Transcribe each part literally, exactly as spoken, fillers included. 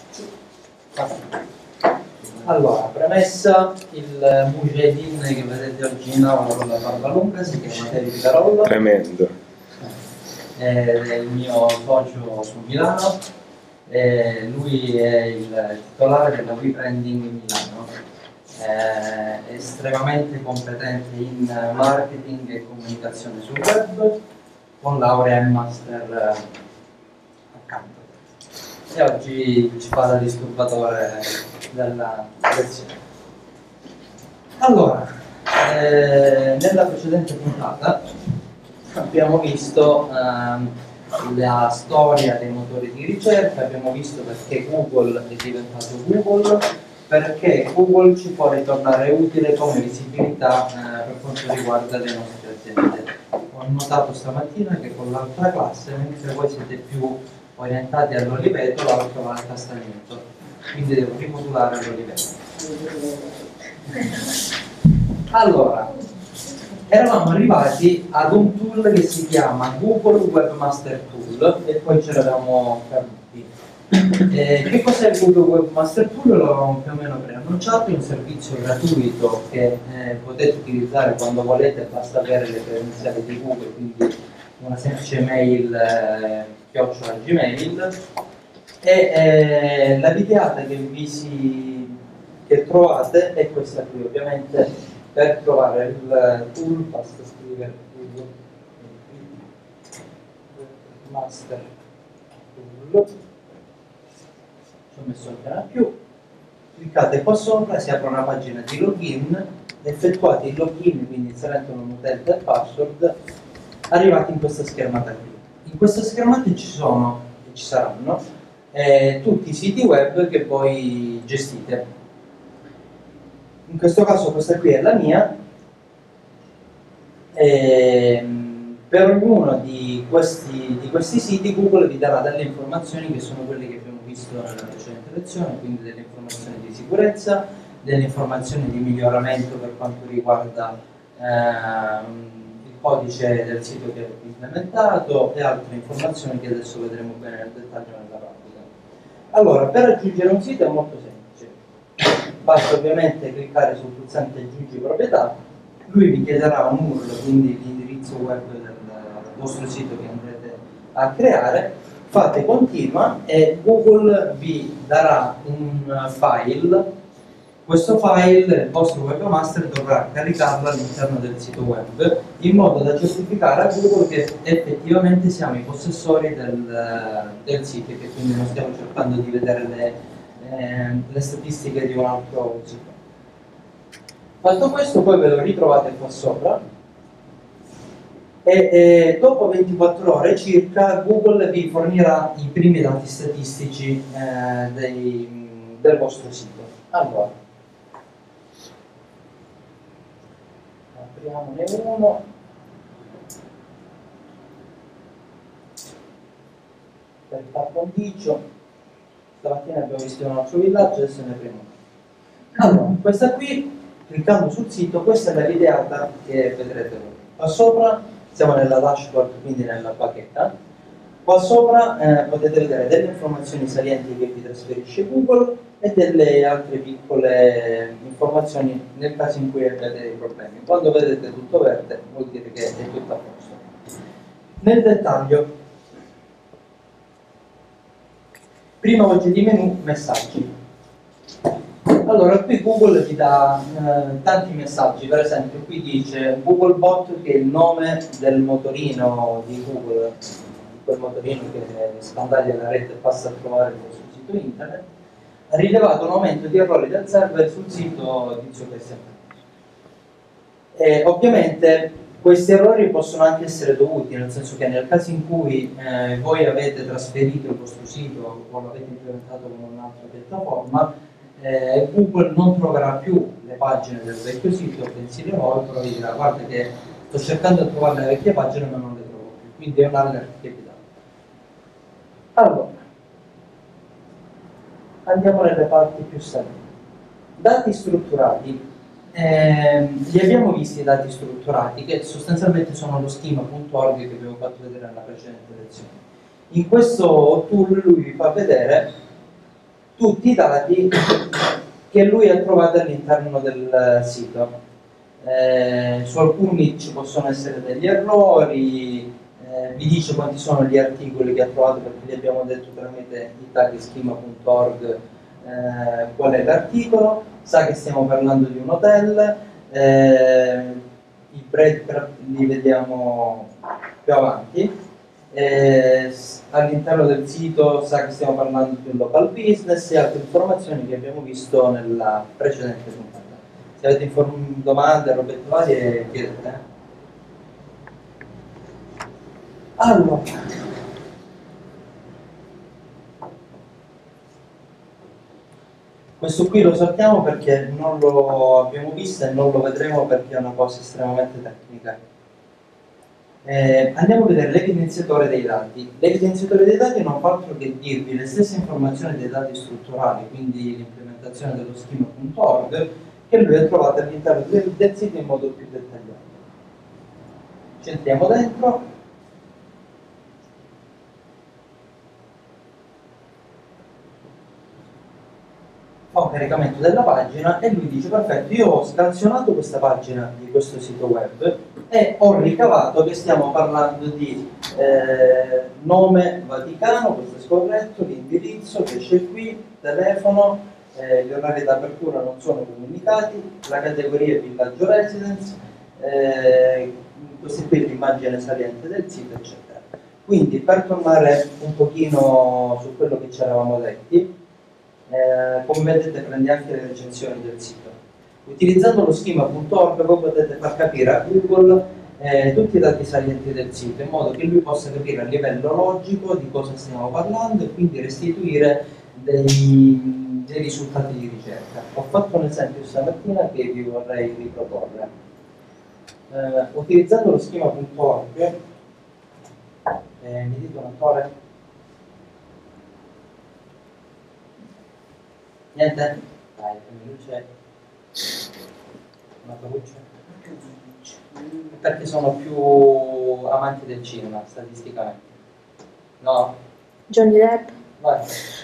Allora, premessa, il Mujahideen che vedete oggi in aula con la barba lunga si chiama David Carolla. Tremendo. È il mio socio su Milano. E lui è il titolare della WeBranding Milano. È estremamente competente in marketing e comunicazione sul web, con laurea e master accanto. E oggi ci fa da disturbatore della lezione. Allora, eh, nella precedente puntata abbiamo visto ehm, la storia dei motori di ricerca, abbiamo visto perché Google è diventato Google, perché Google ci può ritornare utile come visibilità eh, per quanto riguarda le nostre aziende. Ho notato stamattina che con l'altra classe, mentre voi siete più orientati all'oliveto, l'altro va al castagneto, quindi devo rimodulare l'oliveto. Allora, eravamo arrivati ad un tool che si chiama Google Webmaster Tool e poi ce l'avevamo fermati. Eh, che cos'è il Google Webmaster Tool? L'avevamo più o meno preannunciato, è un servizio gratuito che eh, potete utilizzare quando volete, basta avere le credenziali di Google, quindi una semplice mail eh, chiocciola Gmail, e eh, la videata che, vi si, che trovate è questa qui. Ovviamente per trovare il tool basta scrivere Google Master Tool, ci ho messo appena più, cliccate qua sopra, si apre una pagina di login, effettuate il login, quindi inserendo un utente e password, arrivati in questa schermata qui. In questa schermata ci sono, e ci saranno, eh, tutti i siti web che voi gestite. In questo caso questa qui è la mia, e per ognuno di questi, di questi siti Google vi darà delle informazioni che sono quelle che abbiamo visto nella precedente lezione, quindi delle informazioni di sicurezza, delle informazioni di miglioramento per quanto riguarda ehm, il codice del sito che avete implementato e altre informazioni che adesso vedremo bene nel dettaglio nella pratica. Allora, per aggiungere un sito è molto semplice, basta ovviamente cliccare sul pulsante aggiungi proprietà, lui vi chiederà un U R L, quindi l'indirizzo web del, del vostro sito che andrete a creare, fate continua e Google vi darà un file. Questo file il vostro webmaster dovrà caricarlo all'interno del sito web in modo da certificare a Google che effettivamente siamo i possessori del, del sito e che quindi non stiamo cercando di vedere le, eh, le statistiche di un altro sito. Fatto questo, poi ve lo ritrovate qua sopra e, e dopo ventiquattro ore circa Google vi fornirà i primi dati statistici eh, dei, del vostro sito. Allora, apriamone uno. Per par condicio, stamattina abbiamo visto un altro villaggio, adesso ne apriamo. Allora, questa qui, cliccando sul sito, questa è la videata che vedrete voi. Qua sopra siamo nella dashboard, quindi nella bacheca. Qua sopra eh, potete vedere delle informazioni salienti che vi trasferisce Google e delle altre piccole informazioni nel caso in cui abbiate dei problemi. Quando vedete tutto verde vuol dire che è tutto a posto. Nel dettaglio, prima voce di menu, messaggi. Allora, qui Google vi dà eh, tanti messaggi, per esempio qui dice Googlebot, che è il nome del motorino di Google, quel motorino che scandaglia la rete e passa a trovare il vostro sito internet, ha rilevato un aumento di errori del server sul sito di Zio S M. E ovviamente questi errori possono anche essere dovuti, nel senso che nel caso in cui eh, voi avete trasferito il vostro sito o l'avete implementato con un'altra piattaforma, Eh, Google non troverà più le pagine del vecchio sito, bensì le nuove, però vi dirà guarda che sto cercando di trovare le vecchie pagine ma non le trovo più, quindi è un alert che vi dà. Allora, andiamo nelle parti più semplici. Dati strutturati. Eh, li abbiamo visti i dati strutturati, che sostanzialmente sono lo schema punto org che vi avevo fatto vedere nella precedente lezione. In questo tool lui vi fa vedere tutti i dati che lui ha trovato all'interno del sito. Eh, su alcuni ci possono essere degli errori, eh, vi dice quanti sono gli articoli che ha trovato, perché vi abbiamo detto tramite italiaschema punto org eh, qual è l'articolo, sa che stiamo parlando di un hotel, eh, i break li vediamo più avanti, eh, all'interno del sito sa che stiamo parlando di un local business e altre informazioni che abbiamo visto nella precedente puntata. Se avete domande, robette varie, chiedete. Allora, questo qui lo saltiamo perché non lo abbiamo visto e non lo vedremo perché è una cosa estremamente tecnica. Eh, andiamo a vedere l'evidenziatore dei dati. L'evidenziatore dei dati non fa altro che dirvi le stesse informazioni dei dati strutturali, quindi l'implementazione dello schema punto org, che lui ha trovato all'interno del, del sito in modo più dettagliato. Ci entriamo dentro. Fa un caricamento della pagina e lui dice: perfetto, io ho scansionato questa pagina di questo sito web e ho ricavato che stiamo parlando di eh, nome Vaticano, questo è scorretto, l'indirizzo che c'è qui, telefono, eh, gli orari d'apertura non sono comunicati, la categoria è villaggio residence, eh, questa qui è l'immagine saliente del sito, eccetera. Quindi, per tornare un pochino su quello che ci eravamo detti, Eh, come vedete prende anche le recensioni del sito. Utilizzando lo schema punto org voi potete far capire a Google eh, tutti i dati salienti del sito in modo che lui possa capire a livello logico di cosa stiamo parlando e quindi restituire dei, dei risultati di ricerca. Ho fatto un esempio stamattina che vi vorrei riproporre. Eh, utilizzando lo schema punto org, eh, mi dite un autore? Niente? Dai, fammi luce. Una luce. Perché sono più amanti del cinema, statisticamente. No? Johnny Depp? Vai.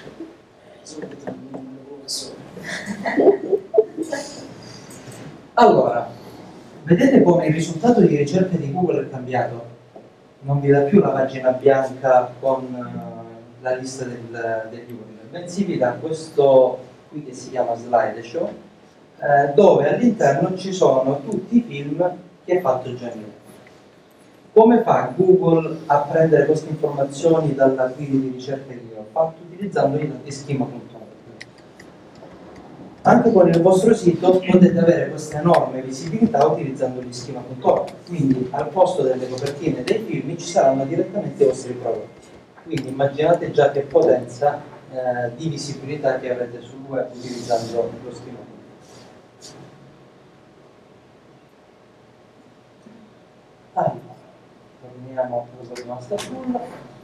Allora, vedete come il risultato di ricerca di Google è cambiato? Non vi dà più la pagina bianca con uh, la lista del, degli U R L, bensì vi dà questo qui che si chiama slideshow, eh, dove all'interno ci sono tutti i film che ha fatto Johnny Depp. Come fa Google a prendere queste informazioni dalla guida di ricerca che io ho fatto? Utilizzando i dati schema punto org. Anche con il vostro sito potete avere questa enorme visibilità utilizzando gli schema punto org, quindi al posto delle copertine dei film ci saranno direttamente i vostri prodotti. Quindi immaginate già che potenza eh, di visibilità che avrete sul web utilizzando lo schema. Allora, torniamo alla nostra tool.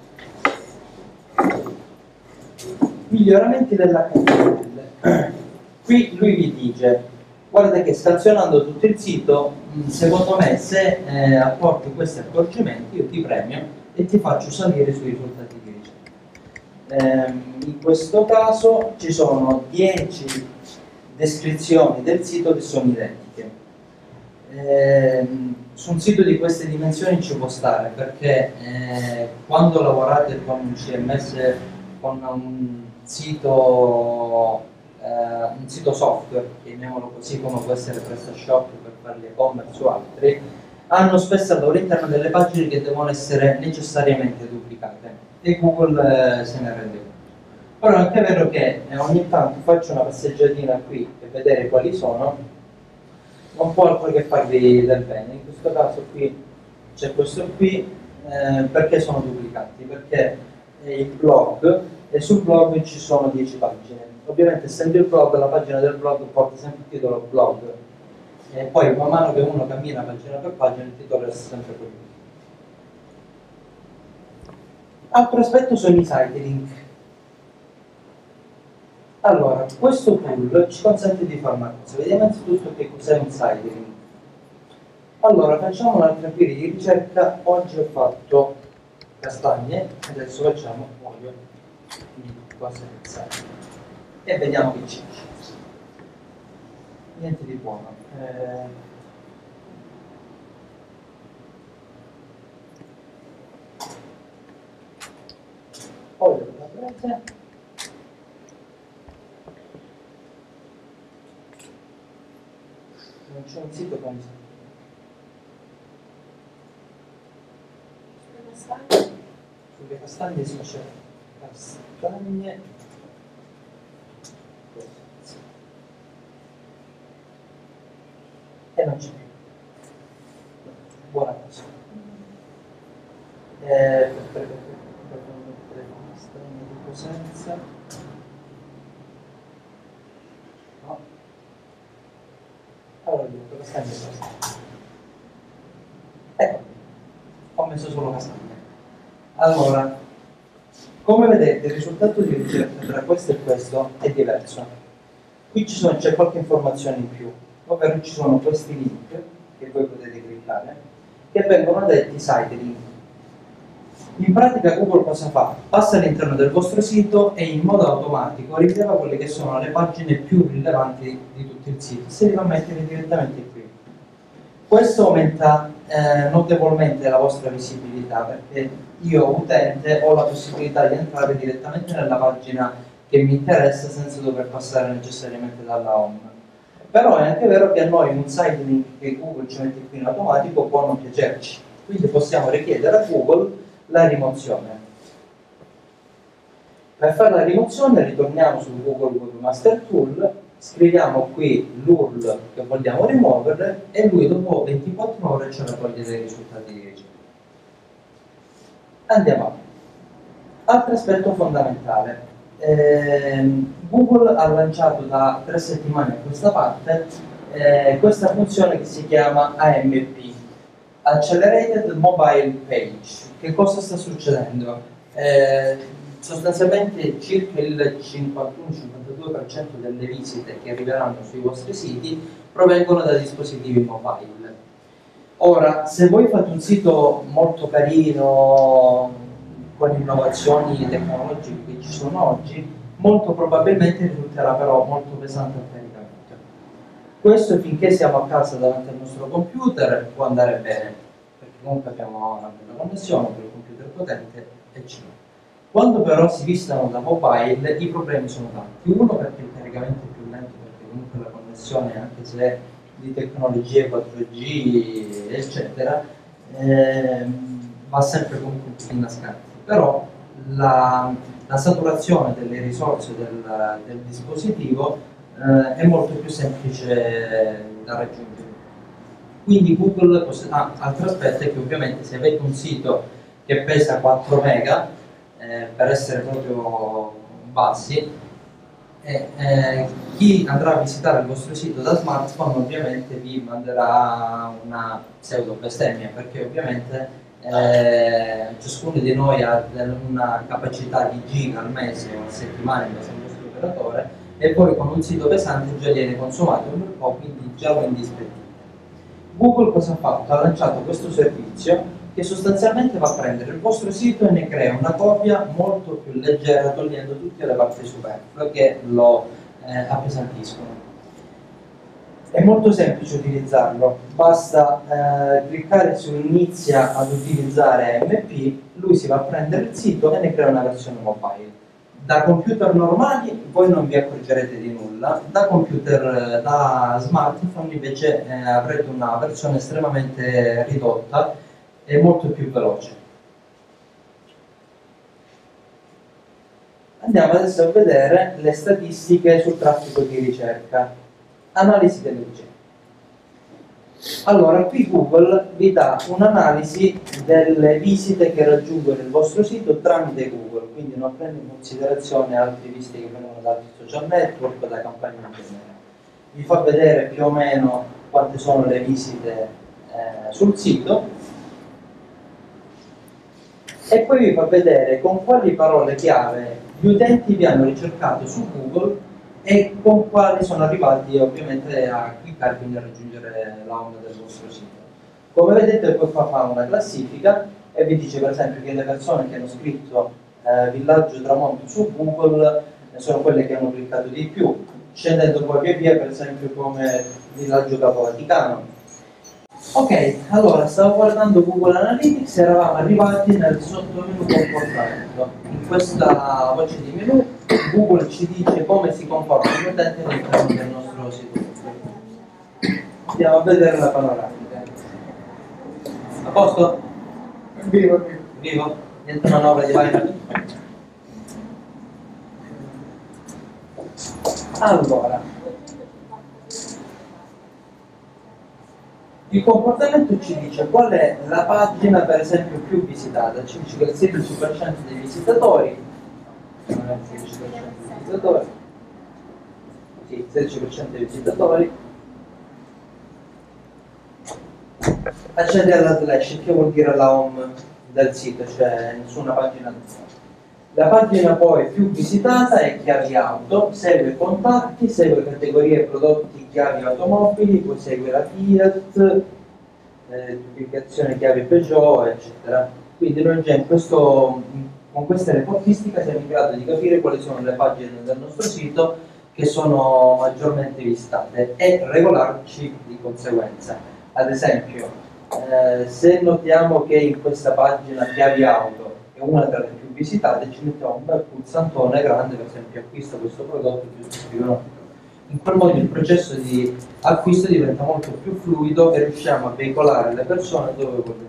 Miglioramenti dell'H T M L. Qui lui vi dice: guarda che scansionando tutto il sito, secondo me se eh, apporti questi accorgimenti io ti premio e ti faccio salire sui risultati di ricerca. Eh, in questo caso ci sono dieci descrizioni del sito che sono identiche. Eh, su un sito di queste dimensioni ci può stare perché eh, quando lavorate con un C M S, con un sito Uh, un sito software, chiamiamolo così, come può essere PrestaShop per fare l'e-commerce o altri, hanno spesso all'interno delle pagine che devono essere necessariamente duplicate e Google eh, se ne rende conto. Però è anche vero che eh, ogni tanto faccio una passeggiatina qui e vedere quali sono, non può altro che farvi del bene. In questo caso qui c'è questo qui, eh, perché sono duplicati? Perché è il blog e sul blog ci sono dieci pagine. Ovviamente essendo il blog, la pagina del blog porta sempre il titolo blog e poi man mano che uno cammina pagina per pagina il titolo è sempre quello. Altro aspetto sono i site link. Allora, questo tool ci consente di fare una cosa. Vediamo innanzitutto che cos'è un site link. Allora, facciamo un'altra query di ricerca. Oggi ho fatto castagne, adesso facciamo olio di quasi pensare. e vediamo che ci dice. Niente di buono. Eh, poi la prese. Non c'è un sito con sulle castagne si c'è castagne e non c'è più. Buona cosa. Eh, per mettere castagne di Cosenza. No. Allora dico castagne di Cosenza. Ecco, ho messo solo castagne. Allora, come vedete il risultato di ricerca tra questo e questo è diverso. Qui c'è qualche informazione in più, ovvero ci sono questi link che voi potete cliccare che vengono detti site link. In pratica Google cosa fa? Passa all'interno del vostro sito e in modo automatico rileva quelle che sono le pagine più rilevanti di tutto il sito, se li va a mettere direttamente qui. Questo aumenta eh, notevolmente la vostra visibilità, perché io utente ho la possibilità di entrare direttamente nella pagina che mi interessa senza dover passare necessariamente dalla home. Però è anche vero che a noi un site link che Google ci mette qui in automatico può non piacerci, quindi possiamo richiedere a Google la rimozione. Per fare la rimozione ritorniamo su Google Webmaster Tool, scriviamo qui l'U R L che vogliamo rimuovere e lui dopo ventiquattro ore ce la toglie dai risultati di ricerca. Andiamo avanti. Altro aspetto fondamentale. Eh, Google ha lanciato da tre settimane a questa parte eh, questa funzione che si chiama A M P, Accelerated Mobile Page. Che cosa sta succedendo? Eh, sostanzialmente circa il cinquantuno cinquantadue per cento delle visite che arriveranno sui vostri siti provengono da dispositivi mobile. Ora, se voi fate un sito molto carino, con innovazioni tecnologiche che ci sono oggi, molto probabilmente risulterà però molto pesante al caricamento. Questo finché siamo a casa davanti al nostro computer può andare bene, perché comunque abbiamo una bella connessione con il computer potente e ci va. Quando però si vistano da mobile i problemi sono tanti. Uno, perché il caricamento è più lento, perché comunque la connessione, anche se di tecnologie quattro G eccetera, eh, va sempre comunque un pochino a scatti. Però la, la saturazione delle risorse del, del dispositivo eh, è molto più semplice da raggiungere. Quindi Google, ah, altro aspetto è che ovviamente se avete un sito che pesa quattro mega, eh, per essere proprio bassi, eh, eh, chi andrà a visitare il vostro sito da smartphone ovviamente vi manderà una pseudo bestemmia, perché ovviamente Eh, ciascuno di noi ha una capacità di giga al mese o a settimana in base al vostro operatore e poi con un sito pesante già viene consumato un bel po', quindi già lo indispettibile. Google cosa ha fatto? Ha lanciato questo servizio che sostanzialmente va a prendere il vostro sito e ne crea una copia molto più leggera, togliendo tutte le parti superflue che lo eh, appesantiscono. È molto semplice utilizzarlo, basta eh, cliccare su inizia ad utilizzare A M P, lui si va a prendere il sito e ne crea una versione mobile. Da computer normali voi non vi accorgerete di nulla, da computer, da smartphone invece eh, avrete una versione estremamente ridotta e molto più veloce. Andiamo adesso a vedere le statistiche sul traffico di ricerca. Analisi delle ricerche. Allora, qui Google vi dà un'analisi delle visite che raggiungono il vostro sito tramite Google, quindi non prende in considerazione altre visite che vengono da altri social network o da campagne in genere. Vi fa vedere più o meno quante sono le visite eh, sul sito e poi vi fa vedere con quali parole chiave gli utenti vi hanno ricercato su Google e con quali sono arrivati ovviamente a cliccare, quindi a raggiungere la home del vostro sito. Come vedete poi qua fa una classifica e vi dice per esempio che le persone che hanno scritto eh, villaggio tramonto su Google sono quelle che hanno cliccato di più, scendendo poi via via, per esempio come Villaggio Capo Vaticano. Ok, allora stavo guardando Google Analytics e eravamo arrivati nel sottomenu comportamento. In questa voce di menu Google ci dice come si comporta l'utente all'interno del nostro sito web. Andiamo a vedere la panoramica. A posto? Vivo. Vivo? Niente manovra di line. Allora, il comportamento ci dice qual è la pagina per esempio più visitata, ci dice che il sedici per cento dei visitatori, non è il sedici per cento dei visitatori, sì, il sedici per cento dei visitatori accede alla slash, che vuol dire la home del sito, cioè nessuna pagina. La pagina poi più visitata è chiavi auto, segue contatti, segue categorie prodotti chiavi automobili, poi segue la Fiat, eh, duplicazione chiavi Peugeot, eccetera. Quindi noi già in questo, con questa reportistica siamo in grado di capire quali sono le pagine del nostro sito che sono maggiormente visitate e regolarci di conseguenza. Ad esempio, eh, se notiamo che in questa pagina chiavi auto è una delle più visitate, ci mettiamo un bel pulsantone grande, per esempio acquista questo prodotto piuttosto che no. In quel modo il processo di acquisto diventa molto più fluido e riusciamo a veicolare le persone dove vogliamo.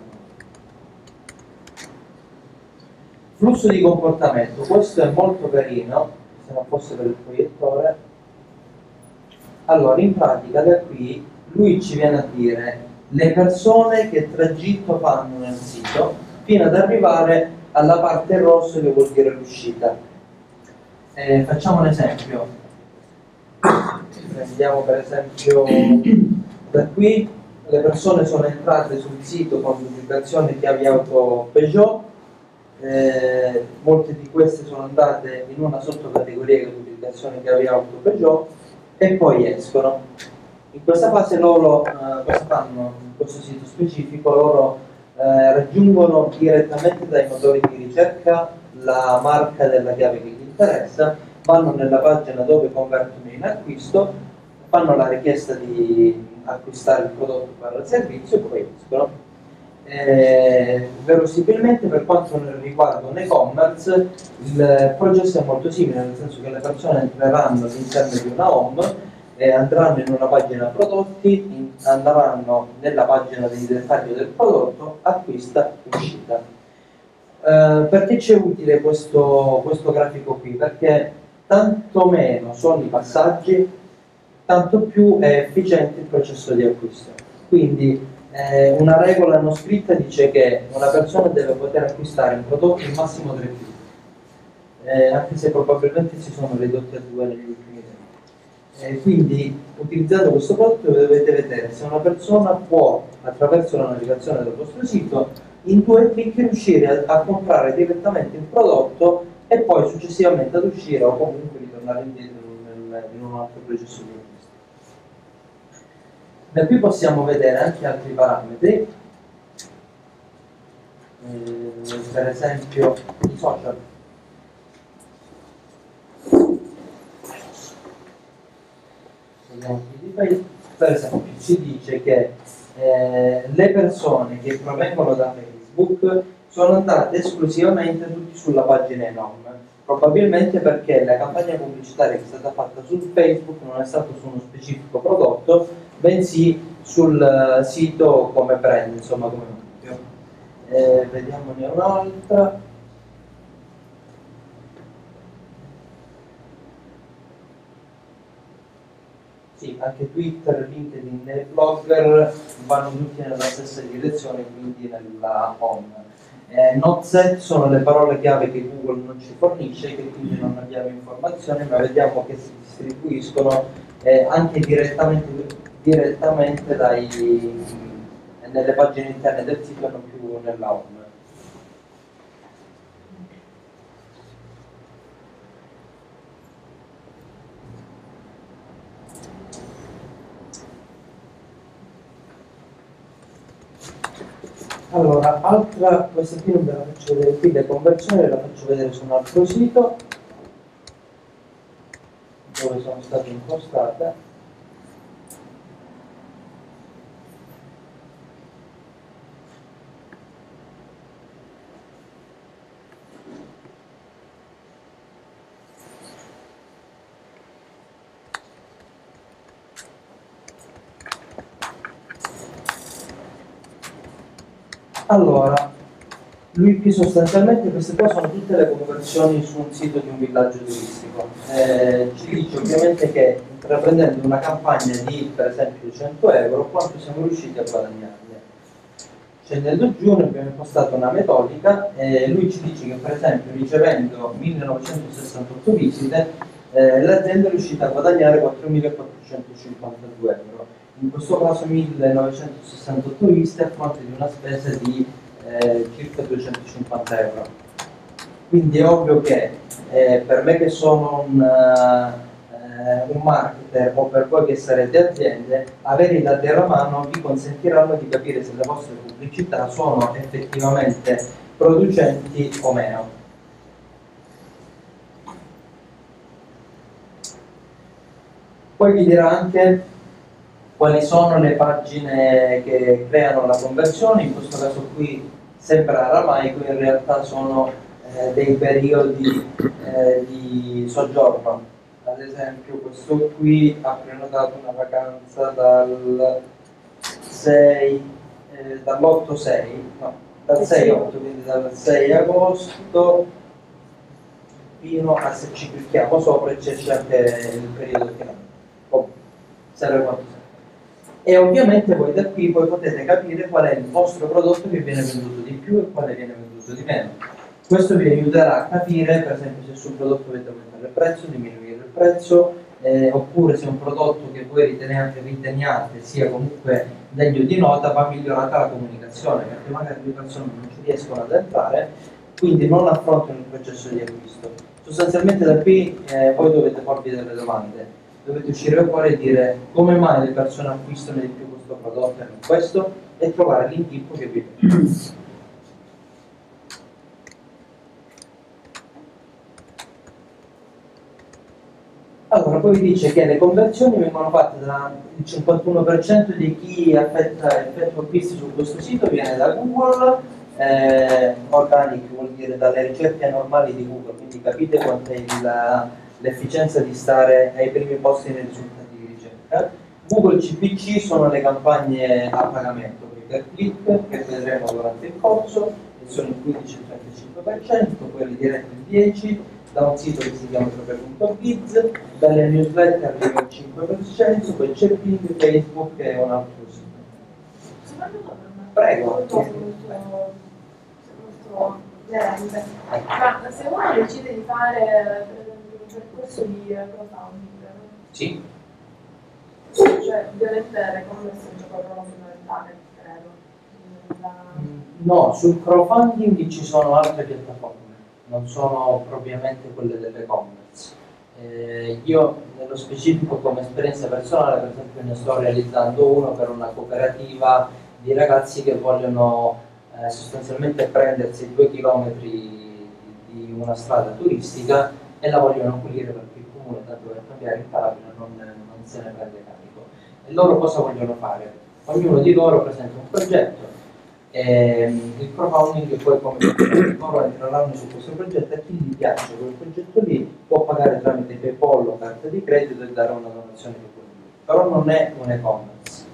Flusso di comportamento, questo è molto carino, se non fosse per il proiettore. Allora, in pratica da qui lui ci viene a dire le persone che tragitto fanno nel sito fino ad arrivare alla parte rossa che vuol dire l'uscita. Eh, facciamo un esempio. Prendiamo per esempio da qui le persone sono entrate sul sito con duplicazione chiavi auto Peugeot, eh, molte di queste sono andate in una sottocategoria che è duplicazione chiavi auto Peugeot e poi escono. In questa fase loro eh, cosa fanno in questo sito specifico? Loro eh, raggiungono direttamente dai motori di ricerca la marca della chiave che gli interessa, vanno nella pagina dove convertono in acquisto, fanno la richiesta di acquistare il prodotto per il servizio e poi escono. Eh, verosimilmente per quanto riguarda un e-commerce il processo è molto simile, nel senso che le persone entreranno all'interno di una home e andranno in una pagina prodotti, in, andranno nella pagina di dettaglio del prodotto, acquista, uscita. Eh, perché c'è utile questo, questo grafico qui? Perché tanto meno sono i passaggi, tanto più è efficiente il processo di acquisto. Quindi eh, una regola non scritta dice che una persona deve poter acquistare un prodotto in massimo tre clic, eh, anche se probabilmente si sono ridotti a due negli ultimi tempi. Eh, quindi utilizzando questo prodotto dovete vedere se una persona può, attraverso la navigazione del vostro sito, in due clic riuscire a, a comprare direttamente il prodotto e poi successivamente ad uscire o comunque ritornare indietro in, nel, in un altro processo di acquisto. Da qui possiamo vedere anche altri parametri, eh, per esempio i social. Per esempio si dice che eh, le persone che provengono da Facebook sono andate esclusivamente tutti sulla pagina enorme, probabilmente perché la campagna pubblicitaria che è stata fatta su Facebook non è stata su uno specifico prodotto, bensì sul sito come brand, insomma come marchio. Eh, vediamone un'altra. Sì, anche Twitter, LinkedIn e Blogger vanno tutti nella stessa direzione, quindi nella home. Eh, not set sono le parole chiave che Google non ci fornisce, che quindi non abbiamo informazioni, ma vediamo che si distribuiscono eh, anche direttamente, direttamente dai, nelle pagine interne del sito e non più nella home. Allora, altra, questa qui non ve la faccio vedere qui, le conversioni ve la faccio vedere su un altro sito. dove sono state impostate. Allora, lui qui sostanzialmente queste qua sono tutte le conversioni su un sito di un villaggio turistico. Eh, ci dice ovviamente che intraprendendo una campagna di per esempio cento euro, quanto siamo riusciti a guadagnarne. Scendendo giù ne abbiamo impostato una metodica e lui ci dice che per esempio ricevendo millenovecentosessantotto visite eh, l'azienda è riuscita a guadagnare quattromilaquattrocentocinquantadue euro. In questo caso millenovecentosessantotto visite a fronte di una spesa di eh, circa duecentocinquanta euro. Quindi è ovvio che eh, per me che sono un, uh, un marketer o per voi che sarete aziende, avere i dati alla mano vi consentiranno di capire se le vostre pubblicità sono effettivamente producenti o meno. Poi vi dirà anche quali sono le pagine che creano la conversione. In questo caso qui sembra aramaico, in realtà sono eh, dei periodi eh, di soggiorno. Ad esempio questo qui ha prenotato una vacanza dal sei, eh, dall'otto sei, no, dal sei otto, quindi dal sei agosto fino a, se ci clicchiamo sopra e c'è anche il periodo finale. Oh, serve quanto serve. E ovviamente voi da qui poi potete capire qual è il vostro prodotto che viene venduto di più e quale viene venduto di meno. Questo vi aiuterà a capire, per esempio, se sul prodotto dovete aumentare il prezzo, diminuire il prezzo, eh, oppure se un prodotto che voi riteniate, riteniate sia comunque degno di nota, va migliorata la comunicazione, perché magari le persone non ci riescono ad entrare, quindi non affrontano il processo di acquisto. Sostanzialmente da qui eh, voi dovete porvi delle domande. Dovete uscire fuori e dire come mai le persone acquistano di più questo prodotto e non questo, e trovare l'input che vi piace. Allora, poi vi dice che le conversioni vengono fatte dal cinquantuno per cento di chi effettua, effettua acquisti su questo sito viene da Google, eh, organic vuol dire dalle ricerche normali di Google, quindi capite quanto è l'efficienza di stare ai primi posti nei risultati di ricerca. Google C P C sono le campagne a pagamento per click che vedremo durante il corso, che sono il quindici trentacinque per cento, quelle dirette il dieci per cento, da un sito che si chiama proprio punto biz, dalle newsletter arriva il cinque per cento, poi c'è Ping, Facebook che è un altro sito. Prego. Molto, molto, molto grande. Ma se uno decide di fare per esempio un percorso di crowdfunding, sì. Cioè ovviamente l'e-commerce gioca un ruolo fondamentale, credo. La... No, sul crowdfunding ci sono altre piattaforme, non sono propriamente quelle dell'e-commerce. Eh, io nello specifico come esperienza personale per esempio ne sto realizzando uno per una cooperativa di ragazzi che vogliono eh, sostanzialmente prendersi due chilometri di una strada turistica e la vogliono pulire perché il comune tanto per cambiare in Calabria non, non se ne prende carico. E loro cosa vogliono fare? Ognuno di loro presenta un progetto. E il crowdfunding poi come loro entreranno su questo progetto e chi gli piace quel progetto lì può pagare tramite PayPal o carta di credito e dare una donazione di quello lì. Però non è un e-commerce.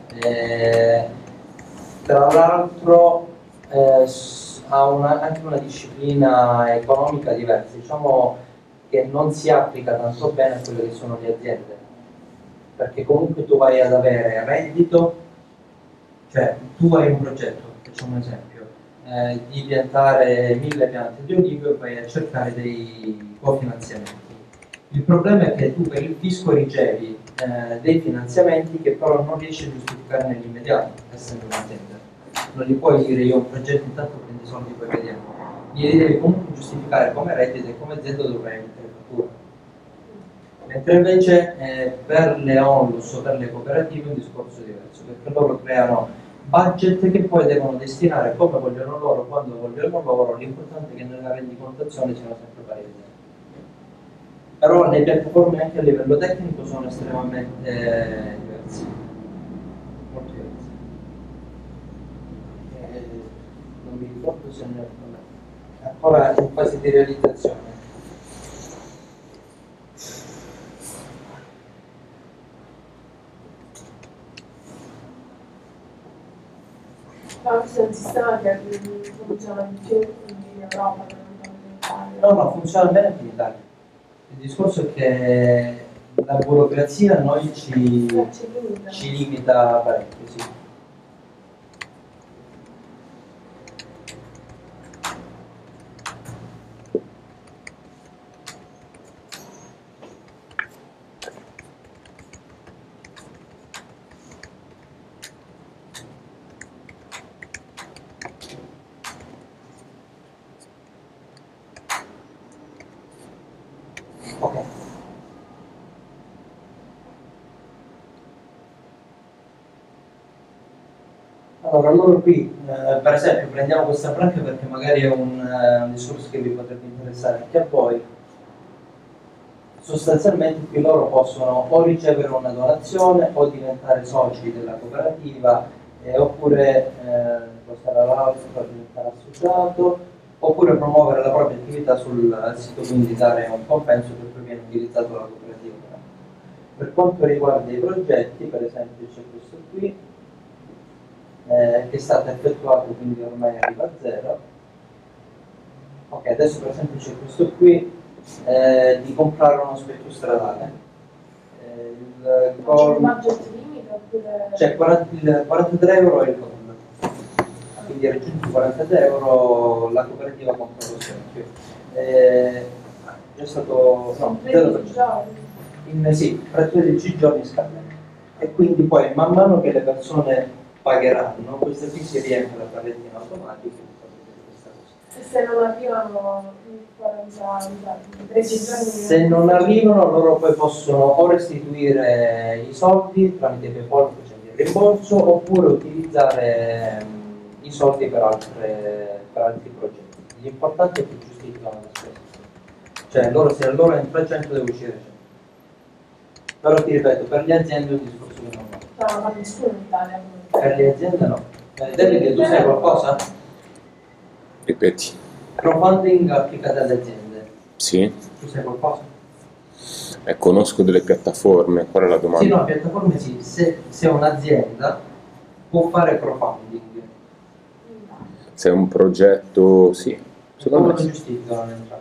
Eh, tra l'altro eh, ha una, anche una disciplina economica diversa, diciamo che non si applica tanto bene a quelle che sono le aziende, perché comunque tu vai ad avere reddito. Cioè, tu hai un progetto, facciamo un esempio, eh, di piantare mille piante di olivo e vai a cercare dei cofinanziamenti. Il problema è che tu per il fisco ricevi eh, dei finanziamenti che però non riesci a giustificare nell'immediato, essendo un'azienda. Non gli puoi dire io ho un progetto, intanto prendi soldi poi vediamo. Gli devi comunque giustificare come reddito e come azienda dovrai mettere fattura. Mentre invece eh, per le onlus o per le cooperative è un discorso diverso, perché loro creano budget che poi devono destinare come vogliono loro, quando vogliono loro, l'importante è che nella rendicontazione siano sempre pari. però le piattaforme anche a livello tecnico sono estremamente eh, diverse, molto diverse. Eh, non mi ricordo se ne è ancora in fase di realizzazione. Ma questo è un sistema che funziona di più in Europa, che non in Italia. No, no, funziona bene anche in Italia. Il discorso è che la burocrazia a noi ci, Eh, ci limita. ci limita parecchio, sì. Ok. Allora, loro qui, eh, per esempio, prendiamo questa branca perché magari è un, eh, un discorso che vi potrebbe interessare anche a voi. Sostanzialmente qui loro possono o ricevere una donazione o diventare soci della cooperativa, eh, oppure eh, postare l'altro per diventare associato, oppure promuovere la propria attività sul sito, quindi dare un compenso che poi viene utilizzato dalla cooperativa. Per quanto riguarda i progetti, per esempio c'è questo qui, eh, che è stato effettuato, quindi ormai arriva a zero. Ok, adesso per esempio c'è questo qui, eh, di comprare uno specchio stradale. Eh, il C'è gol- un budget limite oppure... Cioè quaranta, il quarantatré euro è il gol. Quindi raggiunti quaranta euro la cooperativa compra lo specchio. Eh, è stato no, zero per tredici cento. giorni. In, sì, tra tredici giorni scadente. E quindi poi man mano che le persone pagheranno, questa qui si riempie la pallettina automatica e potete vedere questa cosa. E se non arrivano in quaranta tredici giorni... Se non arrivano loro poi possono o restituire i soldi tramite PayPal facendo il rimborso, oppure utilizzare mh, i soldi per, altre, per altri progetti. L'importante è che giustificano la spesa. Cioè loro, se a loro entra cento deve uscire cento. Però ti ripeto, per le aziende è un discorso che non va. No, non fa nessuno in Italia. Per le aziende no. Eh, Davide, tu sai qualcosa? Ripeti. Crowdfunding applicato alle aziende. Sì. Tu sai qualcosa? Eh, conosco delle piattaforme, qual è la domanda? Sì, no, piattaforme sì. Se, se un'azienda può fare crowdfunding, Se è un progetto, sì, secondo come me lo sì. giustificano l'entrata?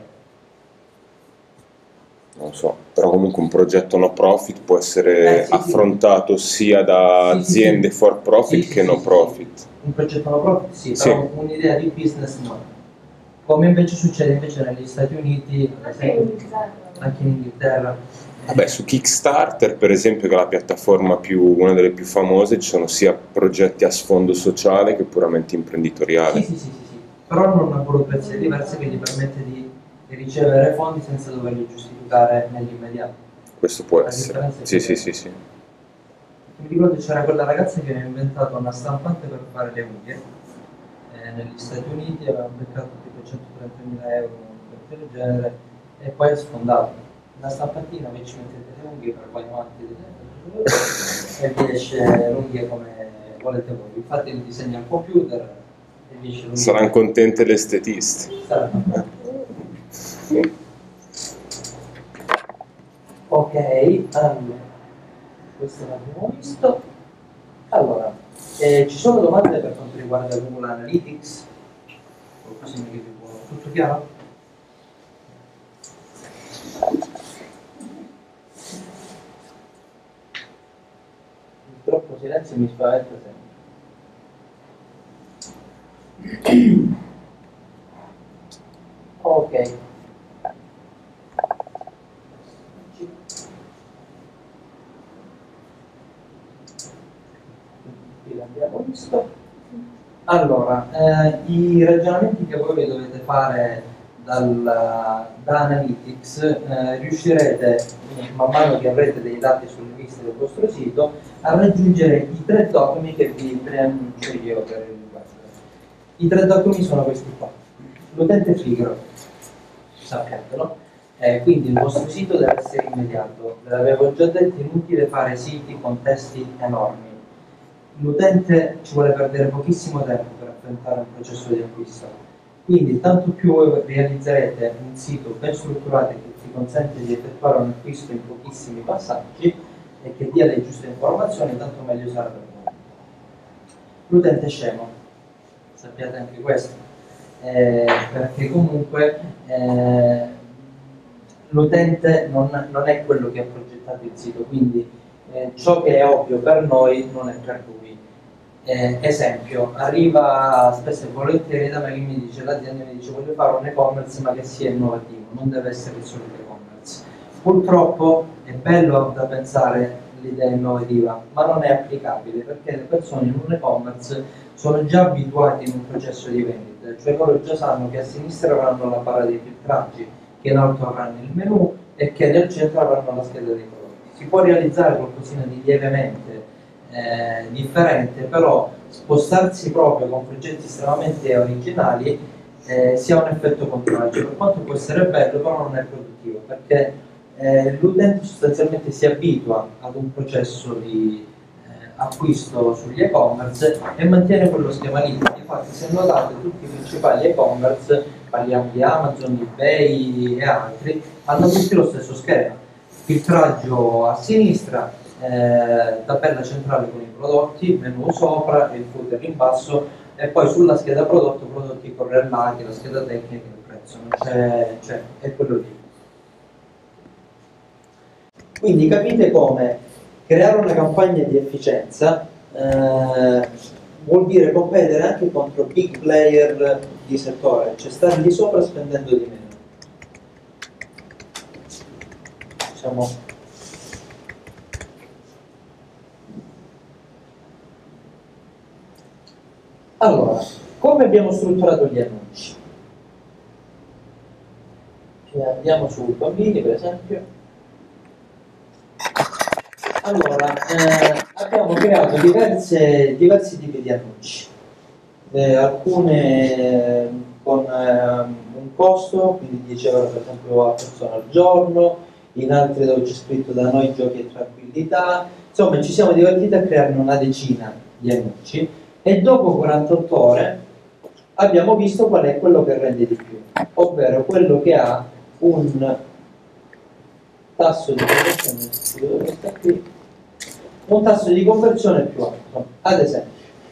Non so, però comunque un progetto no profit può essere Eh, sì, sì. affrontato sia da Sì, sì, aziende sì. for profit Sì, sì, che sì, no sì, sì. profit. Un progetto no profit sì, Sì. però un'idea di business no. Come invece succede invece negli Stati Uniti, ad Anche in esempio, Inghilterra. anche in Inghilterra. Vabbè, su Kickstarter, per esempio, che è la piattaforma più, una delle più famose, ci sono sia progetti a sfondo sociale che puramente imprenditoriale. Sì, sì, sì, sì, sì. Però hanno una burocrazia diversa che gli permette di, di ricevere fondi senza doverli giustificare nell'immediato. Questo può La essere. differenza è Sì, sì, quella. sì, sì. Mi ricordo che c'era quella ragazza che aveva inventato una stampante per fare le unghie eh, negli Stati Uniti, aveva beccato tipo centotrentamila euro, per del genere, e poi ha sfondato. Una stampantina che ci mettete le unghie per poi avanti e vi esce l'unghia come volete voi. Infatti lo disegna al computer e vi esce l'unghia. Saranno contente le estetiste. Saranno contente. Ok, allora, questo l'abbiamo visto. Allora, eh, ci sono domande per quanto riguarda Google Analytics? Qualcosa che vi può... Tutto chiaro? Troppo silenzio mi spaventa sempre. Ok. Qui l'abbiamo visto. Allora, eh, i ragionamenti che voi dovete fare dal, da Analytics eh, riuscirete, man mano che avrete dei dati sulle liste del vostro sito, a raggiungere i tre dogmi che vi preannuncio io per il web. I tre dogmi sono questi qua. L'utente è pigro, sappiatelo. Eh, quindi il vostro sito deve essere immediato. Ve l'avevo già detto, è inutile fare siti con testi enormi. L'utente ci vuole perdere pochissimo tempo per affrontare un processo di acquisto. Quindi tanto più voi realizzerete un sito ben strutturato che ti consente di effettuare un acquisto in pochissimi passaggi e che dia le giuste informazioni, tanto meglio sarà per voi. L'utente è scemo, sappiate anche questo, eh, perché comunque eh, l'utente non, non è quello che ha progettato il sito, quindi eh, ciò che è ovvio per noi non è per lui. Eh, esempio, arriva spesso e volentieri da me che mi dice, l'azienda mi dice voglio fare un e-commerce ma che sia innovativo, non deve essere il solito e-commerce. Purtroppo è bello da pensare l'idea innovativa, ma non è applicabile perché le persone in un e-commerce sono già abituate in un processo di vendita, cioè loro già sanno che a sinistra avranno la barra dei filtraggi, che in alto avranno il menu e che nel centro avranno la scheda dei prodotti. Si può realizzare qualcosina di lievemente eh, differente, però spostarsi proprio con progetti estremamente originali eh, si ha un effetto contrario. Per quanto può essere bello, però non è produttivo, perché eh, l'utente sostanzialmente si abitua ad un processo di eh, acquisto sugli e-commerce e mantiene quello schema lì. Infatti, se notate, tutti i principali e-commerce, parliamo di Amazon, di eBay e altri, hanno tutti lo stesso schema: filtraggio a sinistra, eh, tabella centrale con i prodotti, menu sopra e il footer in basso, e poi sulla scheda prodotto prodotti correlati, la scheda tecnica e il prezzo, non c'è, c'è, è quello lì. Quindi capite come creare una campagna di efficienza eh, vuol dire competere anche contro big player di settore, cioè stare lì sopra spendendo di meno. Diciamo, allora, come abbiamo strutturato gli annunci? Andiamo su bambini, per esempio. Allora, eh, abbiamo creato diverse, diversi tipi di annunci, eh, alcune eh, con eh, un costo, quindi dieci euro per esempio a persona al giorno, in altri dove c'è scritto da noi giochi e tranquillità. Insomma, ci siamo divertiti a crearne una decina di annunci e dopo quarantotto ore abbiamo visto qual è quello che rende di più, ovvero quello che ha un tasso di conversione, un tasso di conversione più alto. Ad esempio,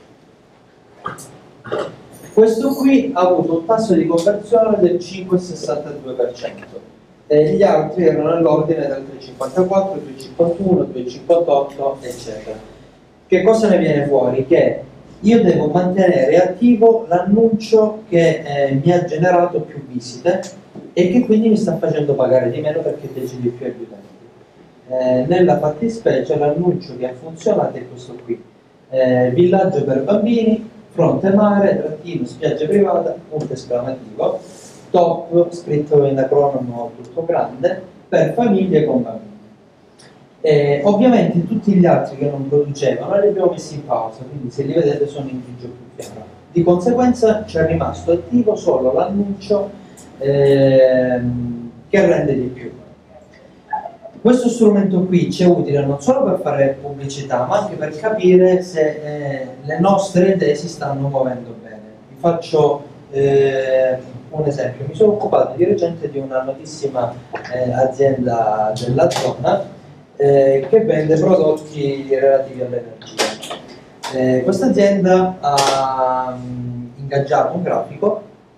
questo qui ha avuto un tasso di conversione del cinque virgola sessantadue per cento e gli altri erano nell'ordine del tre virgola cinquantaquattro, tre virgola cinquantuno, tre virgola cinquantotto, eccetera. Che cosa ne viene fuori? Che io devo mantenere attivo l'annuncio che eh, mi ha generato più visite e che quindi mi sta facendo pagare di meno perché piace di più agli utenti. Eh, nella fattispecie l'annuncio che ha funzionato è questo qui: eh, villaggio per bambini, fronte mare, trattino, spiaggia privata, punto esclamativo, top, scritto in acronimo tutto grande, per famiglie con bambini. Eh, ovviamente tutti gli altri che non producevano li abbiamo messi in pausa, quindi se li vedete sono in grigio più chiaro. Di conseguenza c'è rimasto attivo solo l'annuncio ehm, che rende di più. Questo strumento qui ci è utile non solo per fare pubblicità, ma anche per capire se eh, le nostre idee si stanno muovendo bene. Vi faccio eh, un esempio. Mi sono occupato di recente di una notissima eh, azienda della zona eh, che vende prodotti relativi all'energia. Eh, questa azienda ha mh, ingaggiato un grafico.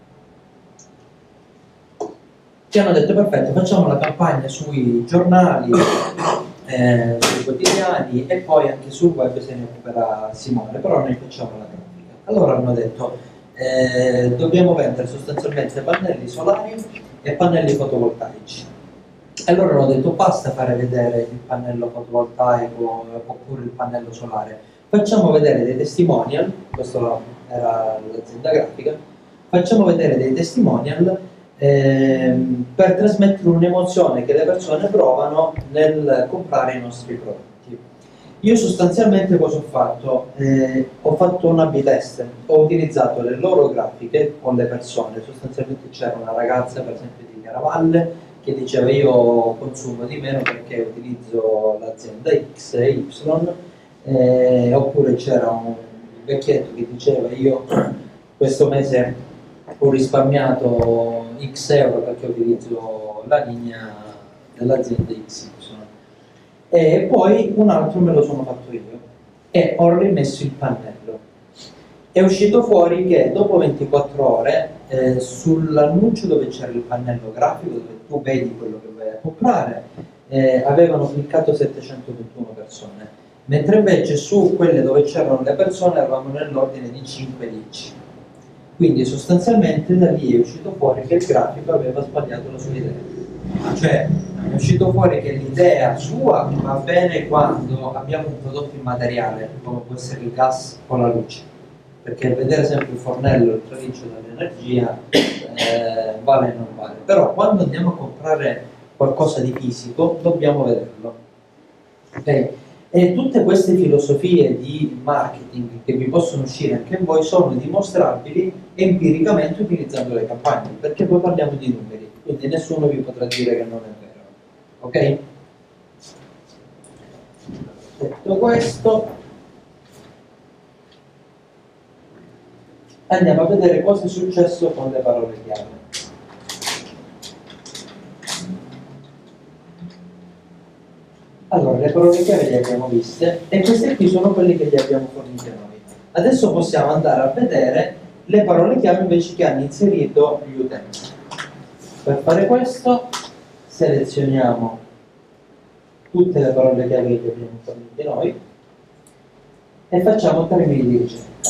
Ci hanno detto perfetto, facciamo la campagna sui giornali, eh, sui quotidiani e poi anche sul web se ne occuperà Simone, però noi facciamo la grafica. Allora hanno detto eh, dobbiamo vendere sostanzialmente pannelli solari e pannelli fotovoltaici. Allora hanno detto basta fare vedere il pannello fotovoltaico oppure il pannello solare, facciamo vedere dei testimonial, questa era l'azienda grafica, facciamo vedere dei testimonial Ehm, per trasmettere un'emozione che le persone provano nel comprare i nostri prodotti. Io sostanzialmente cosa ho fatto? Eh, ho fatto un A B test, ho utilizzato le loro grafiche con le persone, sostanzialmente c'era una ragazza per esempio di Chiaravalle che diceva io consumo di meno perché utilizzo l'azienda X e Y, eh, oppure c'era un vecchietto che diceva io questo mese ho risparmiato X euro perché utilizzo la linea dell'azienda X Y. E poi un altro me lo sono fatto io e ho rimesso il pannello. È uscito fuori che dopo ventiquattro ore eh, sull'annuncio dove c'era il pannello grafico, dove tu vedi quello che vai a comprare, eh, avevano cliccato settecentoventuno persone, mentre invece su quelle dove c'erano le persone eravamo nell'ordine di cinque dieci. Quindi sostanzialmente da lì è uscito fuori che il grafico aveva sbagliato la sua idea. Cioè è uscito fuori che l'idea sua va bene quando abbiamo un prodotto immateriale, come può essere il gas o la luce, perché vedere sempre il fornello, il traliccio dell'energia eh, vale o non vale. Però quando andiamo a comprare qualcosa di fisico dobbiamo vederlo. Okay? E tutte queste filosofie di marketing che vi possono uscire anche voi sono dimostrabili empiricamente utilizzando le campagne, perché poi parliamo di numeri, quindi nessuno vi potrà dire che non è vero. Ok? Detto questo, andiamo a vedere cosa è successo con le parole chiave. Allora, le parole chiave le abbiamo viste e queste qui sono quelle che gli abbiamo fornite noi. Adesso possiamo andare a vedere le parole chiave invece che hanno inserito gli utenti. Per fare questo selezioniamo tutte le parole chiave che abbiamo fornite noi e facciamo termini di ricerca.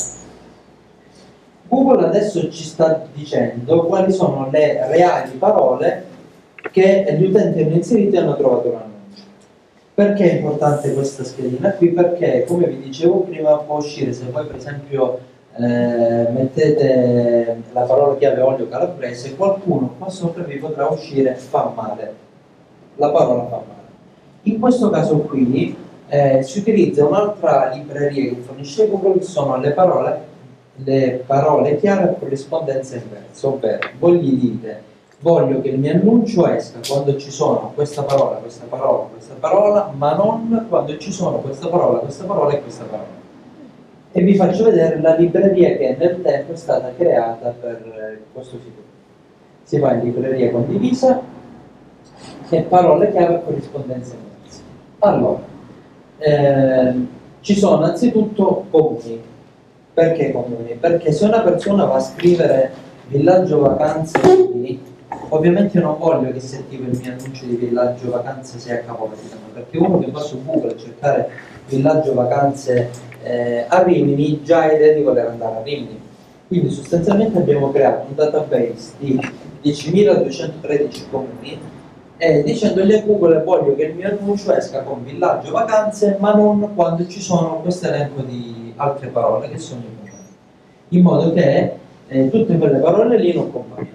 Google adesso ci sta dicendo quali sono le reali parole che gli utenti hanno inserito e hanno trovato l'annuncio. Perché è importante questa schedina qui? Perché, come vi dicevo prima, può uscire, se voi per esempio eh, mettete la parola chiave olio calabrese, qualcuno qua sopra vi potrà uscire fa male, la parola fa male. In questo caso qui eh, si utilizza un'altra libreria che fornisce Google, che sono le parole, le parole chiave a corrispondenza inversa, ovvero voi gli dite voglio che il mio annuncio esca quando ci sono questa parola, questa parola, questa parola, ma non quando ci sono questa parola, questa parola e questa parola. E vi faccio vedere la libreria che nel tempo è stata creata per questo sito. Si va in libreria condivisa e parole chiave a corrispondenza inversa. Allora, ehm, ci sono anzitutto comuni. Perché comuni? Perché se una persona va a scrivere villaggio vacanze qui, ovviamente io non voglio che si attiva il mio annuncio di villaggio vacanze sia a Capovetere, perché uno che va su Google a cercare villaggio vacanze eh, a Rimini già ha idea di voler andare a Rimini. Quindi sostanzialmente abbiamo creato un database di diecimiladuecentotredici comuni e dicendogli a Google voglio che il mio annuncio esca con villaggio vacanze ma non quando ci sono questo elenco di altre parole che sono i comuni, in modo che eh, tutte quelle parole lì non compaiono.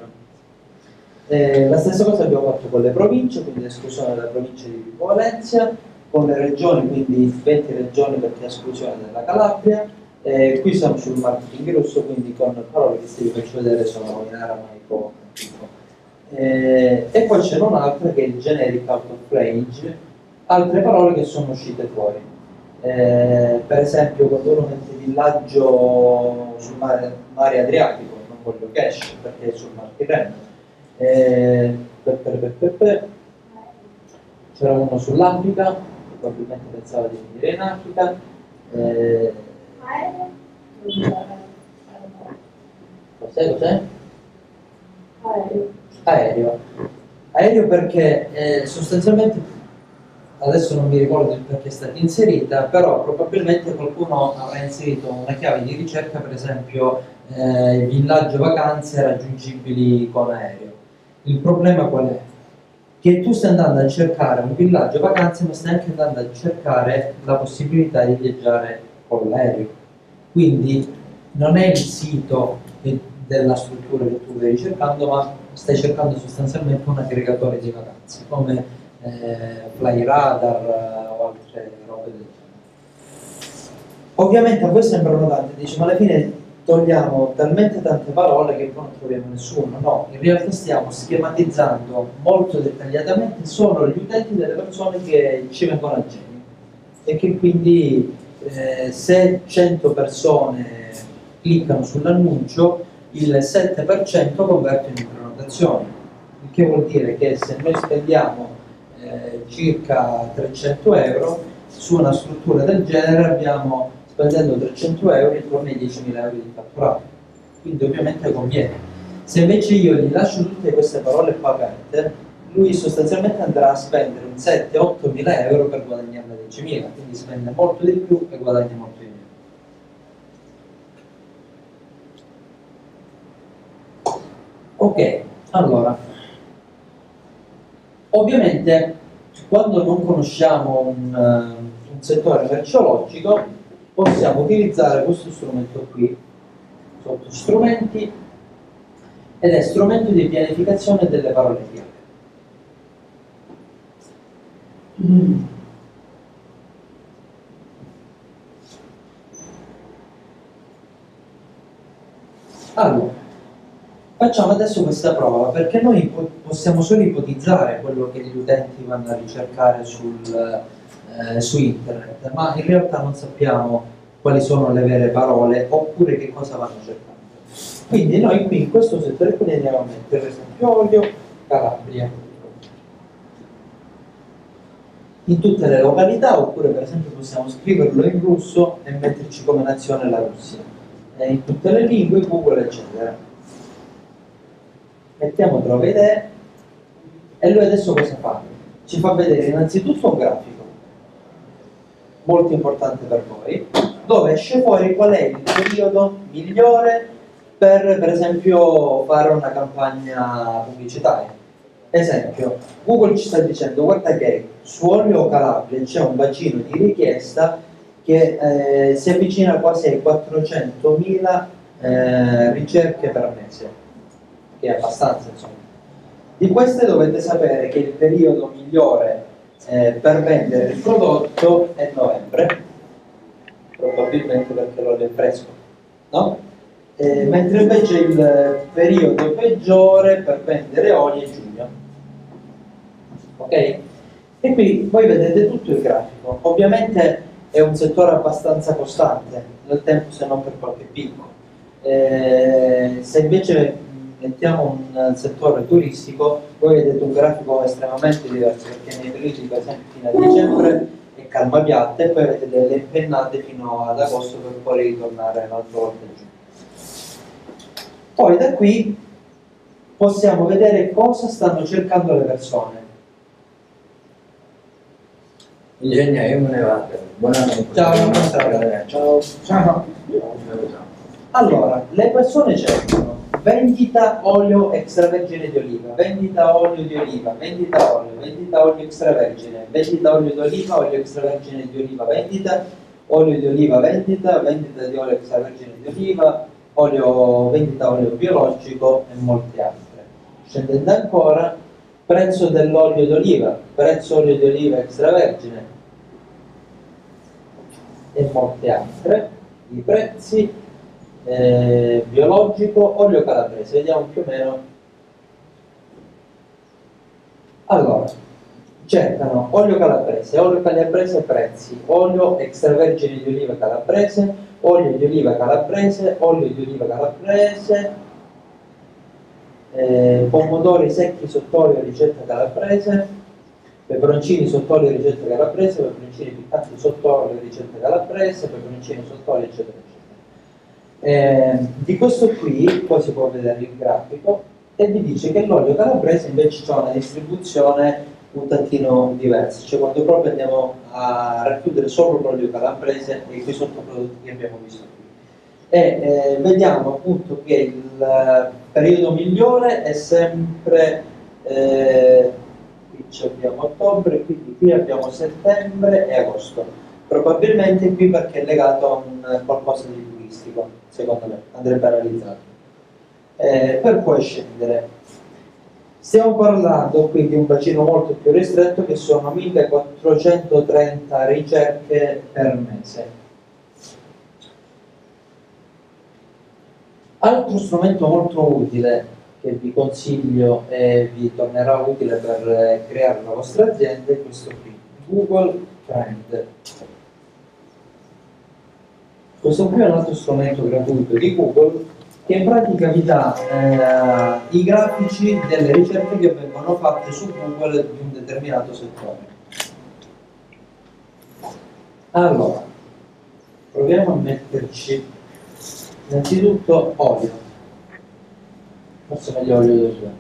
Eh, la stessa cosa abbiamo fatto con le province, quindi l'esclusione della provincia di Vibo Valencia, con le regioni, quindi venti regioni perché esclusione della Calabria. Eh, qui siamo sul marketing russo, quindi con parole che vi faccio vedere sono in aramaico. Eh, e poi c'è un'altra che è il generic out of range, altre parole che sono uscite fuori. Eh, per esempio quando uno mette villaggio sul mare, mare Adriatico, non voglio cash perché è sul Mar Tirreno. Eh, c'era uno sull'Africa, probabilmente pensava di venire in Africa. Eh, cos'è? Cos'è? Aereo. Aereo. Aereo perché eh, sostanzialmente, adesso non mi ricordo il perché è stata inserita, però probabilmente qualcuno avrà inserito una chiave di ricerca, per esempio eh, villaggio vacanze raggiungibili con aereo. Il problema qual è? Che tu stai andando a cercare un villaggio vacanze, ma stai anche andando a cercare la possibilità di viaggiare con l'aereo. Quindi non è il sito che, della struttura che tu stai cercando, ma stai cercando sostanzialmente un aggregatore di vacanze, come eh, Flyradar eh, o altre robe del genere. Ovviamente a voi sembrano tante, dici, ma alla fine togliamo talmente tante parole che poi non troviamo nessuno. No, in realtà stiamo schematizzando molto dettagliatamente solo gli utenti delle persone che ci vengono a genio e che quindi eh, se cento persone cliccano sull'annuncio, il sette per cento converte in prenotazioni, il che vuol dire che se noi spendiamo eh, circa trecento euro su una struttura del genere, abbiamo, spendendo trecento euro, intorno ai diecimila euro di fatturato, quindi ovviamente conviene. Se invece io gli lascio tutte queste parole qua aperte, lui sostanzialmente andrà a spendere un sette otto mila euro per guadagnarne diecimila, quindi spende molto di più e guadagna molto di meno. Ok, allora, ovviamente quando non conosciamo un, uh, un settore merceologico possiamo utilizzare questo strumento qui, sotto strumenti, ed è strumento di pianificazione delle parole chiave. Mm. Allora, facciamo adesso questa prova, perché noi po possiamo solo ipotizzare quello che gli utenti vanno a ricercare sul, eh, su internet, ma in realtà non sappiamo quali sono le vere parole oppure che cosa vanno cercando. Quindi noi qui in questo settore qui andiamo a mettere per esempio olio, Calabria, in tutte le località, oppure per esempio possiamo scriverlo in russo e metterci come nazione la Russia, e in tutte le lingue, Google eccetera. Mettiamo trova idee e lui adesso cosa fa? Ci fa vedere innanzitutto un grafico molto importante per voi, dove esce fuori qual è il periodo migliore per per esempio fare una campagna pubblicitaria. Esempio, Google ci sta dicendo guarda che su olio Calabria c'è un bacino di richiesta che eh, si avvicina quasi ai quattrocentomila eh, ricerche per mese, che è abbastanza insomma. Di queste dovete sapere che il periodo migliore eh, per vendere il prodotto è novembre, probabilmente perché l'olio è fresco, no? Eh, mentre invece il periodo peggiore per vendere olio è giugno, ok? E qui voi vedete tutto il grafico, ovviamente è un settore abbastanza costante nel tempo, se non per qualche picco. Eh, se invece mettiamo un settore turistico, voi vedete un grafico estremamente diverso, perché nei periodi per esempio fino a dicembre è calma piatta e poi avete delle impennate fino ad agosto per poi ritornare un'altra volta giù. Poi da qui possiamo vedere cosa stanno cercando le persone. Ingegna, io me ne vado. Buonanotte. Ciao, buonasera. Ciao. Ciao. Allora, le persone cercano vendita olio extravergine di oliva, vendita olio di oliva, vendita olio, vendita olio extravergine, vendita olio di oliva, olio extravergine di oliva, vendita olio di oliva, vendita, vendita di olio extravergine di oliva, olio, vendita olio biologico e molte altre. Scendendo ancora, prezzo dell'olio d'oliva, prezzo olio di oliva extravergine e molte altre, i prezzi, eh, biologico, olio calabrese, vediamo più o meno. Allora, cercano olio calabrese, olio calabrese prezzi, olio extravergine di oliva calabrese, olio di oliva calabrese, olio di oliva calabrese, eh, pomodori secchi sott'olio ricetta calabrese, peperoncini sott'olio ricetta calabrese, peperoncini piccanti sott'olio ricetta calabrese, peperoncini sott'olio eccetera eccetera. Eh, di questo qui poi si può vedere il grafico e vi dice che l'olio calabrese invece ha una distribuzione un tantino diversa, cioè quando proprio andiamo a racchiudere solo l'olio calabrese e quei sottoprodotti che abbiamo visto qui. E eh, vediamo appunto che il periodo migliore è sempre eh, qui abbiamo ottobre, quindi qui abbiamo settembre e agosto, probabilmente qui perché è legato a un qualcosa di turistico, secondo me andrebbe analizzato, eh, per poi scendere. Stiamo parlando qui di un bacino molto più ristretto che sono millequattrocentotrenta ricerche per mese. Altro strumento molto utile che vi consiglio e vi tornerà utile per creare la vostra azienda è questo qui, Google Trend. Questo qui è un altro strumento gratuito di Google che in pratica vi dà eh, i grafici delle ricerche che vengono fatte su Google di un determinato settore. Allora, proviamo a metterci innanzitutto olio, forse meglio olio d'oliva.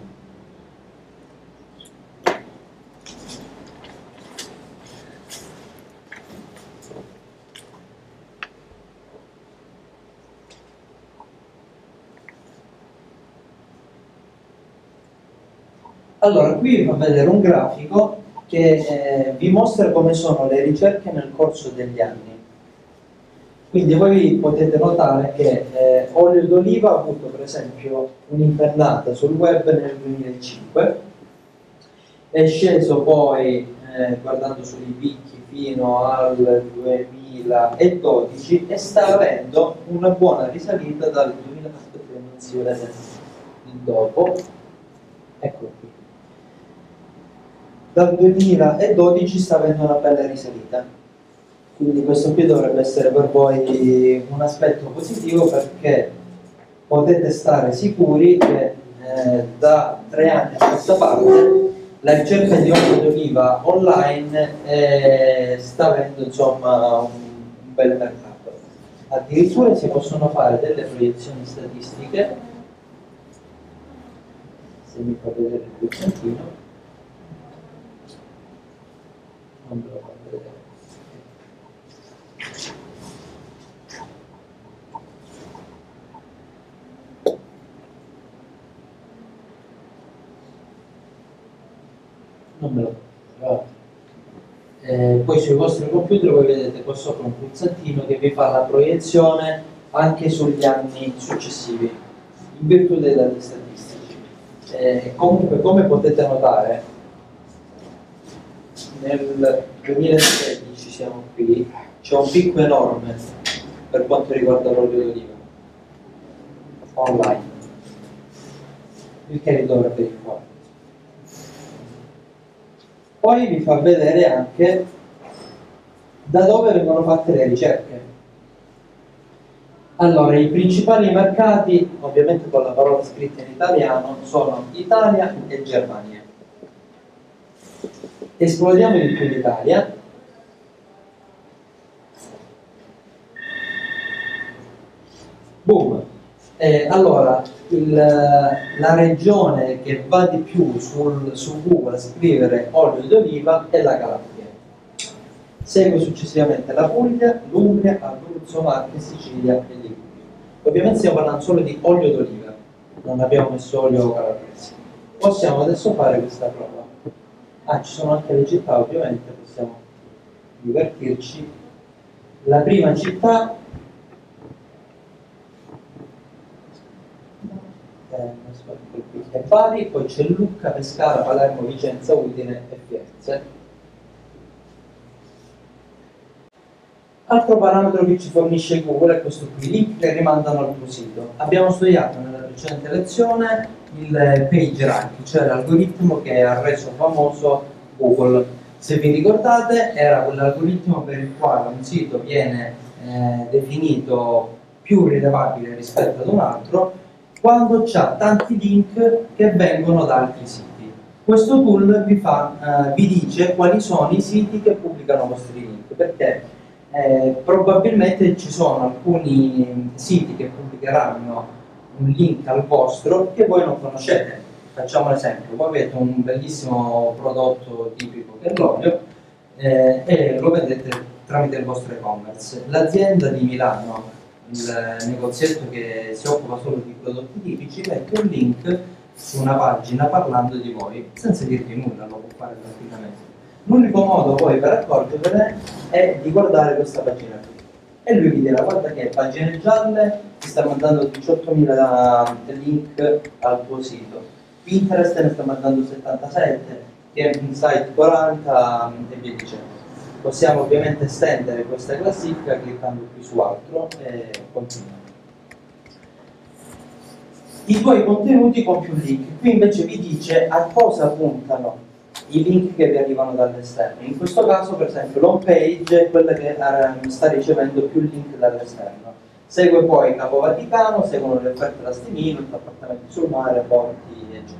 Allora, qui vi fa vedere un grafico che eh, vi mostra come sono le ricerche nel corso degli anni. Quindi voi potete notare che eh, olio d'oliva ha avuto per esempio un'impennata sul web nel duemilacinque, è sceso poi, eh, guardando sui picchi, fino al duemiladodici e sta avendo una buona risalita dal duemiladodici il dopo, ecco qui. Dal duemiladodici sta avendo una bella risalita. Quindi questo qui dovrebbe essere per voi un aspetto positivo, perché potete stare sicuri che eh, da tre anni a questa parte la ricerca di olio d'oliva online eh, sta avendo insomma un, un bel mercato. Addirittura si possono fare delle proiezioni statistiche, se mi fa vedere il pulsantino, non ve lo faccio vedere. Non me lo faccio. Eh, poi sui vostri computer voi vedete qua sopra un pulsantino che vi fa la proiezione anche sugli anni successivi in virtù dei dati statistici. Eh, comunque, come potete notare, nel duemilasedici siamo qui, c'è un picco enorme per quanto riguarda l'olio d'oliva online, il che vi dovrebbe informare. Poi vi fa vedere anche da dove vengono fatte le ricerche. Allora, i principali mercati, ovviamente con la parola scritta in italiano, sono Italia e Germania. Esplodiamo di più l'Italia. Boom! Eh, allora, il, la regione che va di più sul, su Google a scrivere olio d'oliva è la Calabria. Segue successivamente la Puglia, l'Umbria, Abruzzo, Marche, Sicilia e Liguria. Ovviamente stiamo parlando solo di olio d'oliva, non abbiamo messo olio calabrese. Possiamo adesso fare questa prova. Ah, ci sono anche le città, ovviamente, possiamo divertirci. La prima città è Bari, poi c'è Lucca, Pescara, Palermo, Vicenza, Udine e Firenze. Altro parametro che ci fornisce Google è questo qui, link che rimandano al tuo sito. Abbiamo studiato nella precedente lezione il PageRank, cioè l'algoritmo che ha reso famoso Google. Se vi ricordate, era quell'algoritmo per il quale un sito viene eh, definito più rilevabile rispetto ad un altro quando c'ha tanti link che vengono da altri siti. Questo tool vi, fa, eh, vi dice quali sono i siti che pubblicano i vostri link, perché eh, probabilmente ci sono alcuni siti che pubblicheranno un link al vostro che voi non conoscete. Facciamo l'esempio: voi avete un bellissimo prodotto tipico che è l'olio eh, e lo vendete tramite il vostro e-commerce. L'azienda di Milano, il negozietto che si occupa solo di prodotti tipici, mette un link su una pagina parlando di voi senza dirvi nulla, lo può fare tranquillamente. L'unico modo poi per accorgervene è di guardare questa pagina qui e lui vi dirà: guarda che pagine gialle, ti sta mandando diciottomila link al tuo sito, Pinterest ne sta mandando settantasette, Insight quaranta e via dicendo. Possiamo ovviamente estendere questa classifica cliccando qui su altro e continuare. i tuoi contenuti con più link. Qui invece vi dice a cosa puntano i link che vi arrivano dall'esterno. In questo caso, per esempio, l'home page è quella che eh, sta ricevendo più link dall'esterno. Segue poi Capo Vaticano, seguono le offerte da Stimino, appartamenti sul mare, porti, eccetera.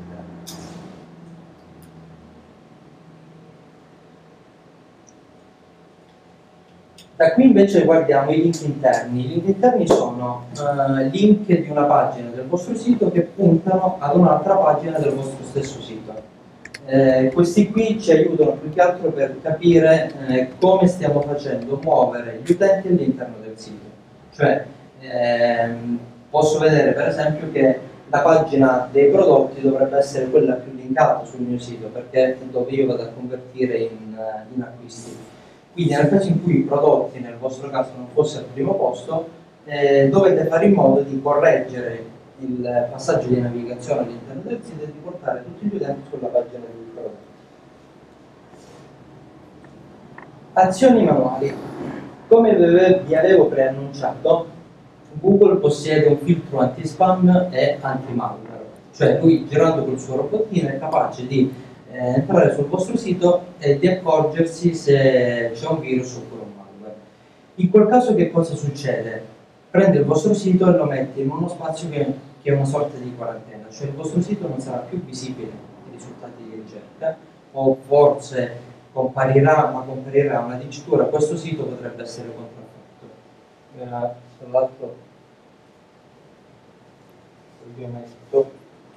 Da qui invece guardiamo i link interni. I link interni sono uh, link di una pagina del vostro sito che puntano ad un'altra pagina del vostro stesso sito. Eh, questi qui ci aiutano più che altro per capire eh, come stiamo facendo muovere gli utenti all'interno del sito. Cioè, ehm, posso vedere per esempio che la pagina dei prodotti dovrebbe essere quella più linkata sul mio sito, perché è dove io vado a convertire in, in acquisti. Quindi nel caso in cui i prodotti nel vostro caso non fossero al primo posto, eh, dovete fare in modo di correggere il passaggio di navigazione all'interno del sito e di portare tutti gli utenti sulla pagina del prodotto. Azioni manuali. Come vi avevo preannunciato, Google possiede un filtro anti-spam e anti-malware, cioè lui girando col suo robottino è capace di Eh, entrare sul vostro sito e di accorgersi se c'è un virus oppure un malware. In quel caso che cosa succede? Prende il vostro sito e lo mette in uno spazio che, che è una sorta di quarantena, cioè il vostro sito non sarà più visibile ai risultati di ricerca, o forse comparirà, ma comparirà una dicitura, questo sito potrebbe essere contraffatto. Eh, tra l'altro, ovviamente,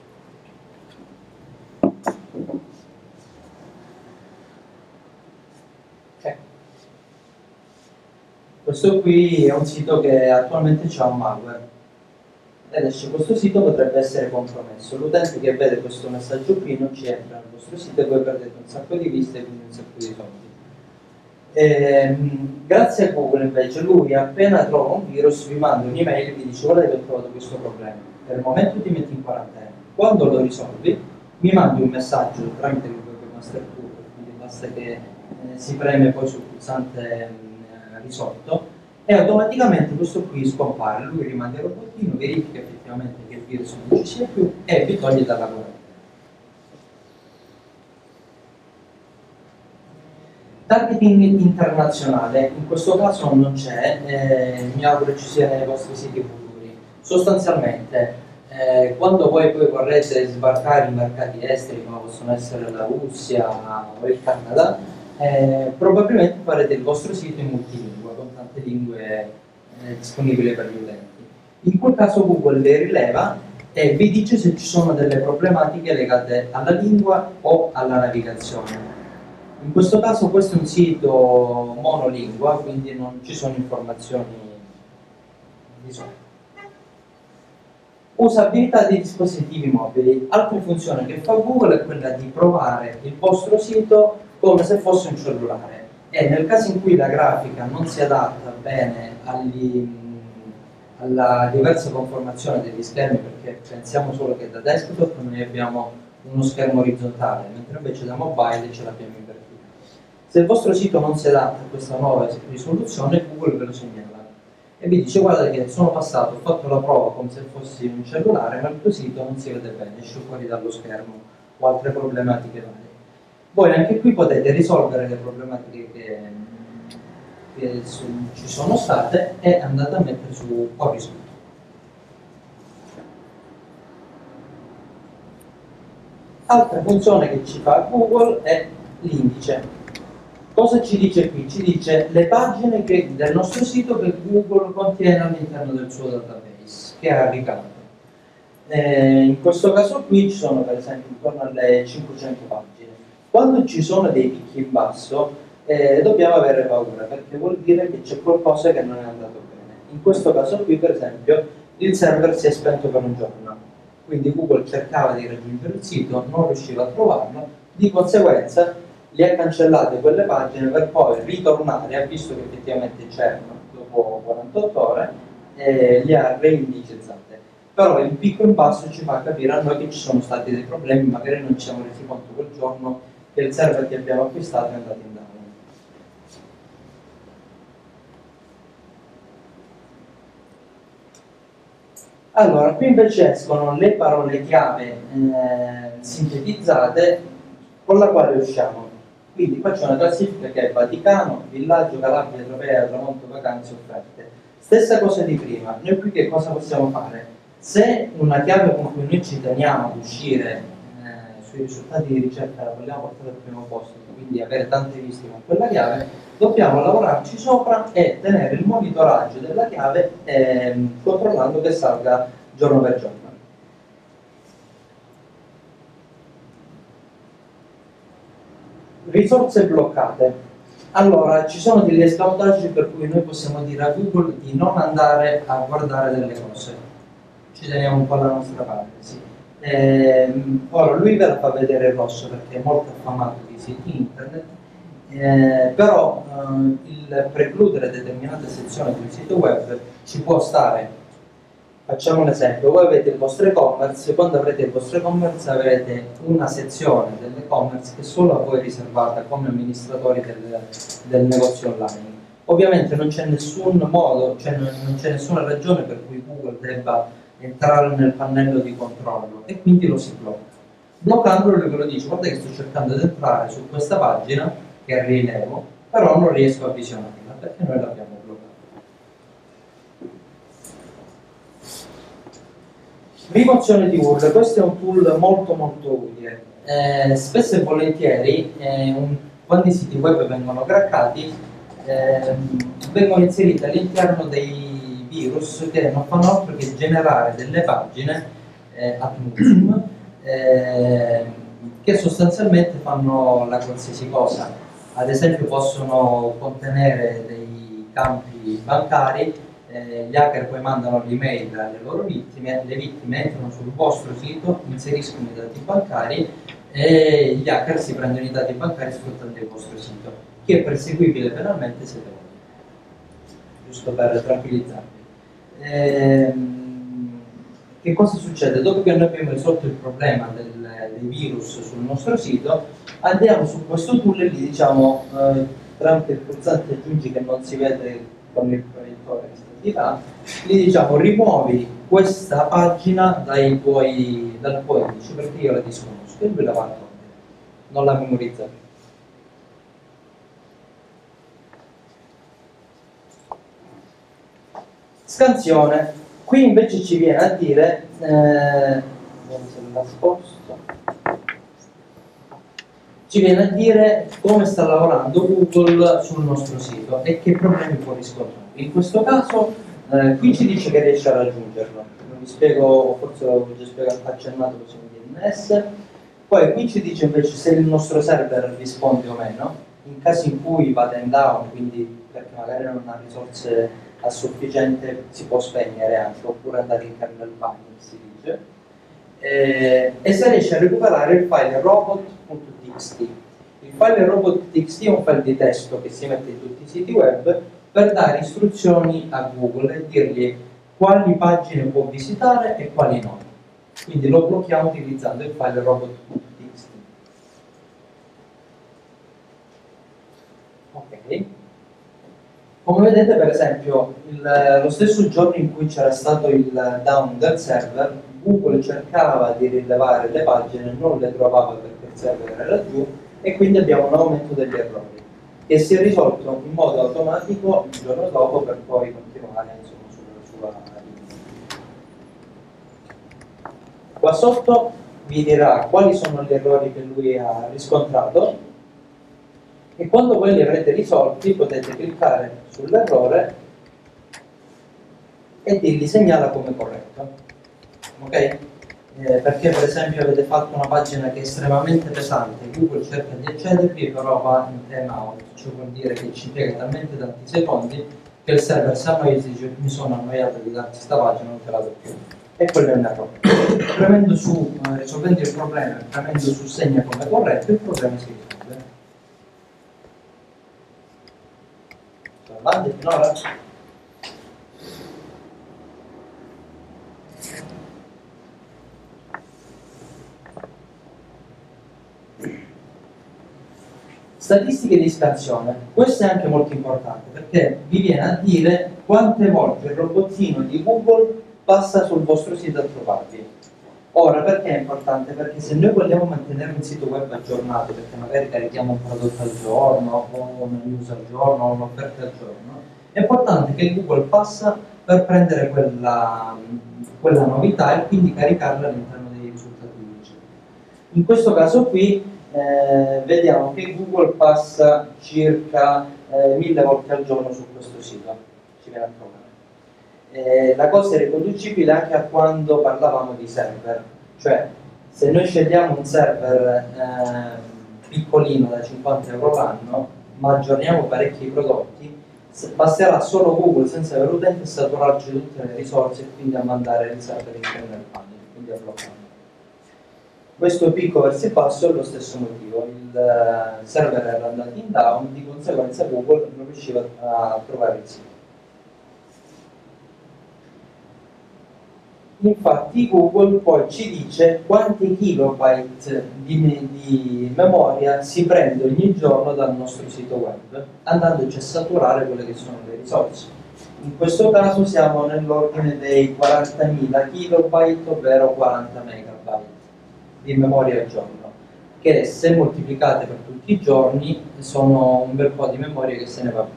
questo qui è un sito che attualmente ha un malware ed esce questo sito potrebbe essere compromesso. L'utente che vede questo messaggio qui non ci entra nel vostro sito e voi perdete un sacco di viste e quindi un sacco di soldi. E, grazie a Google invece lui appena trova un virus vi manda un'email e vi dice guarda che ho trovato questo problema, per il momento ti metti in quarantena, quando lo risolvi mi mandi un messaggio tramite il webmaster tool, quindi basta che eh, si preme poi sul pulsante risolto e automaticamente questo qui scompare, lui rimanda il robottino, verifica effettivamente che il virus non ci sia più e vi toglie dalla corrente. Targeting internazionale, in questo caso non c'è, eh, mi auguro ci sia nei vostri siti futuri. Sostanzialmente, eh, quando voi poi vorrete sbarcare in mercati esteri, come possono essere la Russia o il Canada, Eh, probabilmente farete il vostro sito in multilingua con tante lingue eh, disponibili per gli utenti. In quel caso Google le rileva e vi dice se ci sono delle problematiche legate alla lingua o alla navigazione. In questo caso questo è un sito monolingua, quindi non ci sono informazioni di solito. Usabilità dei dispositivi mobili. Altra funzione che fa Google è quella di provare il vostro sito come se fosse un cellulare e nel caso in cui la grafica non si adatta bene agli, alla diversa conformazione degli schermi, perché pensiamo solo che da desktop noi abbiamo uno schermo orizzontale, mentre invece da mobile ce l'abbiamo in verticale. Se il vostro sito non si adatta a questa nuova risoluzione, Google ve lo segnala e vi dice guarda che sono passato, ho fatto la prova come se fossi un cellulare, ma il tuo sito non si vede bene, esce fuori dallo schermo o altre problematiche varie. Voi anche qui potete risolvere le problematiche che, che su, ci sono state e andate a mettere su ho risolto. Altra funzione che ci fa Google è l'indice. Cosa ci dice qui? Ci dice le pagine che, del nostro sito che Google contiene all'interno del suo database, che ha ricavato. Eh, in questo caso qui ci sono per esempio intorno alle cinquecento pagine. Quando ci sono dei picchi in basso eh, dobbiamo avere paura, perché vuol dire che c'è qualcosa che non è andato bene. In questo caso qui per esempio il server si è spento per un giorno, quindi Google cercava di raggiungere il sito, non riusciva a trovarlo, di conseguenza li ha cancellate quelle pagine per poi ritornare, ha visto che effettivamente c'erano dopo quarantotto ore e li ha reindicizzate. Però il picco in basso ci fa capire a noi che ci sono stati dei problemi, magari non ci siamo resi conto quel giorno che il server che abbiamo acquistato è andato in down. Allora, qui invece escono le parole chiave eh, sintetizzate con la quale usciamo. Quindi qua c'è una classifica che è Vaticano, villaggio, Calabria, Tropea, tramonto, vacanze, offerte. Stessa cosa di prima, noi qui che cosa possiamo fare? Se una chiave con cui noi ci teniamo ad uscire eh, sui risultati di ricerca la vogliamo portare al primo posto, quindi avere tante visite con quella chiave, dobbiamo lavorarci sopra e tenere il monitoraggio della chiave ehm, controllando che salga giorno per giorno. Risorse bloccate. Allora, ci sono degli escamotage per cui noi possiamo dire a Google di non andare a guardare delle cose. Ci teniamo un po' alla nostra parte, sì. Ehm, ora, lui ve la fa vedere il rosso perché è molto affamato di siti internet, eh, però eh, il precludere determinate sezioni di un sito web ci può stare. Facciamo un esempio, voi avete il vostro e-commerce, quando avrete il vostro e-commerce avrete una sezione dell'e-commerce che solo a voi è riservata come amministratori del, del negozio online. Ovviamente non c'è nessun modo, cioè non, non c'è nessuna ragione per cui Google debba entrare nel pannello di controllo e quindi lo si blocca. Bloccandolo lui ve lo dice, guarda che sto cercando di entrare su questa pagina che rilevo, però non riesco a visionarla perché noi l'abbiamo bloccata. Rimozione di U R L, questo è un tool molto molto utile. Eh, spesso e volentieri eh, un, quando i siti web vengono craccati eh, vengono inseriti all'interno dei virus che non fanno altro che generare delle pagine eh, ad multum eh, che sostanzialmente fanno la qualsiasi cosa. Ad esempio possono contenere dei campi bancari. Eh, gli hacker poi mandano l'email alle loro vittime, le vittime entrano sul vostro sito, inseriscono i dati bancari e gli hacker si prendono i dati bancari sfruttando il vostro sito, che è perseguibile penalmente se voi, giusto per tranquillizzarvi. Eh, che cosa succede? Dopo che noi abbiamo risolto il problema del, dei virus sul nostro sito, andiamo su questo tool e gli diciamo eh, tramite il pulsante aggiungi che non si vede con il proiettore, gli diciamo rimuovi questa pagina dai tuoi, dal tuo indice perché io la disconosco e lui la va a togliere, non la memorizza più. Scansione, qui invece ci viene a dire eh, se la sposto, ci viene a dire come sta lavorando Google sul nostro sito e che problemi può riscontrare. In questo caso eh, qui ci dice che riesce a raggiungerlo, vi spiego, forse l'ho già spiegato, accennato così in D N S. Poi qui ci dice invece se il nostro server risponde o meno, in caso in cui vada in down, quindi perché magari non ha risorse a sufficiente si può spegnere anche, oppure andare in kernel binding si dice, eh, e se riesce a recuperare il file robot punto t x t. Il file robot punto t x t è un file di testo che si mette in tutti i siti web per dare istruzioni a Google e dirgli quali pagine può visitare e quali no. Quindi lo blocchiamo utilizzando il file robot punto t x t. Ok. Come vedete, per esempio, il, lo stesso giorno in cui c'era stato il down del server, Google cercava di rilevare le pagine, non le trovava perché il server era giù e quindi abbiamo un aumento degli errori che si è risolto in modo automatico il giorno dopo per poi continuare insomma, sulla sua linea. Qua sotto vi dirà quali sono gli errori che lui ha riscontrato e quando voi li avrete risolti potete cliccare sull'errore e dirgli segnala come corretto. Ok? Eh, perché per esempio avete fatto una pagina che è estremamente pesante, Google cerca di accedervi però va in timeout, cioè vuol dire che ci piega talmente tanti secondi che il server si annoia e dice mi sono annoiato di darti questa pagina, non te la do più. E quello è un errore. Premendo su, eh, risolvendo il problema, premendo su segna come corretto, il problema si risolve. Avanti finora? Statistiche di scansione, questo è anche molto importante perché vi viene a dire quante volte il robottino di Google passa sul vostro sito a trovarvi. Ora, perché è importante? Perché se noi vogliamo mantenere un sito web aggiornato, perché magari carichiamo un prodotto al giorno, o una news al giorno, o un'offerta al giorno, è importante che Google passa per prendere quella, quella novità e quindi caricarla all'interno dei risultati di ricerca. In questo caso qui eh, vediamo che Google passa circa eh, mille volte al giorno su questo sito, ci viene a trovare. Eh, la cosa è riconducibile anche a quando parlavamo di server, cioè se noi scegliamo un server eh, piccolino da cinquanta euro l'anno, ma aggiorniamo parecchi prodotti, basterà solo Google senza avere utente a saturarci tutte le risorse e quindi a mandare il server in kernel panel, quindi a bloccarlo. Questo picco verso il basso è lo stesso motivo, il server era andato in down, di conseguenza Google non riusciva a trovare il sito. Infatti Google poi ci dice quanti kilobyte di, me di memoria si prende ogni giorno dal nostro sito web, andandoci a saturare quelle che sono le risorse. In questo caso siamo nell'ordine dei quarantamila kilobyte, ovvero quaranta megabyte di memoria al giorno, che se moltiplicate per tutti i giorni sono un bel po' di memoria che se ne va via.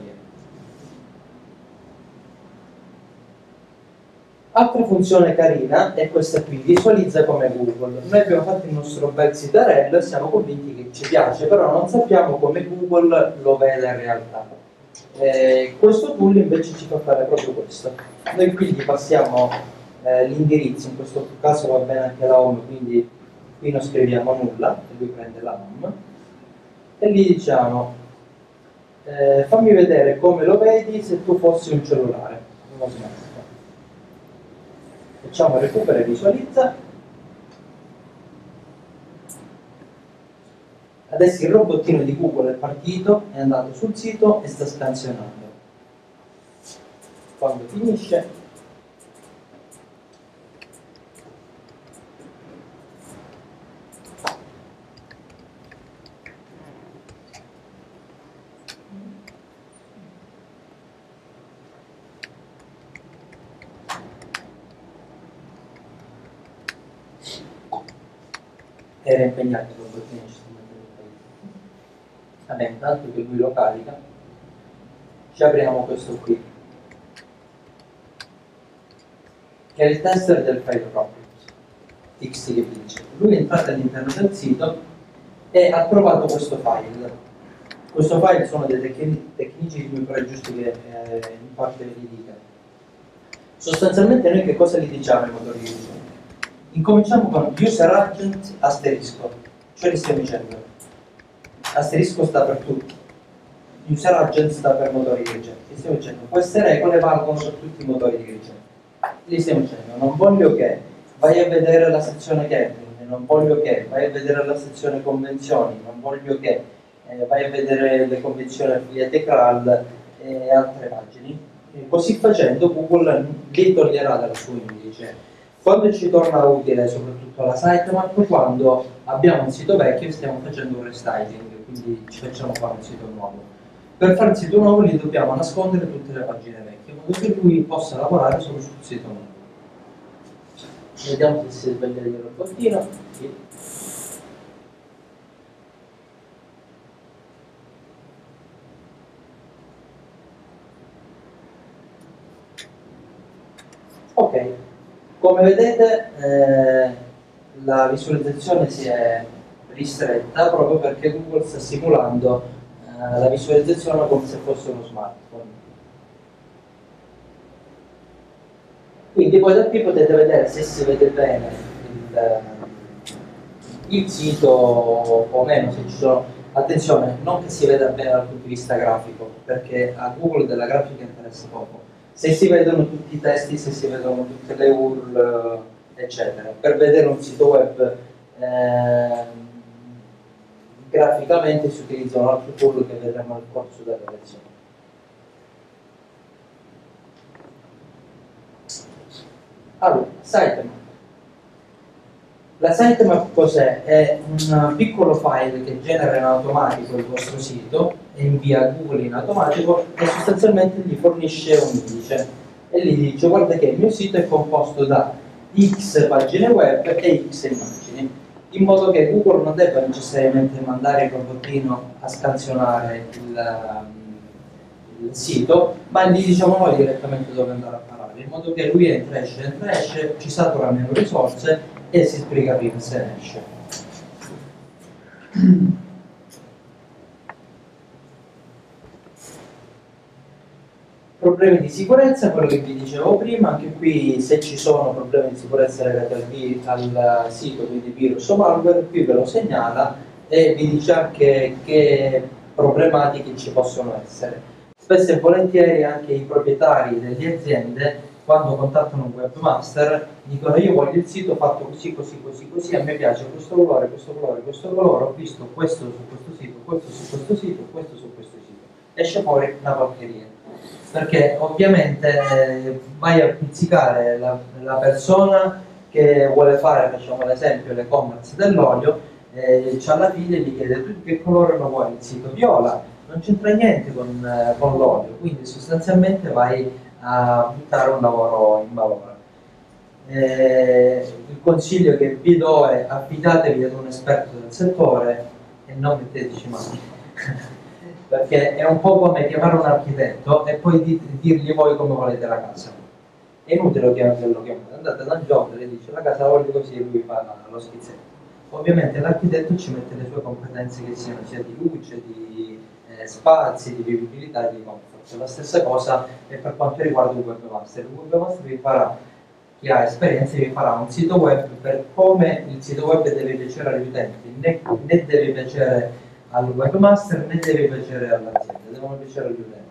Altra funzione carina è questa qui, visualizza come Google. Noi abbiamo fatto il nostro bel siterello e siamo convinti che ci piace, però non sappiamo come Google lo vede in realtà. Eh, questo tool invece ci fa fare proprio questo. Noi quindi passiamo eh, l'indirizzo, in questo caso va bene anche la home, quindi qui non scriviamo nulla, e lui prende la home, e gli diciamo eh, fammi vedere come lo vedi se tu fossi un cellulare, uno smartphone. Facciamo recupera e visualizza. Adesso il robottino di Google è partito, è andato sul sito e sta scansionando. Quando finisce era impegnato con il bottino. Vabbè, intanto che lui lo carica, ci apriamo questo qui, che è il tester del file property X che vi dice. Lui è entrato all'interno del sito e ha trovato questo file. Questo file sono dei tecnici, tecnici di cui è giusto che eh, in parte ve li dica. Sostanzialmente noi che cosa gli diciamo ai motori di ricerca? Incominciamo con user agent asterisco, cioè gli stiamo dicendo asterisco sta per tutti, user agent sta per motori di ricerca, gli stiamo dicendo queste regole valgono per tutti i motori di ricerca, gli stiamo dicendo non voglio che vai a vedere la sezione kernel, non voglio che vai a vedere la sezione convenzioni, non voglio che eh, vai a vedere le convenzioni affiliate crawl e altre pagine, e così facendo Google li toglierà dal suo indice. Quando ci torna utile soprattutto la sitemap, quando abbiamo un sito vecchio e stiamo facendo un restyling, quindi ci facciamo fare un sito nuovo. Per fare il sito nuovo gli dobbiamo nascondere tutte le pagine vecchie, in modo che lui possa lavorare solo sul sito nuovo. Vediamo se si sveglia il robottino. Sì. Ok. Come vedete eh, la visualizzazione si è ristretta proprio perché Google sta simulando eh, la visualizzazione come se fosse uno smartphone. Quindi poi da qui potete vedere se si vede bene il, il sito o meno, se ci sono. Attenzione, non che si veda bene dal punto di vista grafico, perché a Google della grafica interessa poco. Se si vedono tutti i testi, se si vedono tutte le U R L, eccetera. Per vedere un sito web eh, graficamente si utilizza un altro tool che vedremo nel corso della lezione. Allora, sitemap. La sitemap cos'è? È un piccolo file che genera in automatico il vostro sito e invia a Google in automatico e sostanzialmente gli fornisce un indice. e gli dice guarda che il mio sito è composto da X pagine web e X immagini, in modo che Google non debba necessariamente mandare il robottino a scansionare il, il sito, ma gli diciamo noi direttamente dove andare a parare, in modo che lui entra, esce, entra, esce, ci satura meno risorse e si sbriga prima se ne esce. Problemi di sicurezza, quello che vi dicevo prima, anche qui se ci sono problemi di sicurezza legati al, vi- al sito, quindi virus o malware, qui ve lo segnala e vi dice anche che problematiche ci possono essere. Spesso e volentieri anche i proprietari delle aziende, quando contattano un webmaster, dicono io voglio il sito fatto così, così, così, così, a me piace questo colore, questo colore, questo colore, ho visto questo su questo sito, questo su questo sito, questo su questo sito. Esce fuori una porcheria. Perché ovviamente eh, vai a pizzicare la, la persona che vuole fare, facciamo l'esempio, l'e-commerce dell'olio, eh, c'ha la figlia e gli chiede tu che colore lo vuoi, il sito viola, non c'entra niente con, eh, con l'olio, quindi sostanzialmente vai a buttare un lavoro in malora. Eh, il consiglio che vi do è affidatevi ad un esperto del settore e non metteteci mani. Perché è un po' come chiamare un architetto e poi di, dirgli voi come volete la casa. È inutile che lo chiamate, andate da un giorno e le dice la casa la voglio così e lui fa lo schizzetto. Ovviamente l'architetto ci mette le sue competenze che siano sia di luce, di eh, spazi, di vivibilità e di comfort. La stessa cosa è per quanto riguarda il webmaster. Il webmaster vi farà, chi ha esperienza, vi farà un sito web per come il sito web deve piacere agli utenti, né, né deve piacere al webmaster né deve piacere all'azienda, devono piacere agli utenti.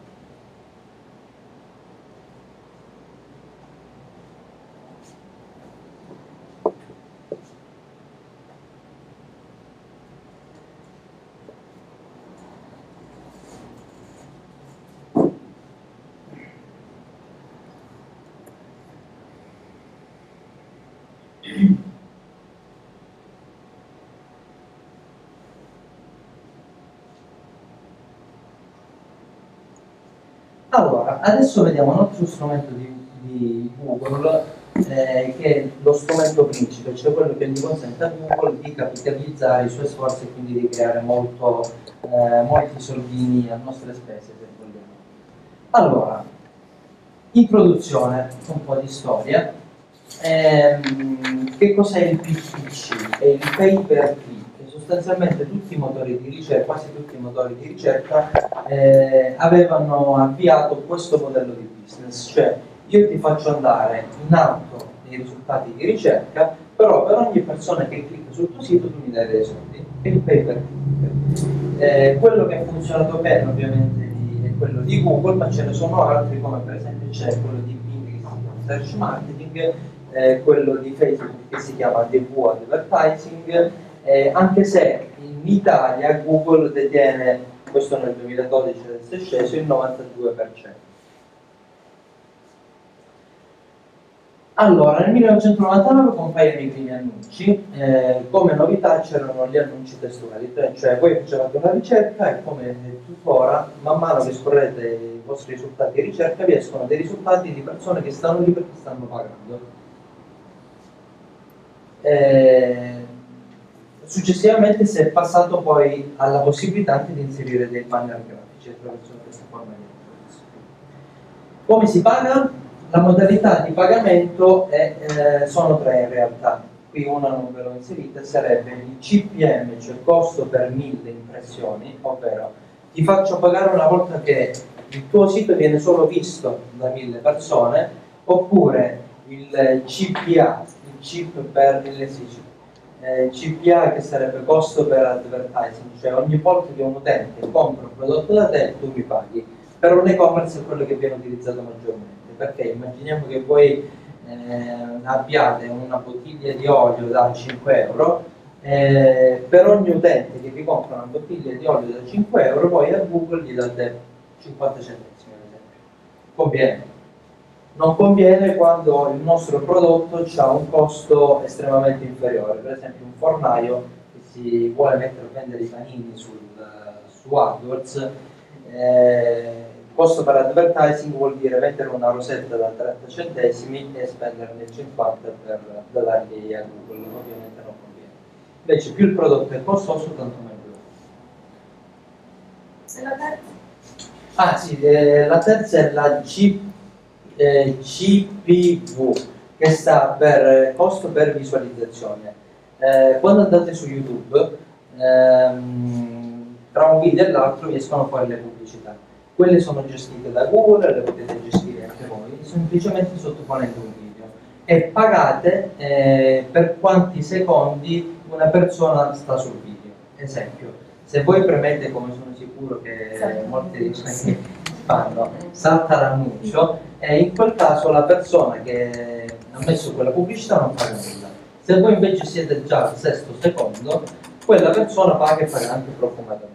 Allora, adesso vediamo un altro strumento di, di Google eh, che è lo strumento principe, cioè quello che gli consente a Google di capitalizzare i suoi sforzi e quindi di creare molto, eh, molti soldini a nostre spese, se vogliamo. Allora, introduzione, un po' di storia. Ehm, che cos'è il P P C? È il pay per click. Sostanzialmente tutti i motori di ricerca, quasi tutti i motori di ricerca eh, avevano avviato questo modello di business, cioè io ti faccio andare in alto nei risultati di ricerca, però per ogni persona che clicca sul tuo sito tu mi dai dei soldi, è il pay per click. Eh, quello che ha funzionato bene ovviamente è quello di Google, ma ce ne sono altri come per esempio c'è quello di Bing che si chiama Search Marketing, eh, quello di Facebook che si chiama T V Advertising. Eh, anche se in Italia Google detiene, questo nel duemiladodici è sceso, il novantadue per cento. Allora, nel millenovecentonovantanove compaiono i primi annunci, eh, come novità c'erano gli annunci testuali, cioè voi facevate una ricerca e come tuttora, man mano che scorrete i vostri risultati di ricerca, vi escono dei risultati di persone che stanno lì perché stanno pagando. Eh, Successivamente si è passato poi alla possibilità anche di inserire dei banner grafici attraverso questa forma di informazione. Come si paga? La modalità di pagamento è, eh, sono tre in realtà. Qui una non ve l'ho inserita, sarebbe il C P M, cioè costo per mille impressioni, ovvero ti faccio pagare una volta che il tuo sito viene solo visto da mille persone, oppure il C P A, il chip per il sì, Eh, C P A che sarebbe costo per advertising, cioè ogni volta che un utente compra un prodotto da te tu mi paghi. Per un e-commerce è quello che viene utilizzato maggiormente, perché immaginiamo che voi eh, abbiate una bottiglia di olio da cinque euro, eh, per ogni utente che vi compra una bottiglia di olio da cinque euro voi a Google gli date cinquanta centesimi ad esempio. Conviene? Non conviene quando il nostro prodotto ha un costo estremamente inferiore, per esempio un fornaio che si vuole mettere a vendere i panini sul, su AdWords, eh, costo per advertising vuol dire mettere una rosetta da trenta centesimi e spenderne cinquanta per dargli a Google, ovviamente non conviene. Invece più il prodotto è costoso, tanto meglio. E la terza? Ah sì, eh, la terza è la C, eh, C P V, che sta per eh, costo per visualizzazione. Eh, quando andate su YouTube, ehm, tra un video e l'altro vi escono fuori le pubblicità. Quelle sono gestite da Google, le potete gestire anche voi, semplicemente sottoponendo un video. E pagate eh, per quanti secondi una persona sta sul video. Esempio, se voi premete, come sono sicuro che molti di voi fanno, salta l'annuncio, e in quel caso la persona che ha messo quella pubblicità non paga nulla. Se voi invece siete già al sesto secondo, quella persona paga e paga anche profumatamente.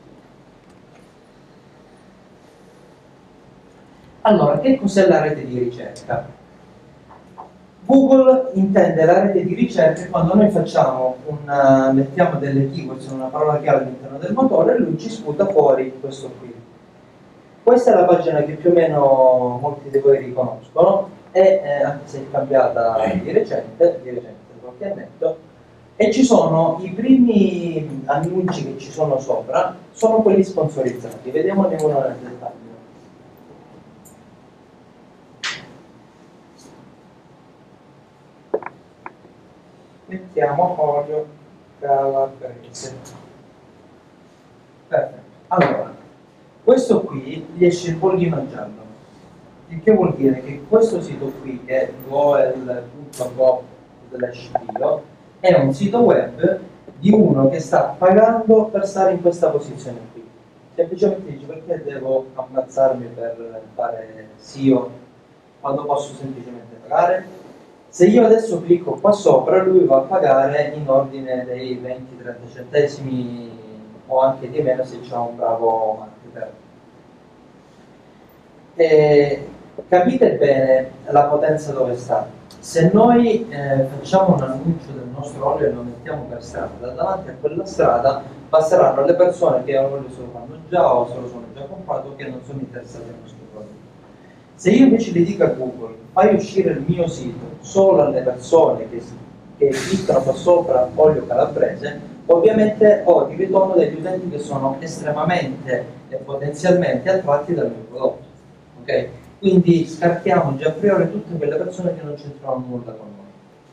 Allora, che cos'è la rete di ricerca? Google intende la rete di ricerca quando noi facciamo una, mettiamo delle keywords, una parola chiave all'interno del motore, e lui ci sputa fuori questo qui. Questa è la pagina che più o meno molti di voi riconoscono, e eh, anche se è cambiata di recente, di recente, qualche annetto, e ci sono i primi annunci che ci sono sopra, sono quelli sponsorizzati. Vediamone uno nel dettaglio. Mettiamo olio calabrese. Perfetto. Allora, questo qui gli esce il bollino giallo, il che vuol dire che questo sito qui, che è goel punto gov slash bio, è un sito web di uno che sta pagando per stare in questa posizione qui. Semplicemente dice: perché devo ammazzarmi per fare S E O quando posso semplicemente pagare? Se io adesso clicco qua sopra, lui va a pagare in ordine dei venti trenta centesimi o anche di meno se c'è un bravo marketer. E capite bene la potenza dove sta. Se noi eh, facciamo un annuncio del nostro olio e lo mettiamo per strada, davanti a quella strada passeranno le persone che l'olio se lo fanno già o se lo sono già comprato o che non sono interessate al nostro prodotto. Se io invece gli dico a Google: fai uscire il mio sito solo alle persone che, che cliccano qua sopra olio calabrese, ovviamente ho di ritorno degli utenti che sono estremamente e potenzialmente attratti dal mio prodotto. Okay? Quindi scartiamo già a priori tutte quelle persone che non c'entrano nulla con noi.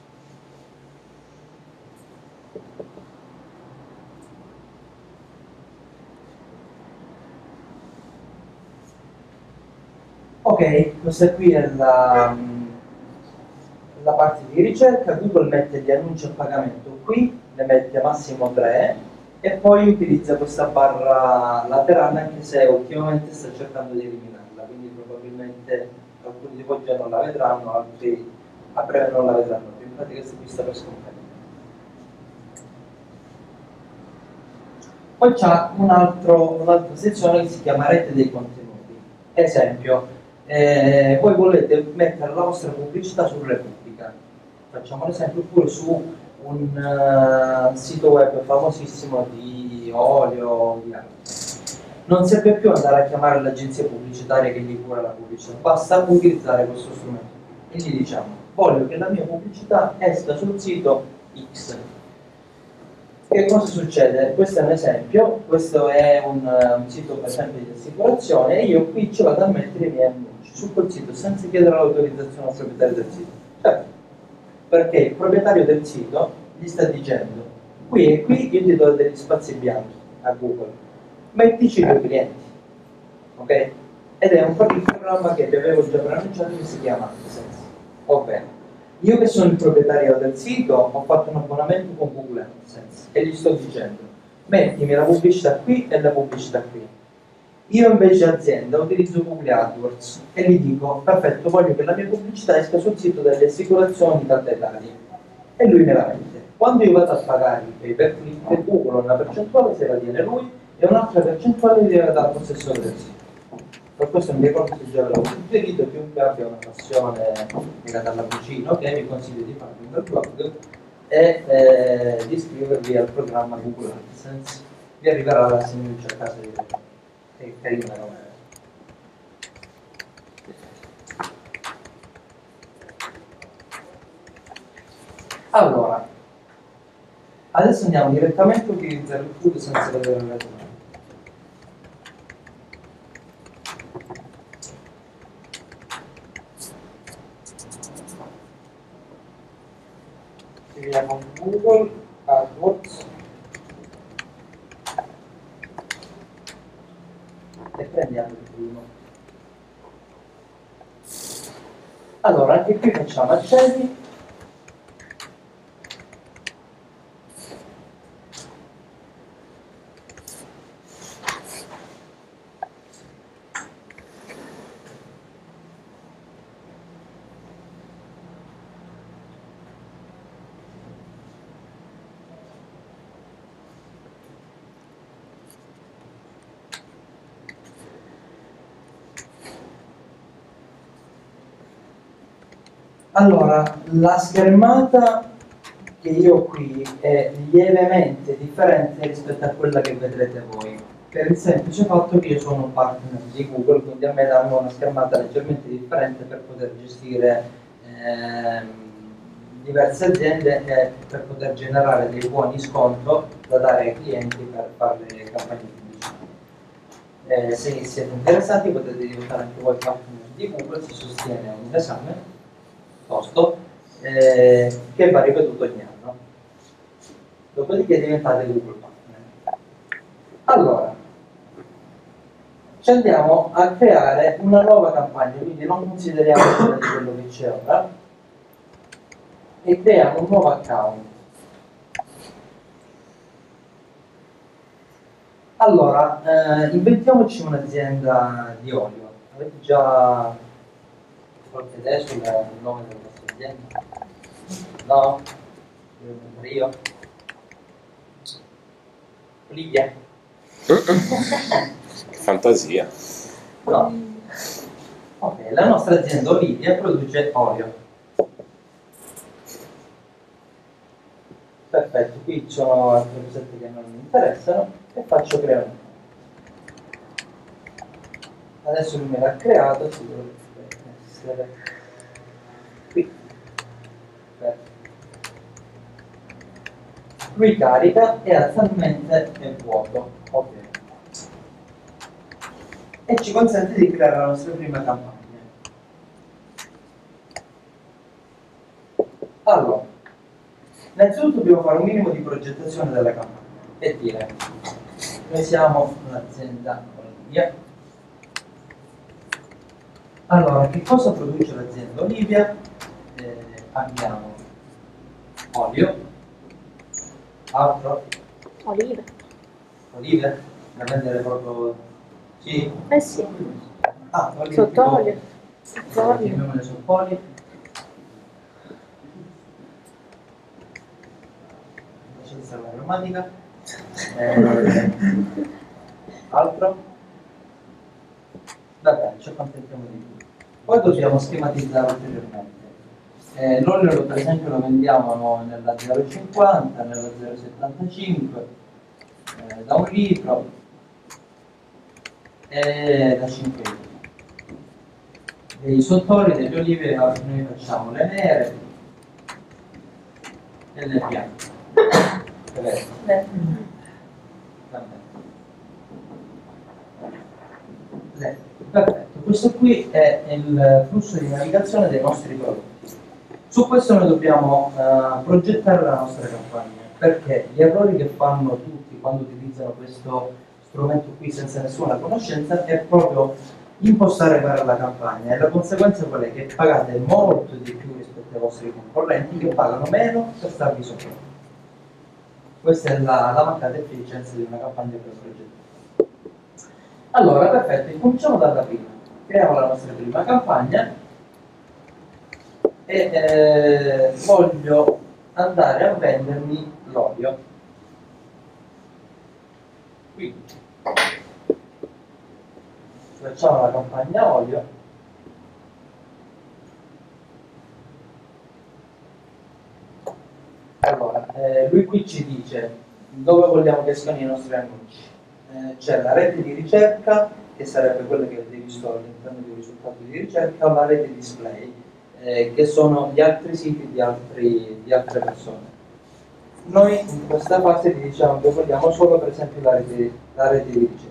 Ok, questa qui è la, la parte di ricerca. Google mette gli annunci a pagamento qui, ne mette massimo tre e poi utilizza questa barra laterale, anche se ultimamente sta cercando di eliminarla, quindi probabilmente alcuni di voi già non la vedranno, altri a breve non la vedranno più. Infatti questa qui sta per scomparire. Poi c'è un un'altra sezione che si chiama rete dei contenuti. Esempio, Eh, voi volete mettere la vostra pubblicità su Repubblica, facciamo l'esempio, oppure su un uh, sito web famosissimo di olio o di altro. Non serve più andare a chiamare l'agenzia pubblicitaria che gli cura la pubblicità, basta utilizzare questo strumento e gli diciamo: voglio che la mia pubblicità esca sul sito X. Che cosa succede? Questo è un esempio, questo è un, un sito per esempio di assicurazione, e io qui ci vado a mettere i miei annunci su quel sito senza chiedere l'autorizzazione al proprietario del sito. Certo, perché il proprietario del sito gli sta dicendo: qui e qui io ti do degli spazi bianchi a Google, mettici i tuoi clienti, ok? Ed è un programma che vi avevo già preannunciato che si chiama AdSense. Ovvero, io che sono il proprietario del sito ho fatto un abbonamento con Google AdSense e gli sto dicendo: mettimi la pubblicità qui e la pubblicità qui. Io invece azienda utilizzo Google AdWords e gli dico: perfetto, voglio che la mia pubblicità esca sul sito delle assicurazioni Tali, e lui me la mette. Quando io vado a pagare il pay per click, Google una percentuale se la tiene lui e un'altra percentuale viene dal possessore del sito. Per questo mi ricordo che già l'avevo suggerito: chiunque abbia una passione legata alla cucina, ok, vi consiglio di farvi un bel blog e eh, di iscrivervi al programma Google AdSense. Vi arriverà la signatura a casa di te. È carina come, Allora, adesso andiamo direttamente a utilizzare il tool senza vedere il resto. Scriviamo Google AdWords e prendiamo il primo. Allora, anche qui facciamo accedi. Allora, la schermata che io ho qui è lievemente differente rispetto a quella che vedrete voi, per il semplice fatto che io sono un partner di Google, quindi a me danno una schermata leggermente differente per poter gestire ehm, diverse aziende e per poter generare dei buoni sconto da dare ai clienti per fare le campagne pubblicitarie. Eh, se siete interessati potete diventare anche voi partner di Google, si sostiene un esame tosto eh, che va ripetuto ogni anno. Dopodiché diventate Google Partner. Allora, ci andiamo a creare una nuova campagna, quindi non consideriamo quella di quello che c'è ora, e creiamo un nuovo account. Allora, eh, inventiamoci un'azienda di olio. Avete già qualche idea sul nome della vostra azienda? No? Devo pensare io? Olivia? Che fantasia. No. Ok, la nostra azienda Olivia produce olio. Perfetto, qui ci sono altre cosette che non mi interessano e faccio creare. Adesso lui me l'ha creato, si dovrebbe essere qui. Perfetto. Lui carica e attualmente è vuoto, ovviamente. E ci consente di creare la nostra prima campagna. Allora, innanzitutto dobbiamo fare un minimo di progettazione della campagna e dire: noi siamo un'azienda Olivia. Allora, che cosa produce l'azienda Olivia? Eh, abbiamo olio, altro, Olive. olive, da vendere proprio, sì, Eh sì. ah, olive Sott'olio. tipo- Sott'olio. chiamiamole sott'olio. Licenza aromatica, eh, altro, va bene, ci accontentiamo di più. Poi dobbiamo schematizzare ulteriormente. Eh, l'olio per esempio lo vendiamo nella zero virgola cinquanta, nella zero virgola settantacinque, eh, da un litro e da cinque litri. Dei sottoli delle olive noi facciamo le nere e le bianche. Beh. Beh. Perfetto, questo qui è il flusso di navigazione dei nostri prodotti. Su questo noi dobbiamo uh, progettare la nostra campagna, perché gli errori che fanno tutti quando utilizzano questo strumento qui senza nessuna conoscenza è proprio impostare bene la campagna, e la conseguenza qual è? Che pagate molto di più rispetto ai vostri concorrenti che pagano meno per starvi sopra. Questa è la, la mancata efficienza di una campagna per progettare. Allora, perfetto, cominciamo dalla prima. Creiamo la nostra prima campagna e eh, voglio andare a vendermi l'olio. Quindi facciamo la campagna olio. Allora, eh, lui qui ci dice dove vogliamo che escano i nostri annunci. Eh, c'è la rete di ricerca, che sarebbe quella che avete visto all'interno dei risultati di ricerca, o la rete display. eh, che sono gli altri siti di, altri, di altre persone. Noi in questa fase vi diciamo che vogliamo solo per esempio la rete, la rete di ricerca.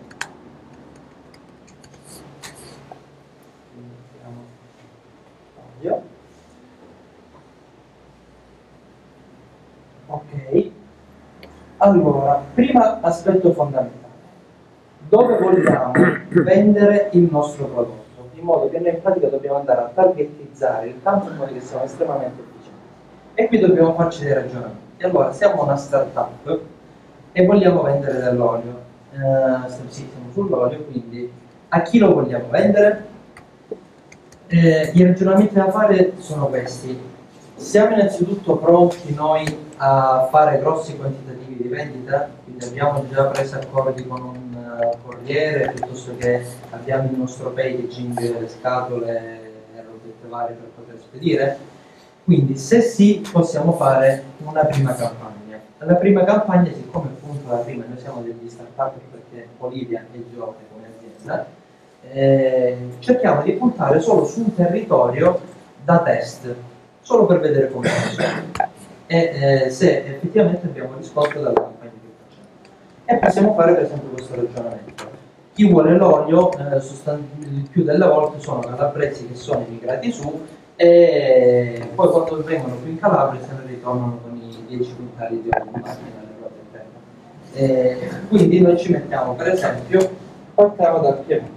Ok, allora, prima aspetto fondamentale, dove vogliamo vendere il nostro prodotto, in modo che noi in pratica dobbiamo andare a targetizzare il campo in modo che siamo estremamente efficienti. E qui dobbiamo farci dei ragionamenti. Allora, siamo una startup e vogliamo vendere dell'olio, eh, sì, siamo sull'olio, quindi a chi lo vogliamo vendere? Eh, I ragionamenti da fare sono questi. Siamo innanzitutto pronti noi a fare grossi quantitativi di vendita, quindi abbiamo già preso accordi con un uh, corriere piuttosto che abbiamo il nostro packaging, le scatole e robette varie per poter spedire. Quindi se sì possiamo fare una prima campagna. La prima campagna, siccome appunto la prima noi siamo degli start-up perché Olivia è giovane come azienda, eh, cerchiamo di puntare solo su un territorio da test, solo per vedere come funziona e eh, se effettivamente abbiamo risposto dalla campagna che facciamo. E possiamo fare per esempio questo ragionamento. Chi vuole l'olio, eh, il più delle volte sono calabresi che sono immigrati su e poi quando vengono qui in Calabria se ne ritornano con i dieci quintali di olio in macchina alle ruote interne. Eh, quindi noi ci mettiamo per esempio, partiamo dal Piemonte.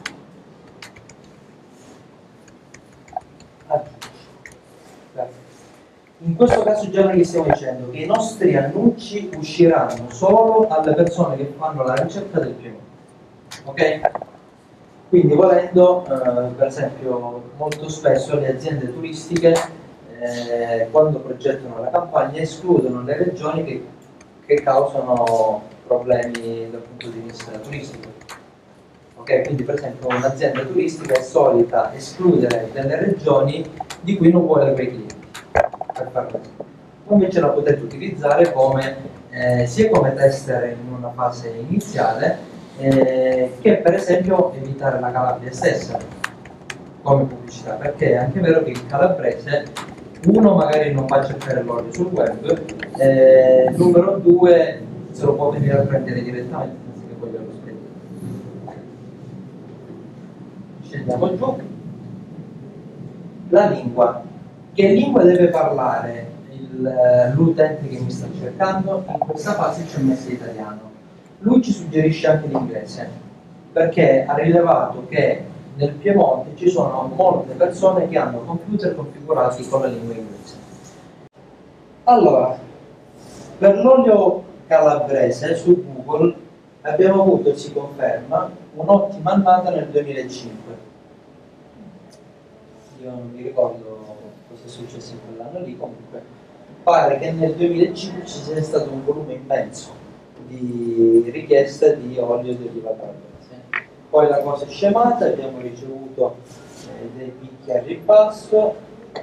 In questo caso già noi stiamo dicendo che i nostri annunci usciranno solo alle persone che fanno la ricerca del Piemonte. Ok? Quindi volendo, eh, per esempio, molto spesso le aziende turistiche eh, quando progettano la campagna escludono le regioni che, che causano problemi dal punto di vista turistico. Ok? Quindi per esempio un'azienda turistica è solita escludere delle regioni di cui non vuole quei clienti. Per farlo. Invece la potete utilizzare come, eh, sia come tester in una fase iniziale eh, che per esempio evitare la Calabria stessa come pubblicità, perché è anche vero che il calabrese uno magari non va a cercare l'olio sul web, eh, numero due se lo può venire a prendere direttamente senza che voglia lo spedire. Scendiamo giù. La lingua. Che lingua deve parlare l'utente che mi sta cercando? In questa fase ci ho messo l'italiano. Lui ci suggerisce anche l'inglese, perché ha rilevato che nel Piemonte ci sono molte persone che hanno computer configurati con la lingua inglese. Allora, per l'olio calabrese su Google abbiamo avuto, si conferma, un'ottima annata nel duemilacinque. Io non mi ricordo cosa è successo in quell'anno lì, comunque pare che nel duemilacinque ci sia stato un volume immenso di richieste di olio di oliva calabrese. Poi la cosa è scemata, abbiamo ricevuto eh, dei picchi al ribasso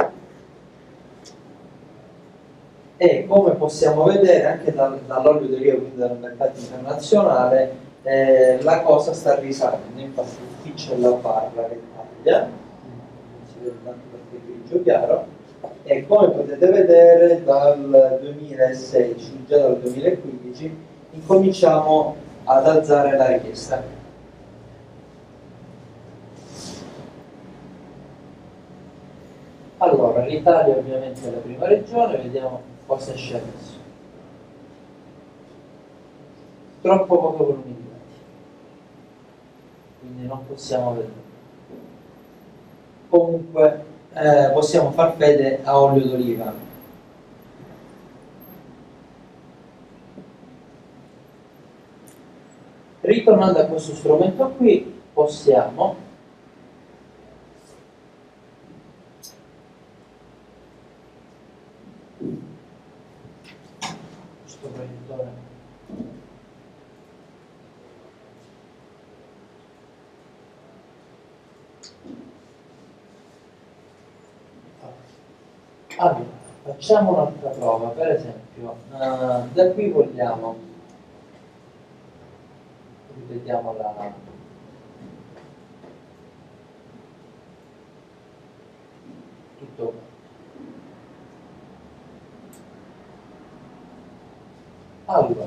e come possiamo vedere anche dal, dall'olio di oliva, quindi dal mercato internazionale, eh, la cosa sta risalendo. Infatti qui c'è la barra che taglia, si vede tanto perché è grigio chiaro, e come potete vedere dal duemilasedici, già dal duemilaquindici, incominciamo ad alzare la richiesta. Allora, l'Italia ovviamente è la prima regione, vediamo cosa esce adesso. Troppo poco volume di dati, quindi non possiamo vedere. Comunque eh, possiamo far fede a olio d'oliva. Ritornando a questo strumento qui, possiamo questo proiettore allora, facciamo un'altra prova, per esempio uh, da qui vogliamo, ripetiamo la tutto qua. Allora,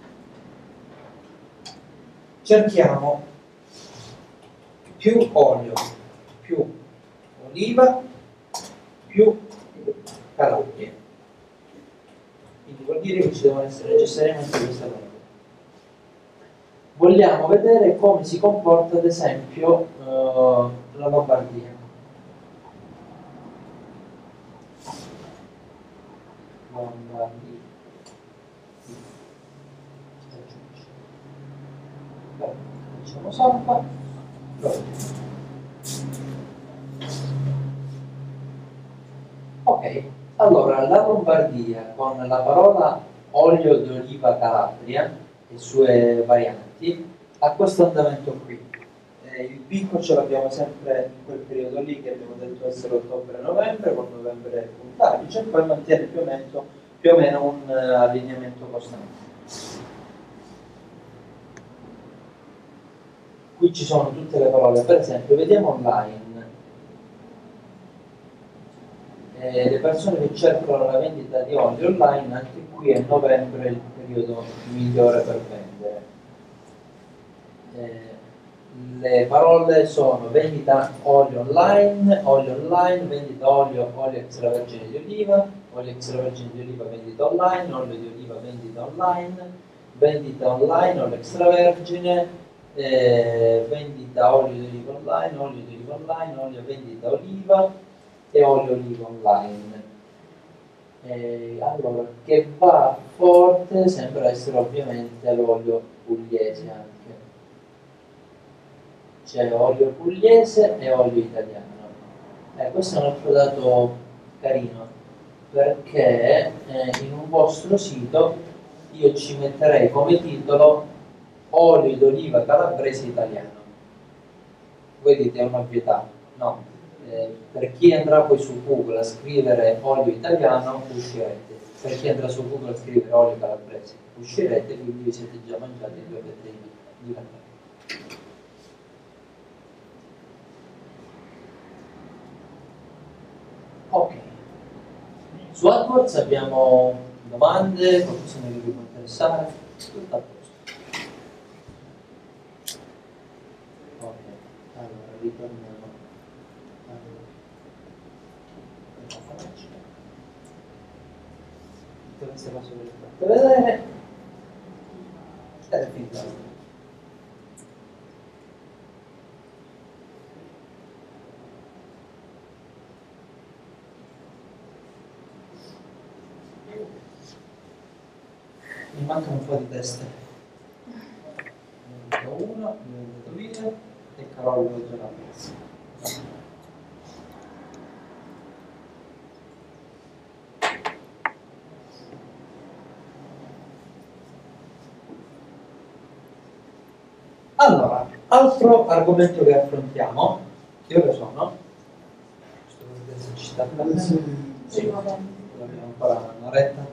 cerchiamo più olio, più oliva, più carogne. Quindi vuol dire che ci devono essere necessariamente queste cose. Vogliamo vedere come si comporta ad esempio eh, la Lombardia. Lombardia. Beh, diciamo Sampa. Ok, allora la Lombardia con la parola olio d'oliva Calabria e sue varianti ha questo andamento qui. Eh, il picco ce l'abbiamo sempre in quel periodo lì che abbiamo detto essere ottobre-novembre, con novembre puntaggio, e poi mantiene più o meno, più o meno un uh, allineamento costante. Qui ci sono tutte le parole, per esempio vediamo online. Eh, le persone che cercano la vendita di olio online, anche qui è novembre il periodo migliore per vendere. Eh, le parole sono vendita olio online, olio online, vendita olio, olio extravergine di oliva, olio extravergine di oliva vendita online, olio di oliva vendita online, vendita online, olio extravergine, eh, vendita olio di oliva online, olio di oliva online, olio vendita oliva e olio oliva online. Eh, allora, che va forte sembra essere ovviamente l'olio pugliese anche. C'è olio pugliese e olio italiano. Eh, questo è un altro dato carino, perché eh, in un vostro sito io ci metterei come titolo olio d'oliva calabrese italiano. Voi dite è un'ovvietà? No. Eh, per chi andrà poi su Google a scrivere olio italiano uscirete, per chi andrà su Google a scrivere olio calabrese uscirete, quindi vi siete già mangiati due fette di calabrese. Ok, su AdWords abbiamo domande, qualcosa che vi può interessare, tutto a posto. Ok, allora ritorniamo. Tutte queste cose ve le fate vedere ed è finito. Mi mancano un po' di teste. Ne ho una, ne ho via e Carollo ho già la pezza. Allora, altro argomento che affrontiamo, che ore sono? Questo potete se ci sta bene? Sì, abbiamo ancora un'oretta.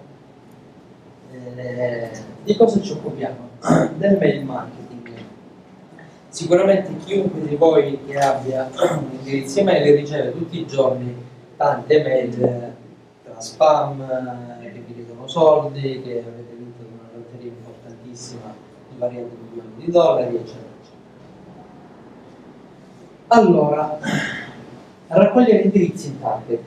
Eh, di cosa ci occupiamo? Del mail marketing. Sicuramente chiunque di voi che abbia un indirizzo email riceve tutti i giorni tante mail tra spam, eh, che vi chiedono soldi, che avete vinto una lotteria importantissima di variati milioni di dollari, eccetera, eccetera. Allora, raccogliere indirizzi in target.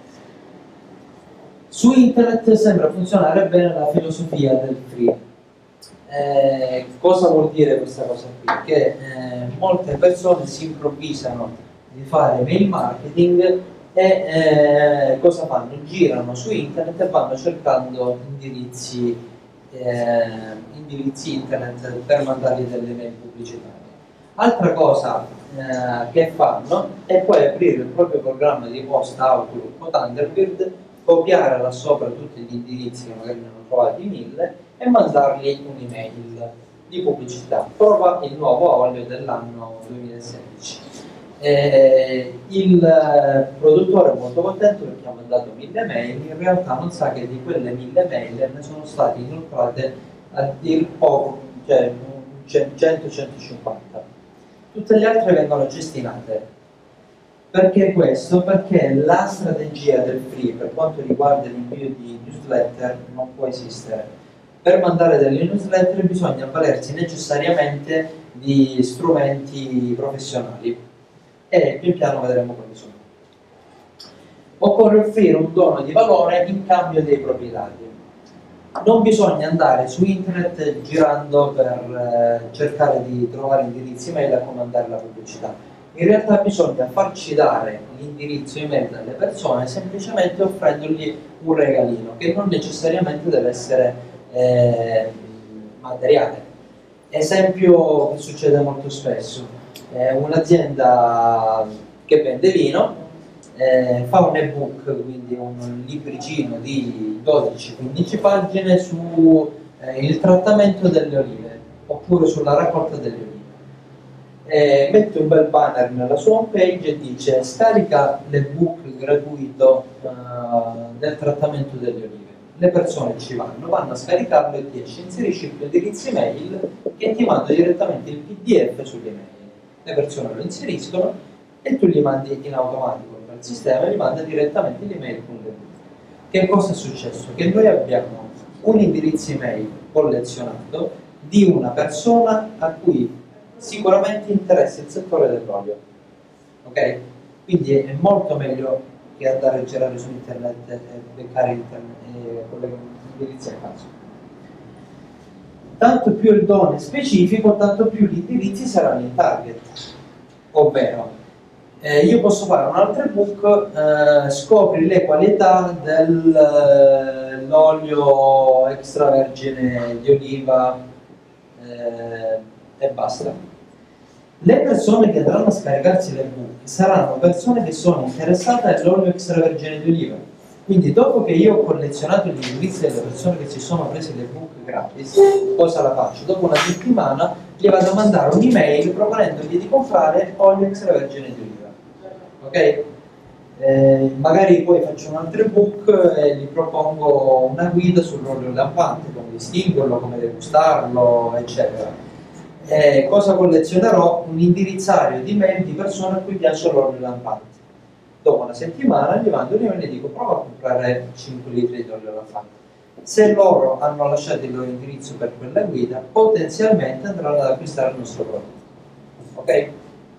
Su internet sembra funzionare bene la filosofia del free. Eh, cosa vuol dire questa cosa qui? Che eh, molte persone si improvvisano di fare mail marketing e eh, cosa fanno? Girano su internet e vanno cercando indirizzi, eh, indirizzi internet per mandargli delle mail pubblicitarie. Altra cosa eh, che fanno è poi aprire il proprio programma di posta Outlook o Thunderbird, copiare là sopra tutti gli indirizzi che magari ne hanno trovati mille e mandargli un'email di pubblicità. Prova il nuovo olio dell'anno duemilasedici. Eh, il produttore è molto contento perché ha mandato mille mail, in realtà non sa che di quelle mille mail ne sono state inoltrate a dir poco, cioè cento centocinquanta. Tutte le altre vengono gestinate. Perché questo? Perché la strategia del free per quanto riguarda l'invio di newsletter non può esistere. Per mandare delle newsletter bisogna avvalersi necessariamente di strumenti professionali e pian piano vedremo quali sono. Occorre offrire un dono di valore in cambio dei propri dati. Non bisogna andare su internet girando per eh, cercare di trovare indirizzi email a comandare la pubblicità. In realtà bisogna farci dare l'indirizzo email dalle persone semplicemente offrendogli un regalino che non necessariamente deve essere eh, materiale. Esempio che succede molto spesso: eh, un'azienda che vende vino eh, fa un ebook, quindi un libricino di dodici quindici pagine su eh, il trattamento delle olive oppure sulla raccolta delle olive. Eh, mette un bel banner nella sua homepage e dice: scarica l'ebook gratuito eh, del trattamento delle olive. Le persone ci vanno, vanno a scaricarlo e ti esce: inserisci il tuo indirizzo email che ti manda direttamente il P D F sull'email. Le persone lo inseriscono e tu gli mandi in automatico il sistema e gli manda direttamente l'email con l'ebook. Che cosa è successo? Che noi abbiamo un indirizzo email collezionato di una persona a cui sicuramente interessa il settore dell'olio, ok? Quindi è molto meglio che andare a girare su internet e beccare internet e con gli indirizzi a caso. Tanto più il dono è specifico, tanto più gli indirizzi saranno in target. Ovvero, eh, io posso fare un altro ebook, eh, scopri le qualità dell'olio extravergine di oliva eh, e basta. Le persone che andranno a scaricarsi l'ebook saranno persone che sono interessate all'olio extravergine di oliva. Quindi dopo che io ho collezionato gli indirizzi delle persone che si sono presi l'ebook gratis, cosa la faccio? Dopo una settimana gli vado a mandare un'email proponendogli di comprare olio extravergine di oliva. Ok? Eh, magari poi faccio un altro ebook e gli propongo una guida sull'olio lampante, come distinguerlo, come degustarlo, eccetera. Eh, cosa collezionerò? Un indirizzario di mail di persone a cui piace l'olio lampante. Dopo una settimana gli mando un'email e dico: prova a comprare cinque litri di olio lampante. Se loro hanno lasciato il loro indirizzo per quella guida, potenzialmente andranno ad acquistare il nostro prodotto. Ok?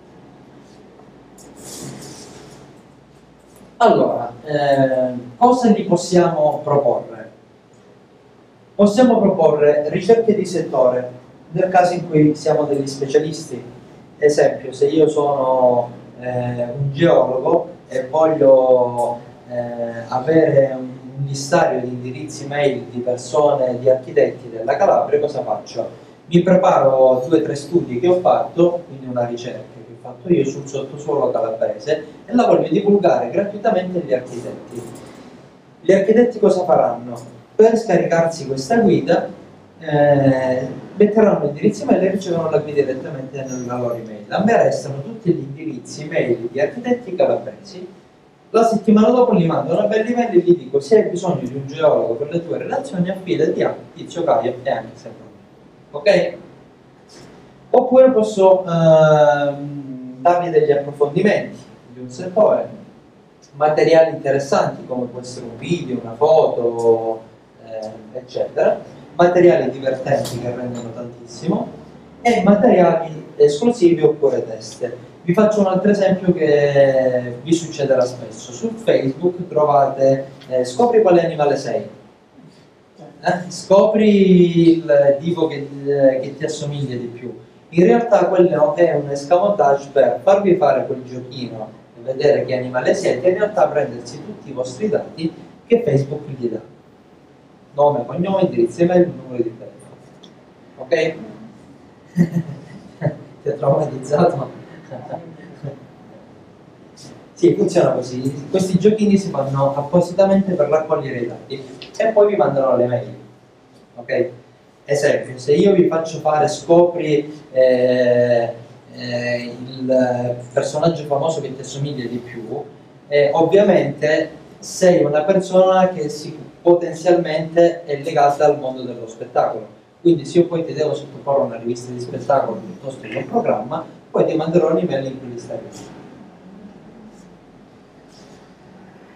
Allora, eh, cosa gli possiamo proporre? Possiamo proporre ricerche di settore nel caso in cui siamo degli specialisti. Esempio, se io sono eh, un geologo e voglio eh, avere un, un listario di indirizzi mail di persone, di architetti della Calabria, cosa faccio? Mi preparo due o tre studi che ho fatto, quindi una ricerca che ho fatto io sul sottosuolo calabrese, e la voglio divulgare gratuitamente agli architetti. Gli architetti cosa faranno? Per scaricarsi questa guida eh, metteranno l'indirizzo email e ricevono la guida direttamente nella loro email. A me restano tutti gli indirizzi email di architetti calabresi. La settimana dopo gli mando una bella email e gli dico: se hai bisogno di un geologo per le tue relazioni, affidati a Tizio, Caio e anche sempre. Ok? Oppure posso ehm, dargli degli approfondimenti di un settore, materiali interessanti come può essere un video, una foto, eh, eccetera, materiali divertenti che rendono tantissimo e materiali esclusivi oppure test. Vi faccio un altro esempio che vi succederà spesso. Su Facebook trovate eh, scopri quale animale sei, eh? Scopri il divo che, eh, che ti assomiglia di più. In realtà quello è un escamotage per farvi fare quel giochino e vedere che animale siete, in realtà prendersi tutti i vostri dati che Facebook gli dà: nome, cognome, indirizzo email, numero di telefono. Ok? Ti ha traumatizzato? Sì, funziona così. Questi giochini si fanno appositamente per raccogliere i dati e poi vi mandano le mail. Ok? Esempio, se io vi faccio fare scopri eh, eh, il personaggio famoso che ti assomiglia di più, eh, ovviamente sei una persona che si, potenzialmente è legata al mondo dello spettacolo. Quindi se io poi ti devo sottoporre una rivista di spettacolo piuttosto che un programma, poi ti manderò un'email in cui li stai.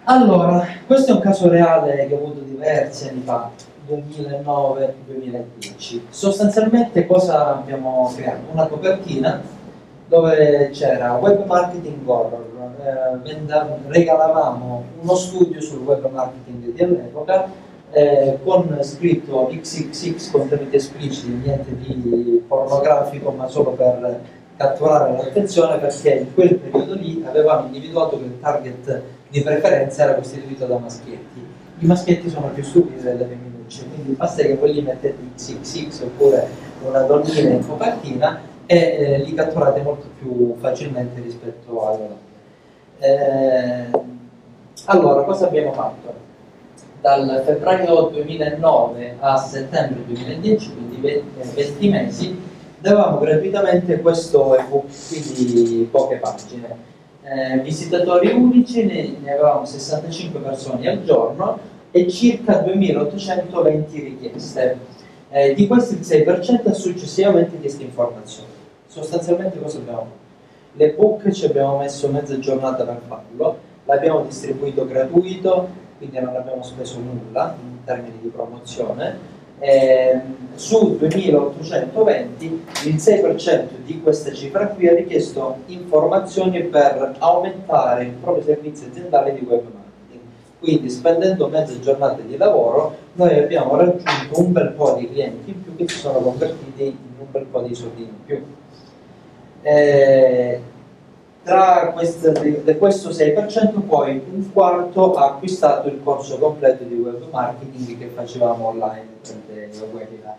Allora, questo è un caso reale che ho avuto diversi anni fa, duemilanove duemiladieci. Sostanzialmente cosa abbiamo creato? Una copertina dove c'era web marketing horror, eh, venda- regalavamo uno studio sul web marketing dell'epoca eh, con scritto X X X, contenuti espliciti, niente di pornografico, ma solo per catturare l'attenzione, perché in quel periodo lì avevamo individuato che il target di preferenza era costituito da maschietti. I maschietti sono più stupidi delle femminucce, quindi basta che voi gli mettete X X X oppure una donnina in copertina e eh, li catturate molto più facilmente rispetto alle donne. Eh, allora, cosa abbiamo fatto? Dal febbraio duemilanove a settembre duemiladieci, quindi venti mesi, davamo gratuitamente questo ebook, quindi poche pagine. Eh, visitatori unici, ne, ne avevamo sessantacinque persone al giorno e circa duemilaottocentoventi richieste. Eh, di questi il sei per cento ha successivamente chiesto informazioni. Sostanzialmente cosa abbiamo fatto? L'ebook ci abbiamo messo mezza giornata per farlo, l'abbiamo distribuito gratuito, quindi non abbiamo speso nulla in termini di promozione. Eh, su duemilaottocentoventi il sei per cento di questa cifra qui ha richiesto informazioni per aumentare il proprio servizio aziendale di web marketing. Quindi spendendo mezza giornata di lavoro noi abbiamo raggiunto un bel po' di clienti in più che si sono convertiti in un bel po' di soldi in più. Eh, tra queste, di questo sei per cento poi un quarto ha acquistato il corso completo di web marketing che facevamo online tramite webinar.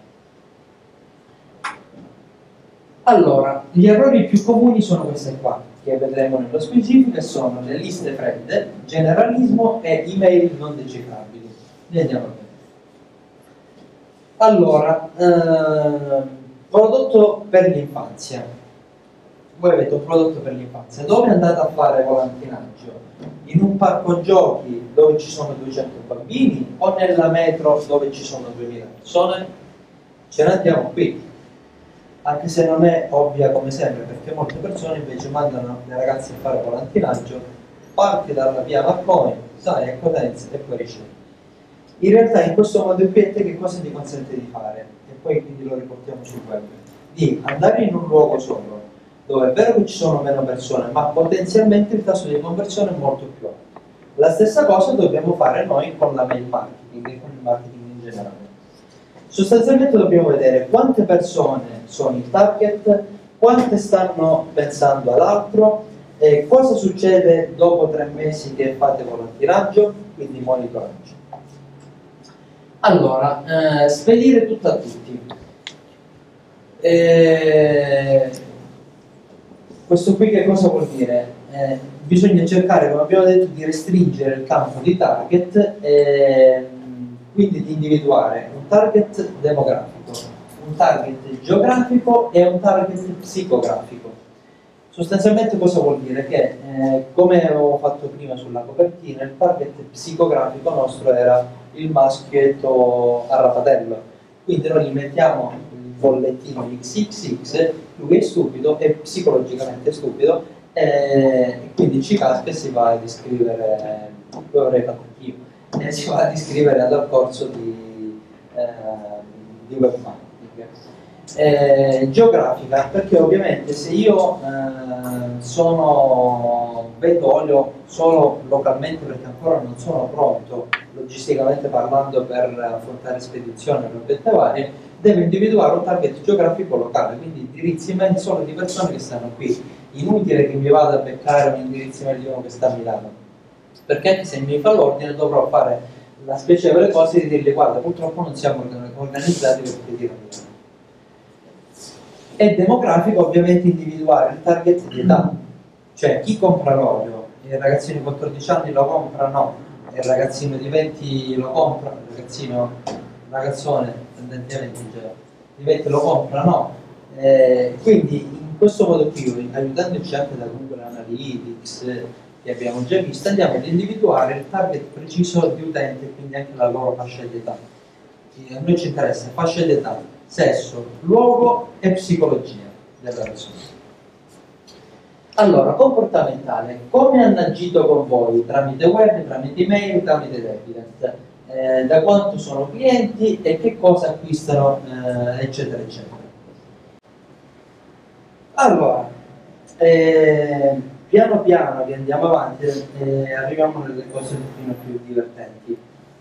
Allora, gli errori più comuni sono questi qua, che vedremo nello specifico, e sono le liste fredde, generalismo e email non decifrabili. Ne andiamo a vedere. Allora, eh, prodotto per l'infanzia. Voi avete un prodotto per l'infanzia, dove andate a fare volantinaggio? In un parco giochi dove ci sono duecento bambini o nella metro dove ci sono duemila persone? Ce ne andiamo qui, anche se non è ovvia come sempre, perché molte persone invece mandano le ragazze a fare volantinaggio, parti dalla via Marconi, sai, a Cosenza e poi ricevi. In realtà in questo modo qui a te che cosa ti consente di fare? E poi quindi lo riportiamo sul web. Di andare in un luogo solo, dove è vero che ci sono meno persone, ma potenzialmente il tasso di conversione è molto più alto. La stessa cosa dobbiamo fare noi con la mail marketing e con il marketing in generale. Sostanzialmente dobbiamo vedere quante persone sono il target, quante stanno pensando all'altro, e cosa succede dopo tre mesi che fate volantinaggio, quindi monitoraggio. Allora, eh, spedire tutto a tutti. Eh, Questo qui che cosa vuol dire? Eh, bisogna cercare, come abbiamo detto, di restringere il campo di target e quindi di individuare un target demografico, un target geografico e un target psicografico. Sostanzialmente cosa vuol dire? Che eh, come avevo fatto prima sulla copertina, il target psicografico nostro era il maschietto a rapatello, quindi noi gli mettiamo il bollettino X X X, lui è stupido, è psicologicamente stupido e quindi ci casca e si va ad iscrivere, lo avrei fatto io, e si va ad iscrivere al corso di, eh, di web marketing. Eh, geografica, perché ovviamente se io eh, sono vedo olio solo localmente perché ancora non sono pronto logisticamente parlando per affrontare spedizioni e robette varie, devo individuare un target geografico locale, quindi indirizzi email solo di persone che stanno qui. Inutile che mi vada a beccare un indirizzo email di uno che sta a Milano, perché se mi fa l'ordine dovrò fare la spiacevole cosa di dirgli: guarda, purtroppo non siamo organizzati per spedire a Milano. È demografico ovviamente individuare il target di età, cioè chi compra l'olio, il ragazzino di quattordici anni lo compra? No, il ragazzino di venti lo compra, il ragazzino, ragazzone tendenzialmente di venti lo compra? No. Eh, quindi in questo modo qui, aiutandoci anche da Google Analytics che abbiamo già visto, andiamo ad individuare il target preciso di utente, quindi anche la loro fascia di età. A noi ci interessa fascia di età, sesso, luogo e psicologia della persona. Allora, comportamentale, come hanno agito con voi? Tramite web, tramite email, tramite evidence? Eh, da quanto sono clienti e che cosa acquistano, eh, eccetera, eccetera. Allora, eh, piano piano che andiamo avanti, eh, arriviamo nelle cose un pochino più divertenti.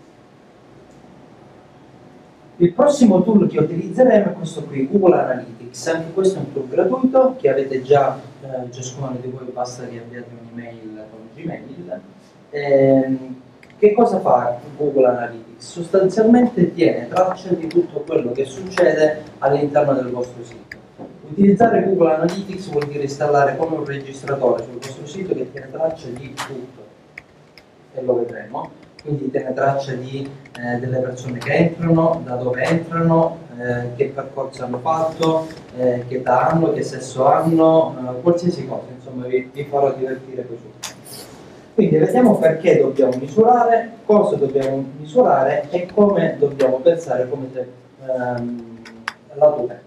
Il prossimo tool che utilizzeremo è questo qui, Google Analytics. Anche questo è un tool gratuito che avete già, eh, ciascuno di voi basta che abbiate un'email con Gmail. Eh, che cosa fa Google Analytics? Sostanzialmente tiene traccia di tutto quello che succede all'interno del vostro sito. Utilizzare Google Analytics vuol dire installare come un registratore sul vostro sito che tiene traccia di tutto, e lo vedremo. Quindi tiene traccia di, eh, delle persone che entrano, da dove entrano, eh, che percorso hanno fatto, eh, che età hanno, che sesso hanno, eh, qualsiasi cosa, insomma vi, vi farò divertire poi su. Quindi vediamo perché dobbiamo misurare, cosa dobbiamo misurare e come dobbiamo pensare come te, ehm, lato utente.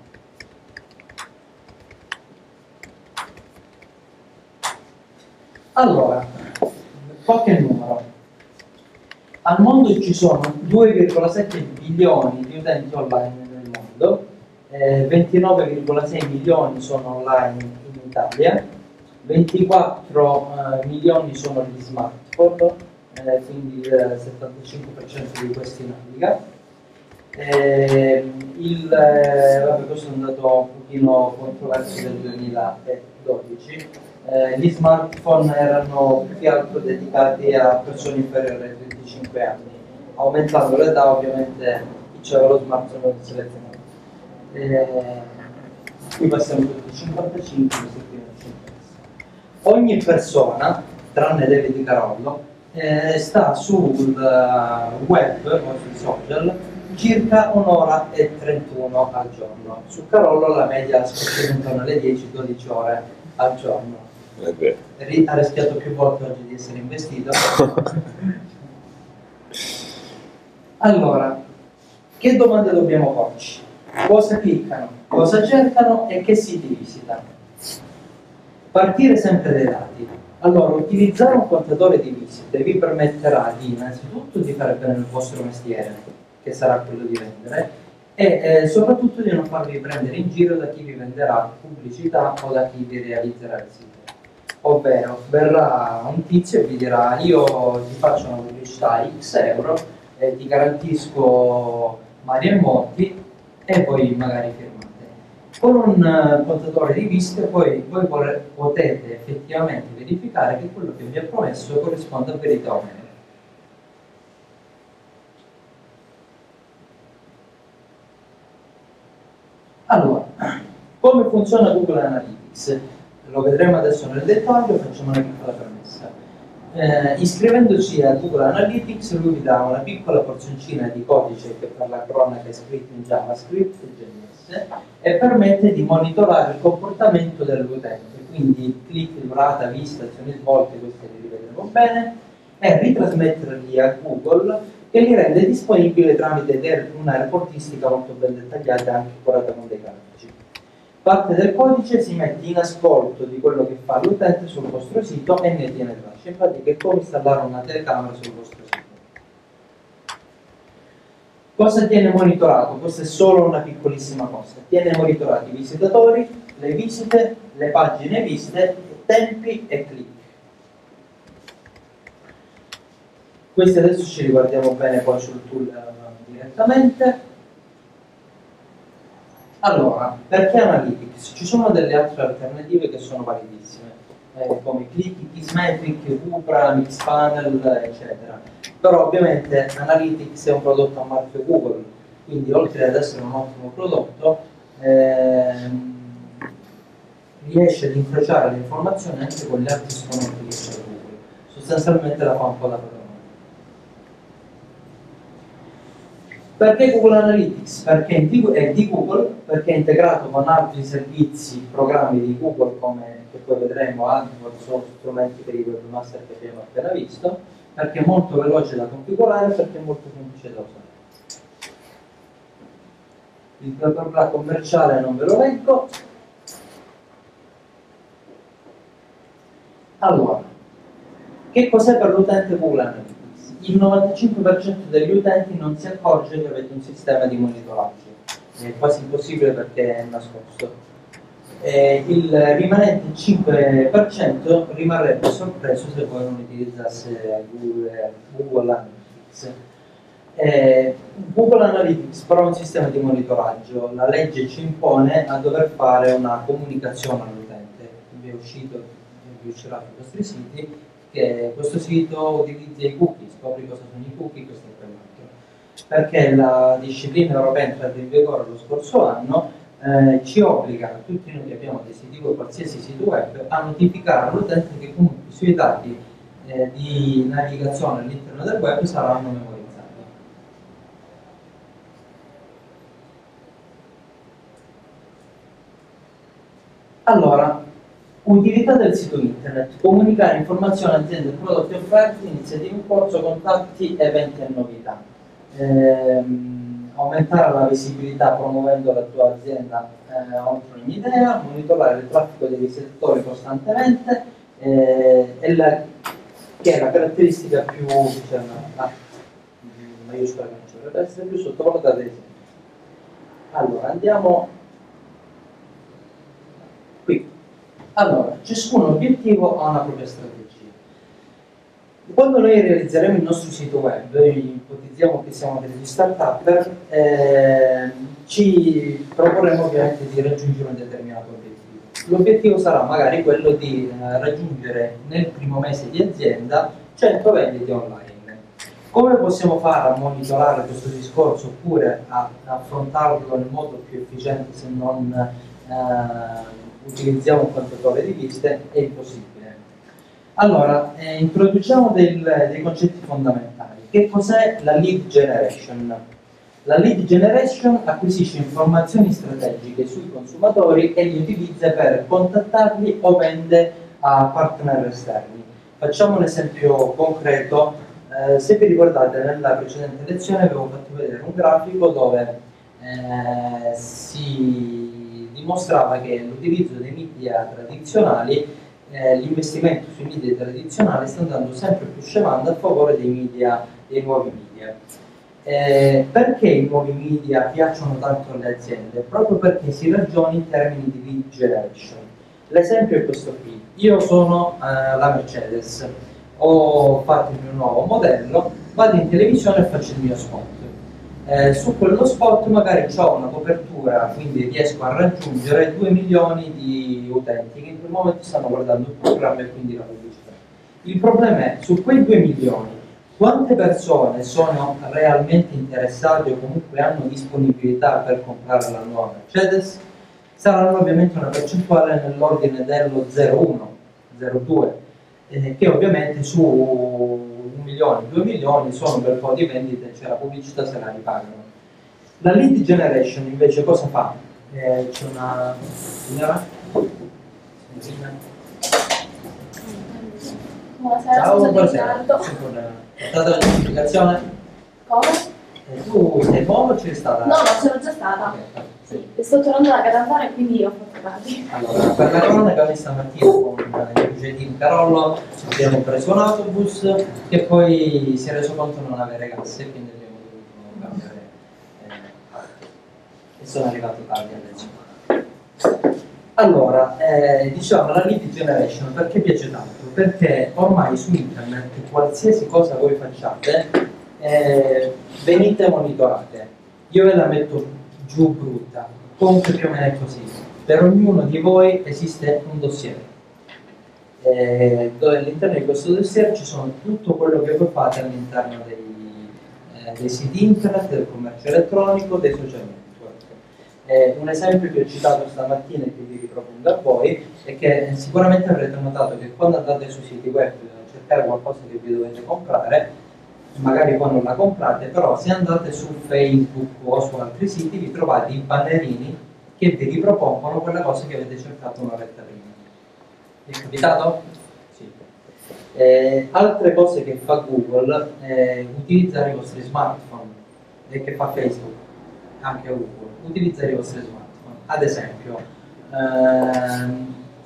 Allora, qualche numero. Al mondo ci sono due virgola sette milioni di utenti online nel mondo, eh, ventinove virgola sei milioni sono online in Italia, ventiquattro eh, milioni sono gli smartphone, eh, quindi il settantacinque per cento di questi in Africa. Eh, il, eh, vabbè, questo è un dato un pochino controverso del duemiladodici. Eh, gli smartphone erano più che altro dedicati a persone inferiori ai trentacinque anni, aumentando l'età ovviamente chi aveva lo smartphone non si selezionava. Eh, qui passiamo tutti cinquantacinque, cinquanta. Ogni persona, tranne David Carollo, eh, sta sul web o sui social circa un'ora e trentuno al giorno. Su Carollo la media sta intorno alle dieci dodici ore al giorno. Ha rischiato più volte oggi di essere investito. Allora, che domande dobbiamo porci? Cosa cliccano, cosa cercano e che siti visitano? Partire sempre dai dati. Allora, utilizzare un contatore di visite vi permetterà di innanzitutto di fare bene il vostro mestiere, che sarà quello di vendere, e eh, soprattutto di non farvi prendere in giro da chi vi venderà pubblicità o da chi vi realizzerà il sito. Ovvero, verrà un tizio e vi dirà: io ti faccio una pubblicità X euro, eh, ti garantisco mari e monti, e poi magari firmate. Con un uh, contatore di visite poi voi potete effettivamente verificare che quello che vi ha promesso corrisponde a verità o meno. Allora, come funziona Google Analytics? Lo vedremo adesso nel dettaglio, facciamo una piccola premessa. Eh, iscrivendoci a Google Analytics lui vi dà una piccola porzioncina di codice che per la cronaca è scritto in JavaScript e J S e permette di monitorare il comportamento dell'utente, quindi click, durata, vista, azioni svolte, queste li rivedremo bene, e ritrasmetterli a Google che li rende disponibili tramite una reportistica molto ben dettagliata e anche curata con dei grafici. Parte del codice si mette in ascolto di quello che fa l'utente sul vostro sito e ne tiene traccia. In pratica è come installare una telecamera sul vostro sito. Cosa tiene monitorato? Questa è solo una piccolissima cosa. Tiene monitorati i visitatori, le visite, le pagine viste, tempi e click. Questi adesso ci riguardiamo bene poi sul tool uh, direttamente. Allora, perché Analytics? Ci sono delle altre alternative che sono validissime, eh, come Click, Kissmetric, Cupra, Mixpanel, eccetera. Però ovviamente Analytics è un prodotto a marchio Google, quindi oltre ad essere un ottimo prodotto, ehm, riesce ad incrociare le informazioni anche con gli altri strumenti che c'è Google. Sostanzialmente la fa un po' da padrone. Perché Google Analytics? Perché è di Google, perché è integrato con altri servizi, programmi di Google come che poi vedremo, AdWords o strumenti per i webmaster che abbiamo appena visto, perché è molto veloce da configurare, perché è molto semplice da usare. Il programma commerciale non ve lo leggo. Allora, che cos'è per l'utente Google Analytics? Il novantacinque per cento degli utenti non si accorge che avete un sistema di monitoraggio, è quasi impossibile perché è nascosto. Eh, il rimanente cinque per cento rimarrebbe sorpreso se poi non utilizzasse Google, Google Analytics. Eh, Google Analytics però è un sistema di monitoraggio, la legge ci impone a dover fare una comunicazione all'utente. Vi è uscito, vi uscirà sui vostri siti che questo sito utilizza i cookie, scopri cosa sono i cookie, questo e quell'altro. Perché la disciplina europea è entrata in vigore lo scorso anno, eh, ci obbliga, tutti noi che abbiamo dei siti web, qualsiasi sito web, a notificare all'utente che comunque i suoi dati eh, di navigazione all'interno del web saranno memorizzati. Allora, utilità del sito internet: comunicare informazioni, aziende, prodotti, offerte, iniziative in corso, contatti, eventi e novità. Ehm, aumentare la visibilità promuovendo la tua azienda eh, oltre ogni idea, monitorare il traffico dei visitatori costantemente, eh, è la, che è la caratteristica più, diciamo, ah, maiuscola che non ci dovrebbe essere più, sottovalutata dei esempi. Allora, andiamo qui. Allora, ciascun obiettivo ha una propria strategia. Quando noi realizzeremo il nostro sito web, ipotizziamo che siamo degli start-up, eh, ci proporremo ovviamente di raggiungere un determinato obiettivo. L'obiettivo sarà magari quello di eh, raggiungere nel primo mese di azienda cento vendite online. Come possiamo fare a monitorare questo discorso oppure a, a affrontarlo nel modo più efficiente se non eh, utilizziamo un contatore di visite? È impossibile. Allora, eh, introduciamo del, dei concetti fondamentali. Che cos'è la lead generation? La lead generation acquisisce informazioni strategiche sui consumatori e li utilizza per contattarli o vende a partner esterni. Facciamo un esempio concreto. Eh, se vi ricordate, nella precedente lezione avevo fatto vedere un grafico dove eh, si dimostrava che l'utilizzo dei media tradizionali, Eh, l'investimento sui media tradizionali sta andando sempre più scemando a favore dei media, dei nuovi media. Eh, perché i nuovi media piacciono tanto alle aziende? Proprio perché si ragiona in termini di lead generation. L'esempio è questo qui. Io sono eh, la Mercedes, ho fatto il mio nuovo modello, vado in televisione e faccio il mio spot. Eh, su quello spot magari ho una copertura, quindi riesco a raggiungere due milioni di utenti che in quel momento stanno guardando il programma e quindi la pubblicità. Il problema è, su quei due milioni, quante persone sono realmente interessate o comunque hanno disponibilità per comprare la nuova Mercedes? Saranno ovviamente una percentuale nell'ordine dello zero virgola uno, zero virgola due, eh, che ovviamente su un milione, due milioni sono un bel po' di vendite, cioè la pubblicità se la ripagano. La lead generation invece cosa fa? Eh, c'è una signora? Buonasera, Ciao, scusa, buonasera. Riccardo. È stata la notificazione? Come? Eh, tu sei nuovo o c'è stata? No, no, c'ero già stata. Ok. Sì, sto tornando da Catandana e quindi ho fatto tardi. Allora, per la cronaca noi stamattina con il Giuseppino Carollo abbiamo preso un autobus che poi si è reso conto di non avere gas e quindi abbiamo dovuto cambiare eh, e sono arrivato tardi a lezione. Allora, eh, diciamo la lead generation perché piace tanto? Perché ormai su internet qualsiasi cosa voi facciate eh, venite monitorate. Io ve la metto giù brutta, comunque più o meno è così. Per ognuno di voi esiste un dossier, eh, dove all'interno di questo dossier ci sono tutto quello che voi fate all'interno dei, eh, dei siti internet, del commercio elettronico, dei social network. Eh, un esempio che ho citato stamattina e che vi ripropongo a voi è che sicuramente avrete notato che quando andate sui siti web a cercare qualcosa che vi dovete comprare, magari voi non la comprate, però se andate su Facebook o su altri siti vi trovate i bannerini che vi ripropongono quella cosa che avete cercato un'oretta prima. Vi è capitato? Sì. Eh, altre cose che fa Google è utilizzare i vostri smartphone e che fa Facebook, anche Google, utilizzare i vostri smartphone. Ad esempio, ehm,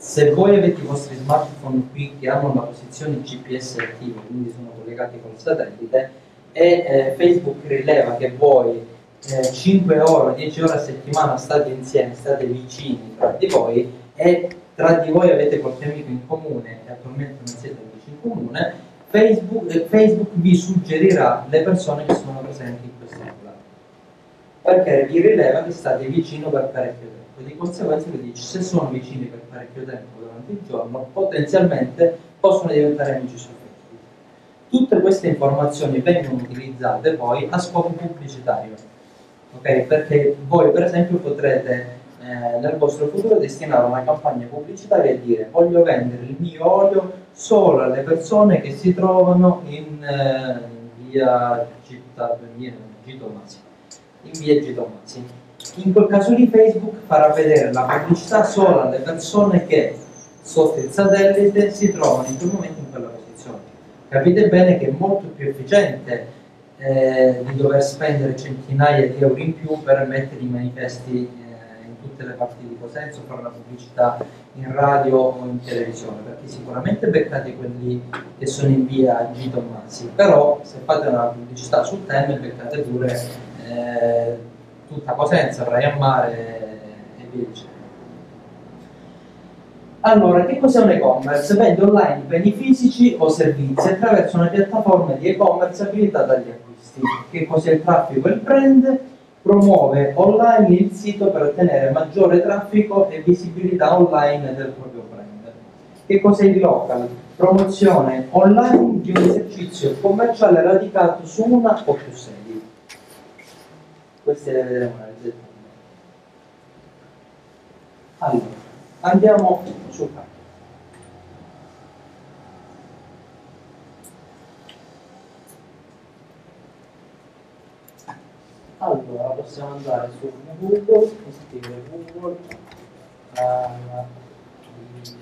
Se voi avete i vostri smartphone qui che hanno una posizione G P S attiva, quindi sono collegati col satellite, e eh, Facebook rileva che voi eh, cinque ore, dieci ore a settimana state insieme, state vicini tra di voi, e tra di voi avete qualche amico in comune e attualmente non siete amici in comune, Facebook, eh, Facebook vi suggerirà le persone che sono presenti in questo cellulare, perché vi rileva che state vicino per parecchio tempo. Di conseguenza vi dice, se sono vicini per parecchio tempo durante il giorno, potenzialmente possono diventare amici su Facebook. Tutte queste informazioni vengono utilizzate poi a scopo pubblicitario, ok? Perché voi per esempio potrete eh, nel vostro futuro destinare una campagna pubblicitaria e dire: voglio vendere il mio olio solo alle persone che si trovano in eh, via Città Gitomasi, in via Gitomasi. In quel caso lì Facebook farà vedere la pubblicità solo alle persone che sotto il satellite si trovano in quel momento in quella posizione. Capite bene che è molto più efficiente eh, di dover spendere centinaia di euro in più per mettere i manifesti eh, in tutte le parti di Cosenza, fare la pubblicità in radio o in televisione, perché sicuramente beccate quelli che sono in via G. Tommasi, però se fate una pubblicità sul tema beccate pure eh, tutta Cosenza, Rai a Mare e via dicendo. Allora, che cos'è un e-commerce? Vende online beni fisici o servizi attraverso una piattaforma di e-commerce abilitata agli acquisti. Che cos'è il traffico e il brand? Promuove online il sito per ottenere maggiore traffico e visibilità online del proprio brand. Che cos'è il local? Promozione online di un esercizio commerciale radicato su una o più sedi. Queste le vedremo nel dettaglio. Allora, andiamo sul campo. Allora, possiamo andare su Google e scrivere Google Analytics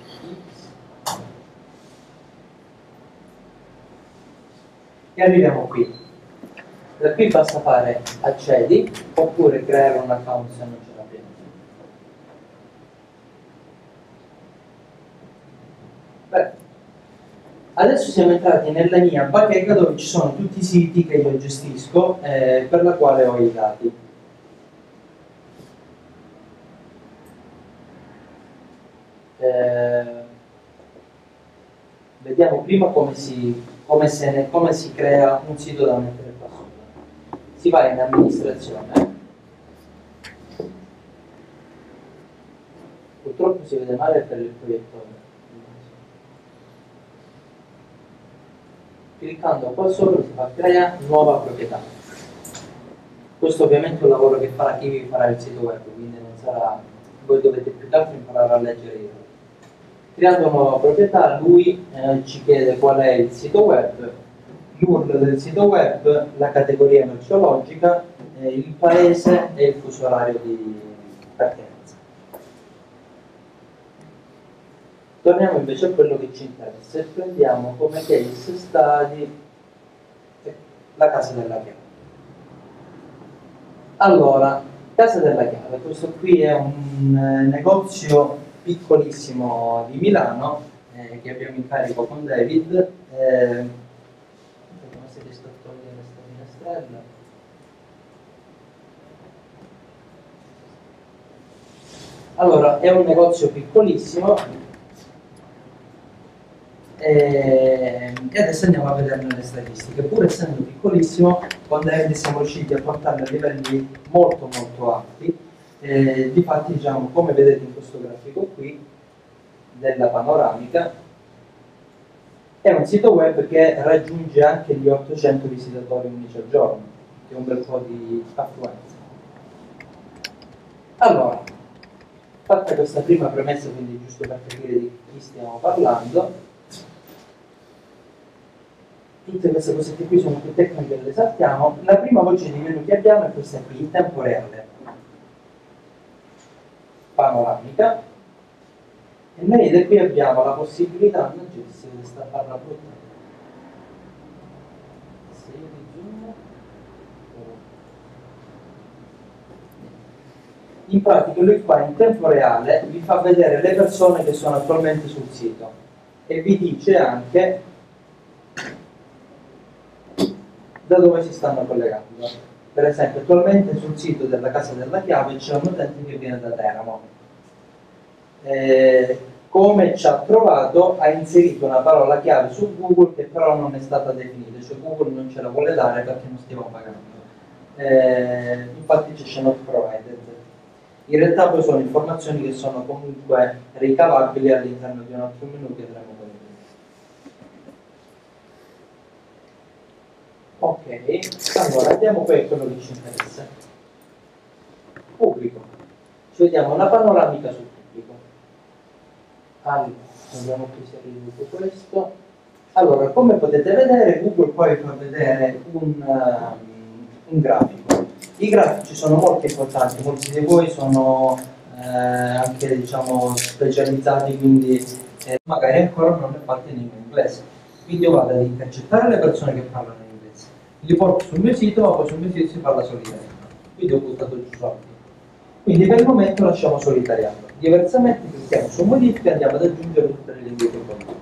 e arriviamo qui. Da qui basta fare accedi oppure creare un account se non ce l'abbiamo. Beh, adesso siamo entrati nella mia bacheca dove ci sono tutti i siti che io gestisco eh, per la quale ho i dati. Eh, vediamo prima come si, come, se ne, come si crea un sito da mettere qua sopra. Si va in amministrazione, purtroppo si vede male per il proiettore, cliccando qua sopra si fa crea nuova proprietà. Questo ovviamente è un lavoro che farà chi vi farà il sito web, quindi non sarà, voi dovete più che altro imparare a leggere i dati. Creando nuova proprietà, lui eh, ci chiede qual è il sito web, l'U R L del sito web, la categoria merceologica, eh, il paese e il fuso orario di partenza. Torniamo invece a quello che ci interessa e prendiamo come case study la casa della chiave. Allora, casa della chiave, questo qui è un eh, negozio piccolissimo di Milano eh, che abbiamo in carico con David. Eh, se riesco a togliere questa finestrella. Allora, è un negozio piccolissimo e adesso andiamo a vedere le statistiche. Pur essendo piccolissimo, con David siamo riusciti a portarlo a livelli molto molto alti. Eh, difatti, diciamo, come vedete in questo grafico qui della panoramica, è un sito web che raggiunge anche gli ottocento visitatori unici al giorno, che è un bel po' di affluenza. Allora, fatta questa prima premessa, quindi giusto per capire di chi stiamo parlando, tutte queste cosette qui sono più tecniche, le saltiamo. La prima voce di menu che abbiamo è questa qui, in tempo reale, panoramica, e noi da qui abbiamo la possibilità, non c'è si vede sta barra brutta, se io di zoom, in pratica lui qua in tempo reale vi fa vedere le persone che sono attualmente sul sito e vi dice anche da dove si stanno collegando. Per esempio attualmente sul sito della Casa della Chiave c'è un utente che viene da Teramo. Eh, come ci ha trovato ha inserito una parola chiave su Google che però non è stata definita, cioè Google non ce la vuole dare perché non stiamo pagando. Eh, infatti c'è not provided. In realtà poi sono informazioni che sono comunque ricavabili all'interno di un altro menu che andremo poi a vedere. Ok, allora andiamo poi a quello che ci interessa. Pubblico. Ci vediamo una panoramica sul pubblico. Allora, vediamo qui se riduco questo. Allora, come potete vedere, Google poi fa vedere un, um, un grafico. I grafici sono molto importanti, molti di voi sono eh, anche diciamo specializzati, quindi eh, magari ancora non ne fate in lingua inglese. Quindi io vado ad intercettare le persone che parlano in inglese, li porto sul mio sito, ma poi sul mio sito si parla solo italiano. Quindi ho buttato giù soldi. Quindi per il momento lasciamo solo italiano. Diversamente clicchiamo su modifiche e andiamo ad aggiungere tutte le lingue che vogliamo.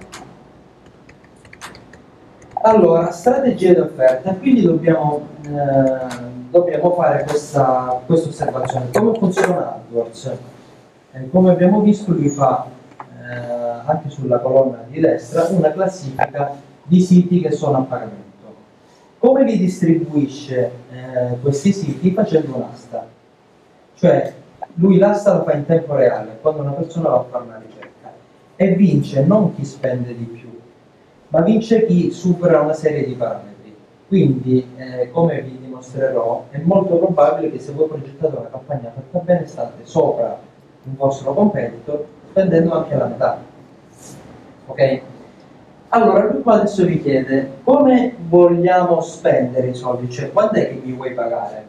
Allora, strategie di offerta. Quindi dobbiamo, eh, dobbiamo fare questa, questa osservazione. Come funziona AdWords? Eh, come abbiamo visto, lui fa eh, anche sulla colonna di destra una classifica di siti che sono a pagamento. Come li distribuisce eh, questi siti? Facendo un'asta. Cioè, lui l'asta la fa in tempo reale, quando una persona va a fare una ricerca, e vince non chi spende di più, ma vince chi supera una serie di parametri. Quindi, eh, come vi dimostrerò, è molto probabile che se voi progettate una campagna fatta bene state sopra il vostro competitor, spendendo anche la metà. Ok? Allora, lui qua adesso vi chiede come vogliamo spendere i soldi, cioè quando è che mi vuoi pagare?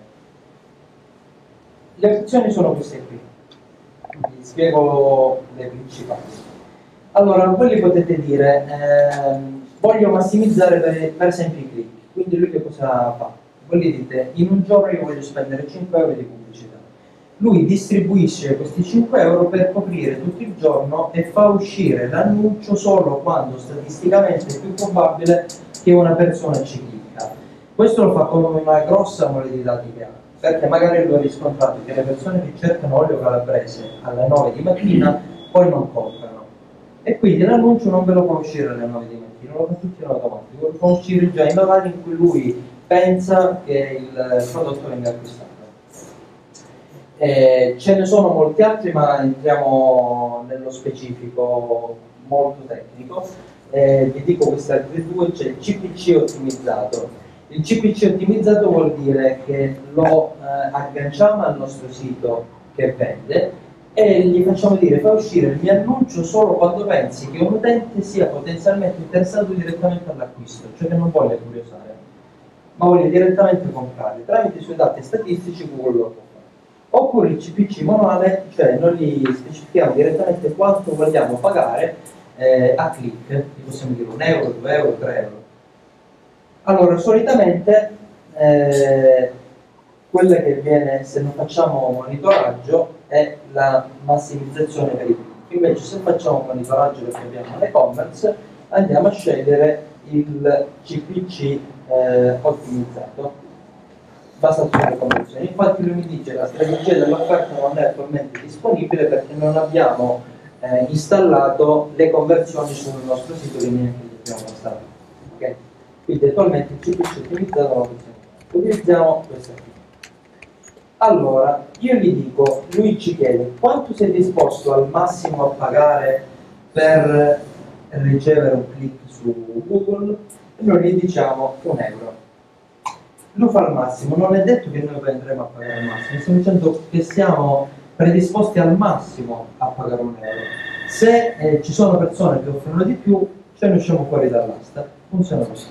Le opzioni sono queste qui, vi spiego le principali. Allora, voi gli potete dire, ehm, voglio massimizzare per, per esempio i click, quindi lui che cosa fa? Voi gli dite, in un giorno io voglio spendere cinque euro di pubblicità. Lui distribuisce questi cinque euro per coprire tutto il giorno e fa uscire l'annuncio solo quando statisticamente è più probabile che una persona ci clicca. Questo lo fa con una grossa mole di dati che ha, perché magari lui ha riscontrato che le persone che cercano olio calabrese alle nove di mattina poi non comprano. E quindi l'annuncio non ve lo fa uscire alle nove di mattina, lo fa tutto in automatico, lo fa uscire già in orari in cui lui pensa che il prodotto venga acquistato. Eh, ce ne sono molti altri, ma entriamo nello specifico molto tecnico. Eh, vi dico queste altre due, c'è il C P C ottimizzato. Il C P C ottimizzato vuol dire che lo eh, agganciamo al nostro sito che vende e gli facciamo dire fa uscire il mio annuncio solo quando pensi che un utente sia potenzialmente interessato direttamente all'acquisto, cioè che non voglia curiosare, ma voglia direttamente comprare. Tramite i suoi dati statistici Google lo può fare. Oppure il C P C manuale, cioè noi gli specifichiamo direttamente quanto vogliamo pagare eh, a click, gli possiamo dire un euro, due euro, tre euro. Allora, solitamente eh, quelle che viene, se non facciamo monitoraggio, è la massimizzazione per i click. Invece se facciamo monitoraggio perché abbiamo l'e-commerce, andiamo a scegliere il C P C eh, ottimizzato basato sulle conversioni. Infatti lui mi dice che la strategia dell'offerta non è attualmente disponibile perché non abbiamo eh, installato le conversioni sul nostro sito che neanche gli abbiamo mostrato. Okay? Quindi attualmente il C P C ottimizzato non funziona. Utilizziamo questa qui. Allora, io gli dico, lui ci chiede quanto sei disposto al massimo a pagare per ricevere un click su Google e noi gli diciamo un euro. Lui fa il massimo, non è detto che noi andremo a pagare il massimo, stiamo dicendo che siamo predisposti al massimo a pagare un euro. Se eh, ci sono persone che offrono di più, cioè noi usciamo fuori dall'asta. Funziona così.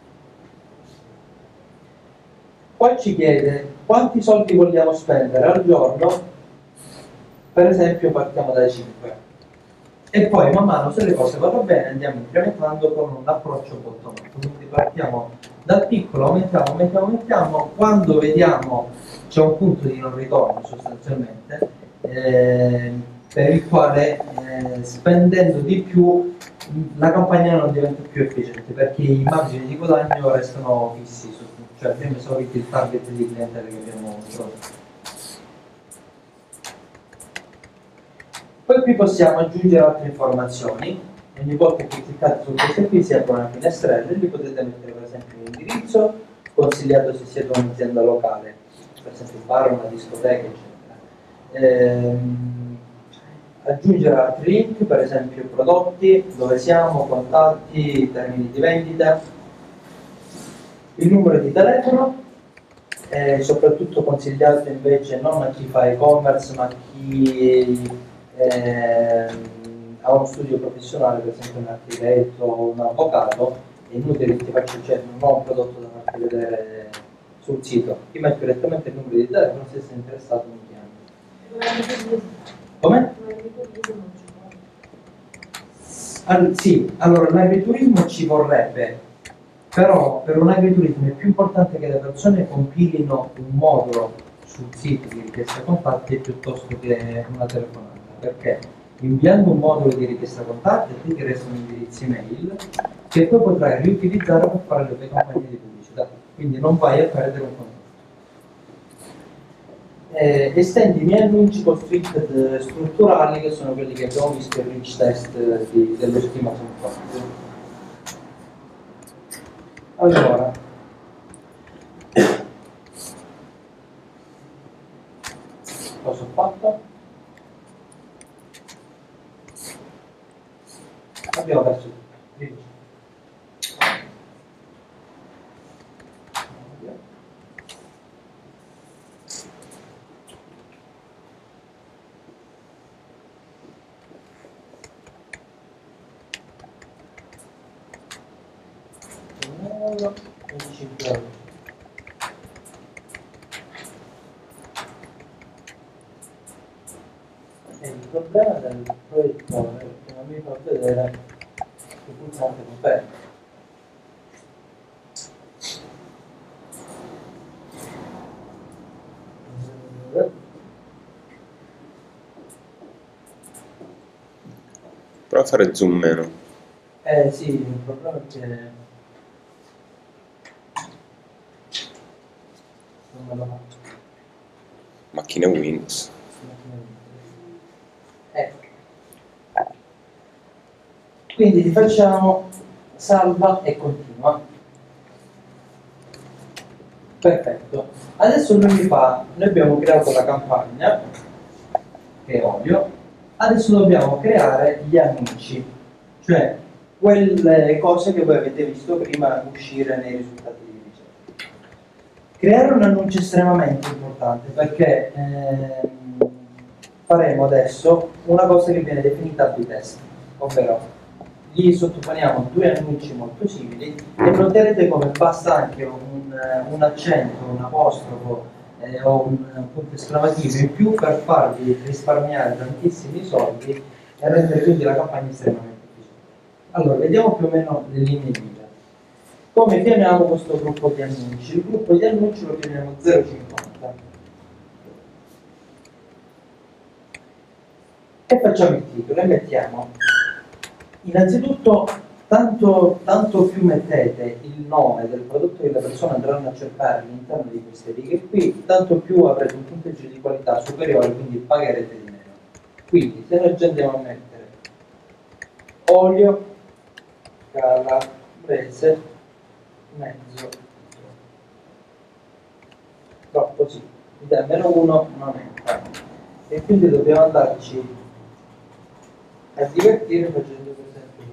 Poi ci chiede quanti soldi vogliamo spendere al giorno, per esempio partiamo dai cinque. E poi man mano se le cose vanno bene andiamo incrementando con un approccio bottom-up. Quindi partiamo dal piccolo, aumentiamo, aumentiamo, aumentiamo, quando vediamo c'è un punto di non ritorno sostanzialmente eh, per il quale eh, spendendo di più la campagna non diventa più efficiente, perché i margini di guadagno restano fissi, su- cioè abbiamo esaurito il target di clientele che abbiamo prodotto. Poi qui possiamo aggiungere altre informazioni. Ogni volta che cliccate su queste qui si apre una finestrella e vi potete mettere per esempio un indirizzo consigliato se siete un'azienda locale, per esempio un bar, una discoteca, eccetera. Ehm, aggiungere altri link, per esempio prodotti, dove siamo, contatti, termini di vendita, il numero di telefono, eh, soprattutto consigliato invece non a chi fa e-commerce ma a chi ehm, ha uno studio professionale, per esempio un architetto o un avvocato. È inutile che ti faccio cioè, un nuovo prodotto da farti vedere sul sito, ti metto direttamente il numero di telefono, se sei interessato mi chiami. Come? All, sì, allora l'agriturismo ci vorrebbe, però per un agriturismo è più importante che le persone compilino un modulo sul sito di richiesta contatti piuttosto che una telefonata, perché inviando un modulo di richiesta contatti ti restano indirizzi mail che poi potrai riutilizzare per fare le tue campagne di pubblicità, quindi non vai a perdere un contatto. Eh, estendi i miei annunci constricted strutturali, che sono quelli che abbiamo visto nel reach test di, dello schema contatto. Allora, cosa ho fatto? Abbiamo perso tutto. E il problema del proiettore è che non mi fa vedere il pulsante conferma. Prova a fare zoom meno. Eh sì, il problema è che non me lo faccio. Macchine Windows. Ecco. Quindi ti facciamo salva e continua. Perfetto. Adesso lui mi fa, noi abbiamo creato la campagna, che è olio, adesso dobbiamo creare gli annunci, cioè quelle cose che voi avete visto prima uscire nei risultati di ricerca. Creare un annuncio è estremamente importante perché ehm, faremo adesso una cosa che viene definita A B test, ovvero gli sottoponiamo due annunci molto simili e noterete come basta anche un, un accento, un apostrofo eh, o un, un punto esclamativo in più per farvi risparmiare tantissimi soldi e rendere quindi la campagna estremamente efficiente. Allora, vediamo più o meno le linee guida. Come chiamiamo questo gruppo di annunci? Il gruppo di annunci lo chiamiamo zero cinquanta. E facciamo il titolo e mettiamo, innanzitutto, tanto, tanto più mettete il nome del prodotto che le persone andranno a cercare all'interno di queste righe qui, tanto più avrete un punteggio di qualità superiore, quindi pagherete di meno. Quindi se noi già andiamo a mettere olio calabrese mezzo, troppo sì, da meno uno non entra, e quindi dobbiamo andarci a divertire facendo per esempio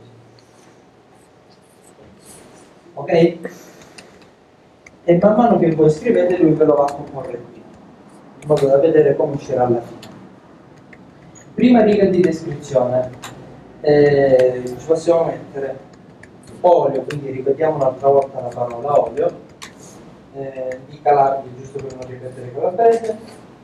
così. Ok? E man mano che voi scrivete lui ve lo va a comporre qui, in modo da vedere come uscirà alla fine. Prima riga di descrizione, eh, ci possiamo mettere olio, quindi ripetiamo un'altra volta la parola olio, eh, di Calabria, giusto per non ripetere calabrese,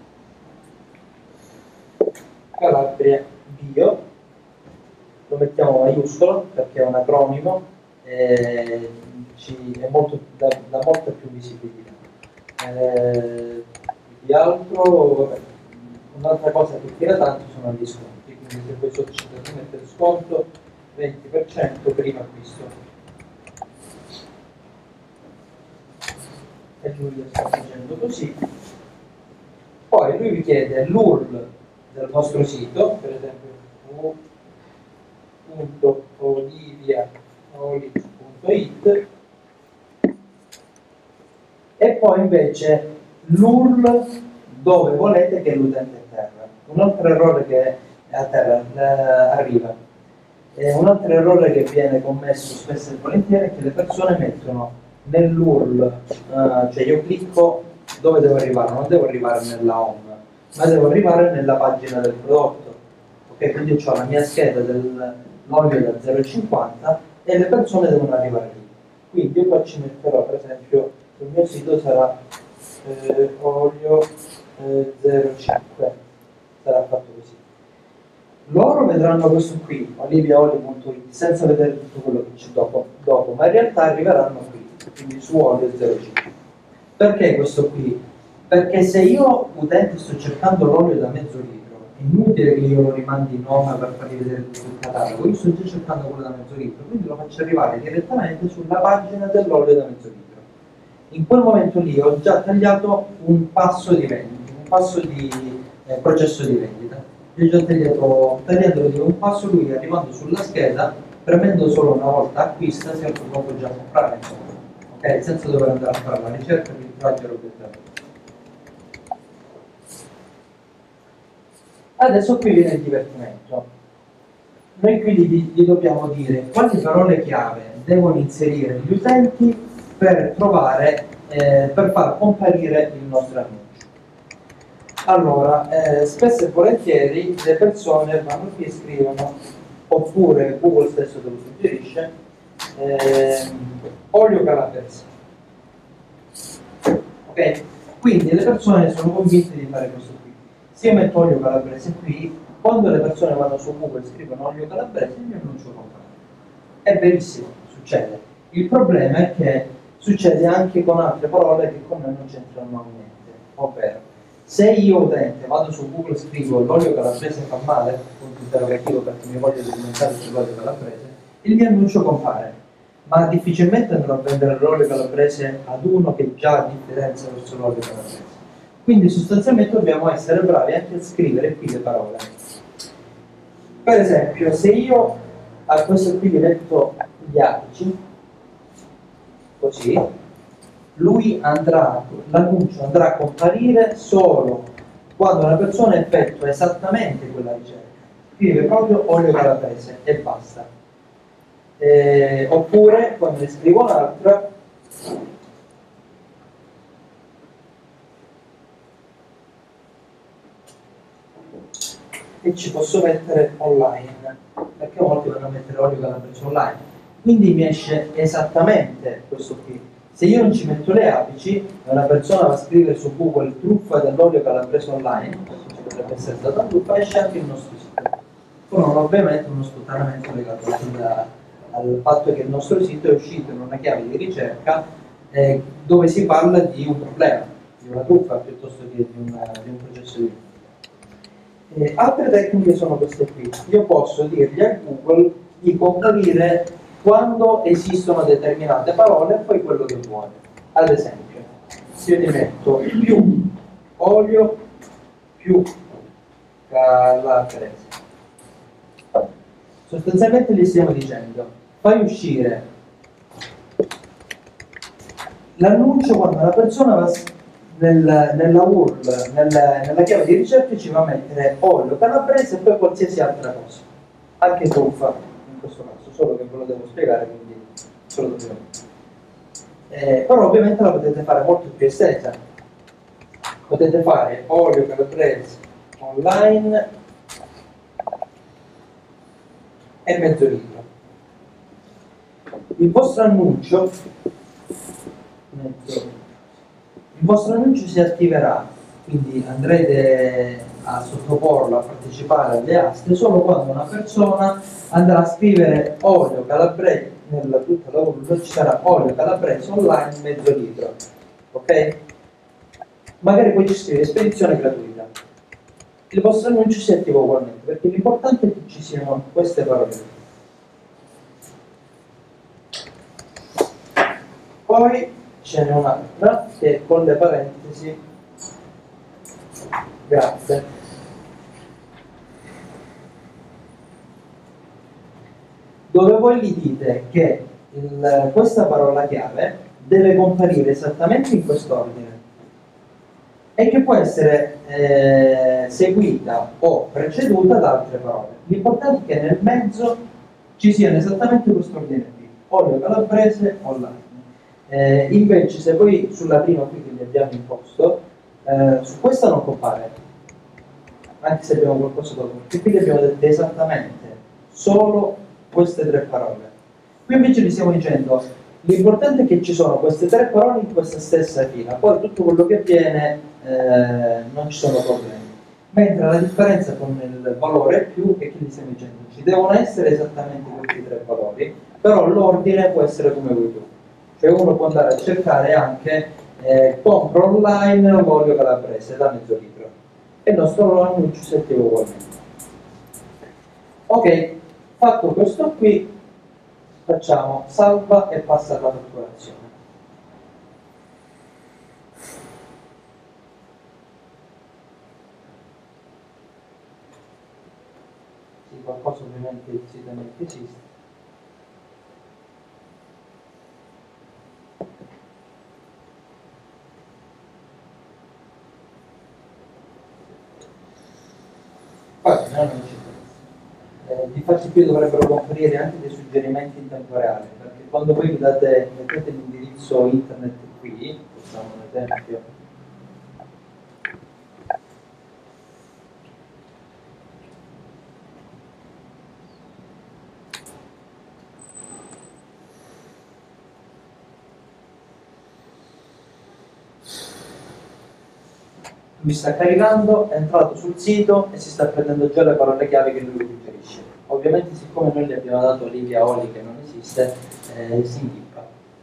Calabria bio, lo mettiamo maiuscolo perché è un acronimo, eh, ci, è molto, dà, dà molta più visibilità. Eh, di altro, vabbè, un'altra cosa che tira tanto sono gli sconti, quindi se voi sollecitate mettere sconto venti per cento prima acquisto. E lui lo sta facendo così. Poi lui vi chiede l'U R L del vostro sito, per esempio w punto olivia punto it, e poi invece l'U R L dove volete che l'utente atterra. Un altro errore che atterra, eh, arriva, e un altro errore che viene commesso spesso e volentieri è che le persone mettono nell'U R L, eh, cioè io clicco dove devo arrivare, non devo arrivare nella home, ma devo arrivare nella pagina del prodotto. Ok, quindi io ho la mia scheda dell'olio da zero virgola cinquanta e le persone devono arrivare lì. Quindi io qua ci metterò, per esempio, sul mio sito sarà eh, olio eh, zero virgola cinque, sarà fatto così. Loro vedranno questo qui, oliviaoli punto it, senza vedere tutto quello che c'è dopo, dopo, ma in realtà arriveranno qui, quindi su olio zero virgola cinque. Perché questo qui? Perché se io, utente, sto cercando l'olio da mezzo litro, è inutile che io lo rimandi in nome per fargli vedere tutto il catalogo, io sto già cercando quello da mezzo litro, quindi lo faccio arrivare direttamente sulla pagina dell'olio da mezzo litro. In quel momento lì ho già tagliato un passo di vendita, un passo di eh, processo di vendita. Io ho già tagliato, tagliandolo di un passo, lui arrivando sulla scheda, premendo solo una volta acquista, si può già comprare, ok? Senza dover andare a fare la ricerca, filtraggio e roba. Adesso qui viene il divertimento. Noi quindi gli, gli dobbiamo dire quali parole chiave devono inserire gli utenti per trovare, eh, per far comparire il nostro annuncio. Allora, eh, spesso e volentieri le persone vanno qui e scrivono, oppure Google stesso te lo suggerisce, eh, olio calabrese. Ok? Quindi le persone sono convinte di fare questo qui. Se io metto olio calabrese qui, quando le persone vanno su Google e scrivono olio calabrese, il mio annuncio compare. È verissimo, succede. Il problema è che succede anche con altre parole che con noi non c'entrano niente, ovvero se io utente vado su Google e scrivo l'olio calabrese fa male, punto interrogativo perché mi voglio documentare sull'olio calabrese, il mio annuncio compare, ma difficilmente andrò a vendere l'olio calabrese ad uno che già ha differenza verso l'olio calabrese. Quindi sostanzialmente dobbiamo essere bravi anche a scrivere qui le parole. Per esempio, se io a questo qui gli metto gli apici, così, lui andrà, l'annuncio andrà a comparire solo quando una persona effettua esattamente quella ricerca. Scrive proprio olio calabrese e basta. Eh, oppure, quando ne scrivo un'altra, e ci posso mettere online, perché molti vanno a mettere olio calabrese online. Quindi mi esce esattamente questo qui. Se io non ci metto le apici, e una persona va a scrivere su Google truffa dell'olio calabrese online, ci potrebbe essere stata truffa, esce anche il nostro sito. Con ovviamente uno sputtanamento legato al, al fatto che il nostro sito è uscito in una chiave di ricerca eh, dove si parla di un problema, di una truffa piuttosto che di, una, di un processo di vendita. Eh, altre tecniche sono queste qui. Io posso dirgli a Google di comparire quando esistono determinate parole e poi quello che vuole. Ad esempio, se io ti metto più olio più calabrese, sostanzialmente gli stiamo dicendo fai uscire l'annuncio quando una persona va nel, nella U R L, nella, nella chiave di ricerca ci va a mettere olio calabrese e poi qualsiasi altra cosa, anche truffa in questo caso, solo che ve lo devo spiegare, quindi solo dobbiamo. Eh, però ovviamente la potete fare molto più estesa, potete fare olio calabrese online e mezzo litro. Il vostro annuncio mezzo, il vostro annuncio si attiverà, quindi andrete a sottoporlo, a partecipare alle aste solo quando una persona andrà a scrivere olio calabrese, nella tutta la U R L ci sarà olio calabrese online mezzo litro, ok? Magari poi ci scrive spedizione gratuita, il vostro annuncio si attiva ugualmente, perché l'importante è che ci siano queste parole. Poi ce n'è un'altra che con le parentesi, grazie, dove voi gli dite che il, questa parola chiave deve comparire esattamente in quest'ordine e che può essere eh, seguita o preceduta da altre parole. L'importante è che nel mezzo ci siano esattamente quest'ordine qui, olio calabrese o lime. Eh, invece se voi sulla prima qui che gli abbiamo imposto, eh, su questa non compare, anche se abbiamo qualcosa dopo, perché qui gli abbiamo detto esattamente solo queste tre parole. Qui invece gli stiamo dicendo l'importante è che ci sono queste tre parole in questa stessa fila, poi tutto quello che avviene eh, non ci sono problemi. Mentre la differenza con il valore più è che gli stiamo dicendo ci devono essere esattamente questi tre valori, però l'ordine può essere come vuoi tu. Cioè uno può andare a cercare anche eh, compro online l'olio calabrese da mezzo litro e il nostro annuncio si attiva ugualmente. Ok, fatto questo qui facciamo salva e passa alla fatturazione. Sì, qualcosa ovviamente il sito non esiste. Poi, no, non ci eh, difatti qui dovrebbero comparire anche dei suggerimenti in tempo reale, perché quando voi vi date, mettete l'indirizzo internet qui, facciamo un esempio, mi sta caricando, è entrato sul sito e si sta prendendo già le parole chiave che lui suggerisce. Ovviamente siccome noi gli abbiamo dato Olivia Oli che non esiste, eh, si inghippa.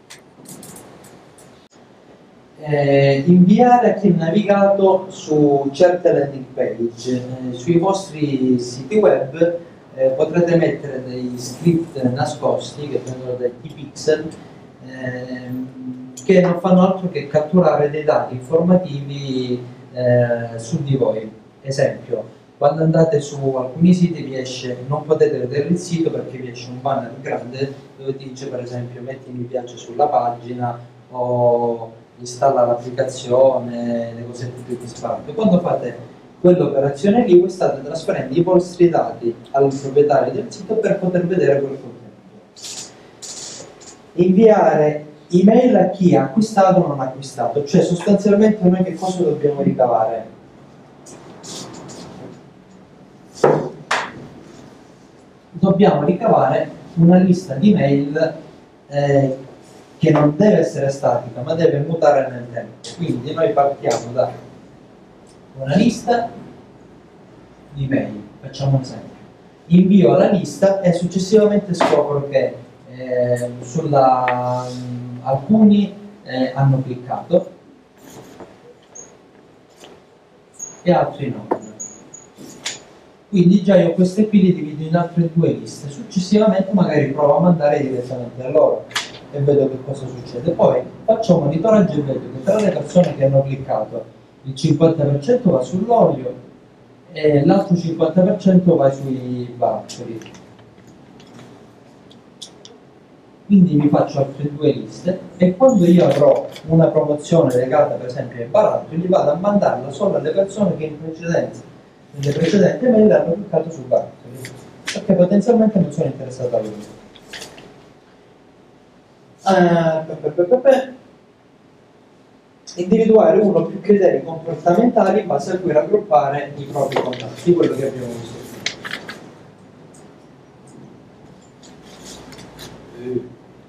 Eh, inviare a chi è navigato su certe landing page. Eh, sui vostri siti web eh, potrete mettere dei script nascosti che vengono dai T-Pixel eh, che non fanno altro che catturare dei dati informativi Eh, su di voi. Esempio, quando andate su alcuni siti vi esce, non potete vedere il sito perché vi esce un banner grande dove ti dice per esempio metti mi piace sulla pagina o installa l'applicazione, le cosette più disparate. Quando fate quell'operazione lì voi state trasferendo i vostri dati al proprietario del sito per poter vedere quel contenuto. Inviare email a chi ha acquistato o non ha acquistato, cioè sostanzialmente noi che cosa dobbiamo ricavare? Dobbiamo ricavare una lista di mail eh, che non deve essere statica ma deve mutare nel tempo. Quindi noi partiamo da una lista di mail, facciamo un esempio, invio la lista e successivamente scopro che eh, sulla alcuni eh, hanno cliccato e altri no. Quindi già io queste qui le divido in altre due liste. Successivamente magari provo a mandare direttamente a loro e vedo che cosa succede. Poi faccio un monitoraggio e vedo che tra le persone che hanno cliccato il cinquanta per cento va sull'olio e l'altro cinquanta per cento va sui barattoli. Quindi mi faccio altre due liste e quando io avrò una promozione legata per esempio ai barattoli vado a mandarla solo alle persone che in precedenza, nelle precedenti mail hanno cliccato su barattoli, perché potenzialmente non sono interessato a loro. Uh, individuare uno o più criteri comportamentali in base a cui raggruppare i propri contatti, quello che abbiamo visto prima.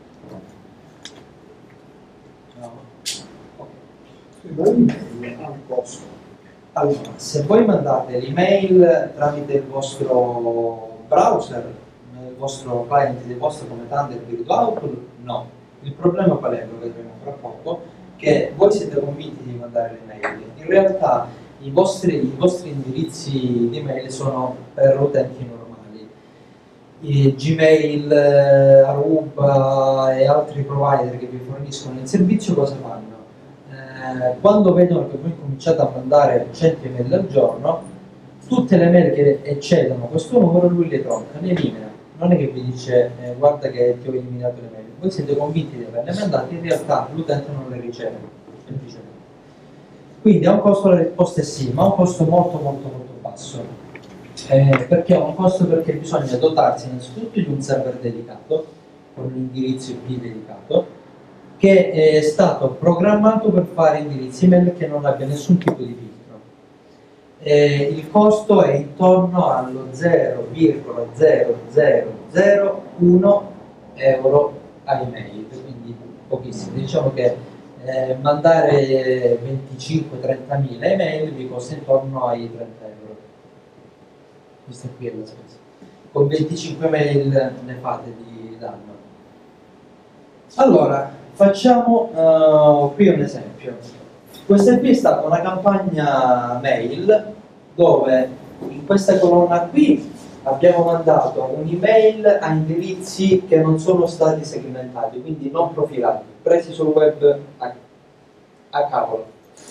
Allora, se voi mandate l'email tramite il vostro browser, il vostro client di posta come Thunderbird o Outlook, no. Il problema qual è? Lo vedremo fra poco, che voi siete convinti di mandare l'email. In realtà i vostri, i vostri indirizzi di mail sono per utenti normali. I Gmail, Aruba e altri provider che vi forniscono il servizio cosa fanno? Eh, quando vedono che voi cominciate a mandare cento email al giorno, tutte le mail che eccedono questo numero lui le tronca, le elimina. Non è che vi dice eh, guarda che ti ho eliminato le mail, voi siete convinti di averle mandate, in realtà l'utente non le riceve, semplicemente. Quindi ha un costo, la risposta è sì, ma ha un costo molto molto molto basso. Eh, perché ha un costo? Perché bisogna dotarsi innanzitutto di un server dedicato, con un indirizzo I P dedicato, che è stato programmato per fare indirizzi email che non abbia nessun tipo di filtro. Eh, il costo è intorno allo zero virgola zero zero zero uno euro a email, quindi pochissimo. Diciamo che Eh, mandare venticinque trenta mila email vi costa intorno ai trenta euro. Questa qui è la spesa. Con venticinque mail ne fate di danno. Allora, facciamo uh, qui un esempio. Questa qui è stata una campagna mail dove in questa colonna qui abbiamo mandato un'email a indirizzi che non sono stati segmentati, quindi non profilati, presi sul web a, a cavolo.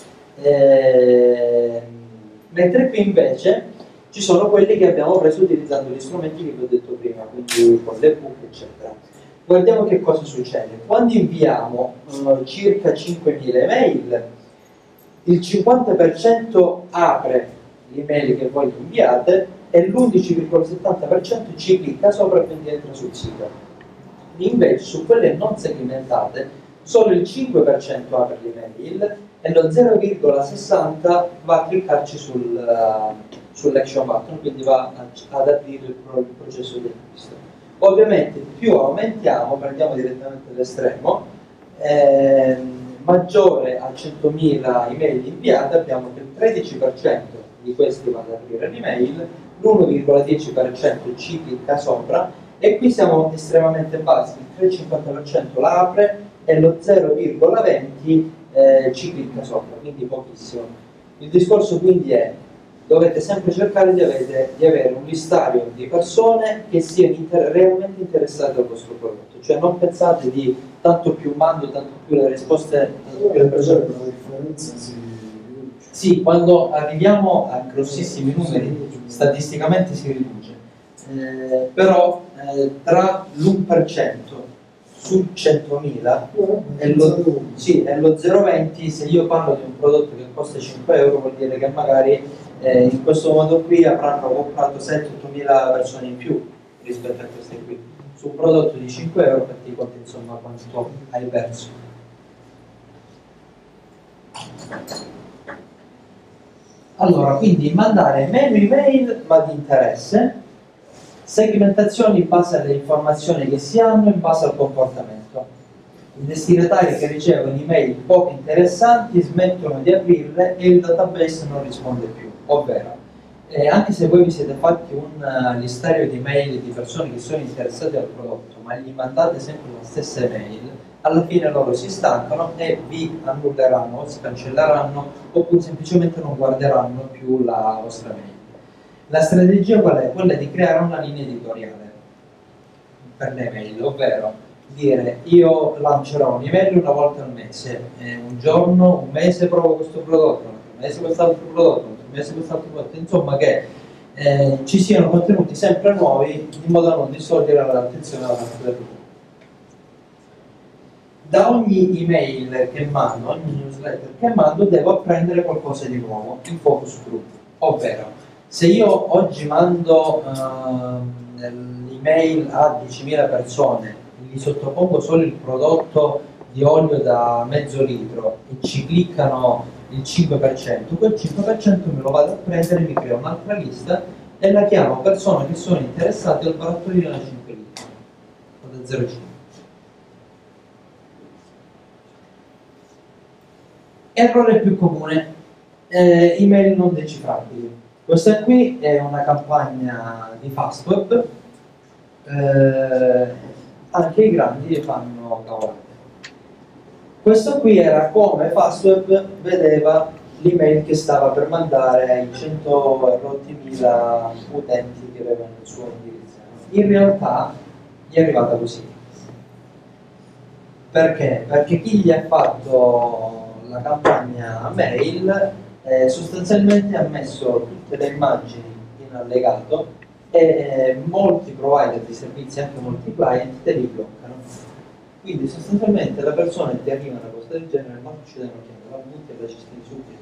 E, mentre qui invece ci sono quelli che abbiamo preso utilizzando gli strumenti che vi ho detto prima, quindi con le book eccetera. Guardiamo che cosa succede. Quando inviamo uh, circa cinquemila email, il cinquanta per cento apre l'email che voi inviate e l'undici virgola settanta per cento ci clicca sopra e quindi entra sul sito. Invece su quelle non segmentate solo il cinque per cento apre l'email e lo zero virgola sessanta per cento va a cliccarci sul, uh, sull'action button, quindi va a, ad aprire il, pro, il processo di acquisto. Ovviamente più aumentiamo, prendiamo direttamente l'estremo, ehm, maggiore a centomila email inviate, abbiamo che il tredici per cento di questi va ad aprire l'email, l'uno virgola dieci per cento ci clicca sopra e qui siamo estremamente bassi, il tre virgola cinquanta per cento la apre e lo zero virgola venti per cento eh, ci clicca sopra, quindi pochissimo. Il discorso quindi è: dovete sempre cercare di avere, di avere un listario di persone che siano inter realmente interessate al vostro prodotto, cioè non pensate di tanto più mando, tanto più le risposte, tanto più le persone. La differenza si riduce. Sì, quando arriviamo a grossissimi numeri statisticamente si riduce, eh, però eh, tra l'uno per cento su centomila e lo, sì, e lo zero virgola venti, se io parlo di un prodotto che costa cinque euro vuol dire che magari eh, in questo modo qui avranno comprato sette ottomila persone in più rispetto a queste qui. Su un prodotto di cinque euro per ti conti insomma quanto hai perso. Allora, quindi mandare meno email ma di interesse, segmentazione in base alle informazioni che si hanno, in base al comportamento. I destinatari che ricevono email poco interessanti smettono di aprirle e il database non risponde più, ovvero eh, anche se voi vi siete fatti un uh, listario di email di persone che sono interessate al prodotto ma gli mandate sempre la stessa email, alla fine loro si stancano e vi annulleranno o si cancelleranno oppure semplicemente non guarderanno più la vostra mail. La strategia qual è? Quella di creare una linea editoriale per le mail, ovvero dire: io lancerò un'email una volta al mese, eh, un giorno, un mese provo questo prodotto, un mese quest'altro prodotto, un mese quest'altro prodotto, insomma che eh, ci siano contenuti sempre nuovi in modo da non distogliere l'attenzione dalla parte del pubblico. Da ogni email che mando, ogni newsletter che mando, devo apprendere qualcosa di nuovo in focus group, ovvero se io oggi mando uh, l'email a diecimila persone, gli sottopongo solo il prodotto di olio da mezzo litro e ci cliccano il cinque per cento, quel cinque per cento me lo vado a prendere, mi creo un'altra lista e la chiamo persone che sono interessate al barattolino da cinque litri o da zero virgola cinque. Errore più comune, eh, email non decifrabili. Questa qui è una campagna di Fastweb, eh, anche i grandi fanno cavolate. Questo qui era come Fastweb vedeva l'email che stava per mandare ai centottomila utenti che avevano il suo indirizzo. In realtà gli è arrivata così. Perché? Perché chi gli ha fatto la campagna mail eh, sostanzialmente ha messo tutte le immagini in allegato e eh, molti provider di servizi, anche molti client, te li bloccano. Quindi sostanzialmente la persona ti arriva una cosa del genere, ma ci devono chiedere, la butti e la gestione subito.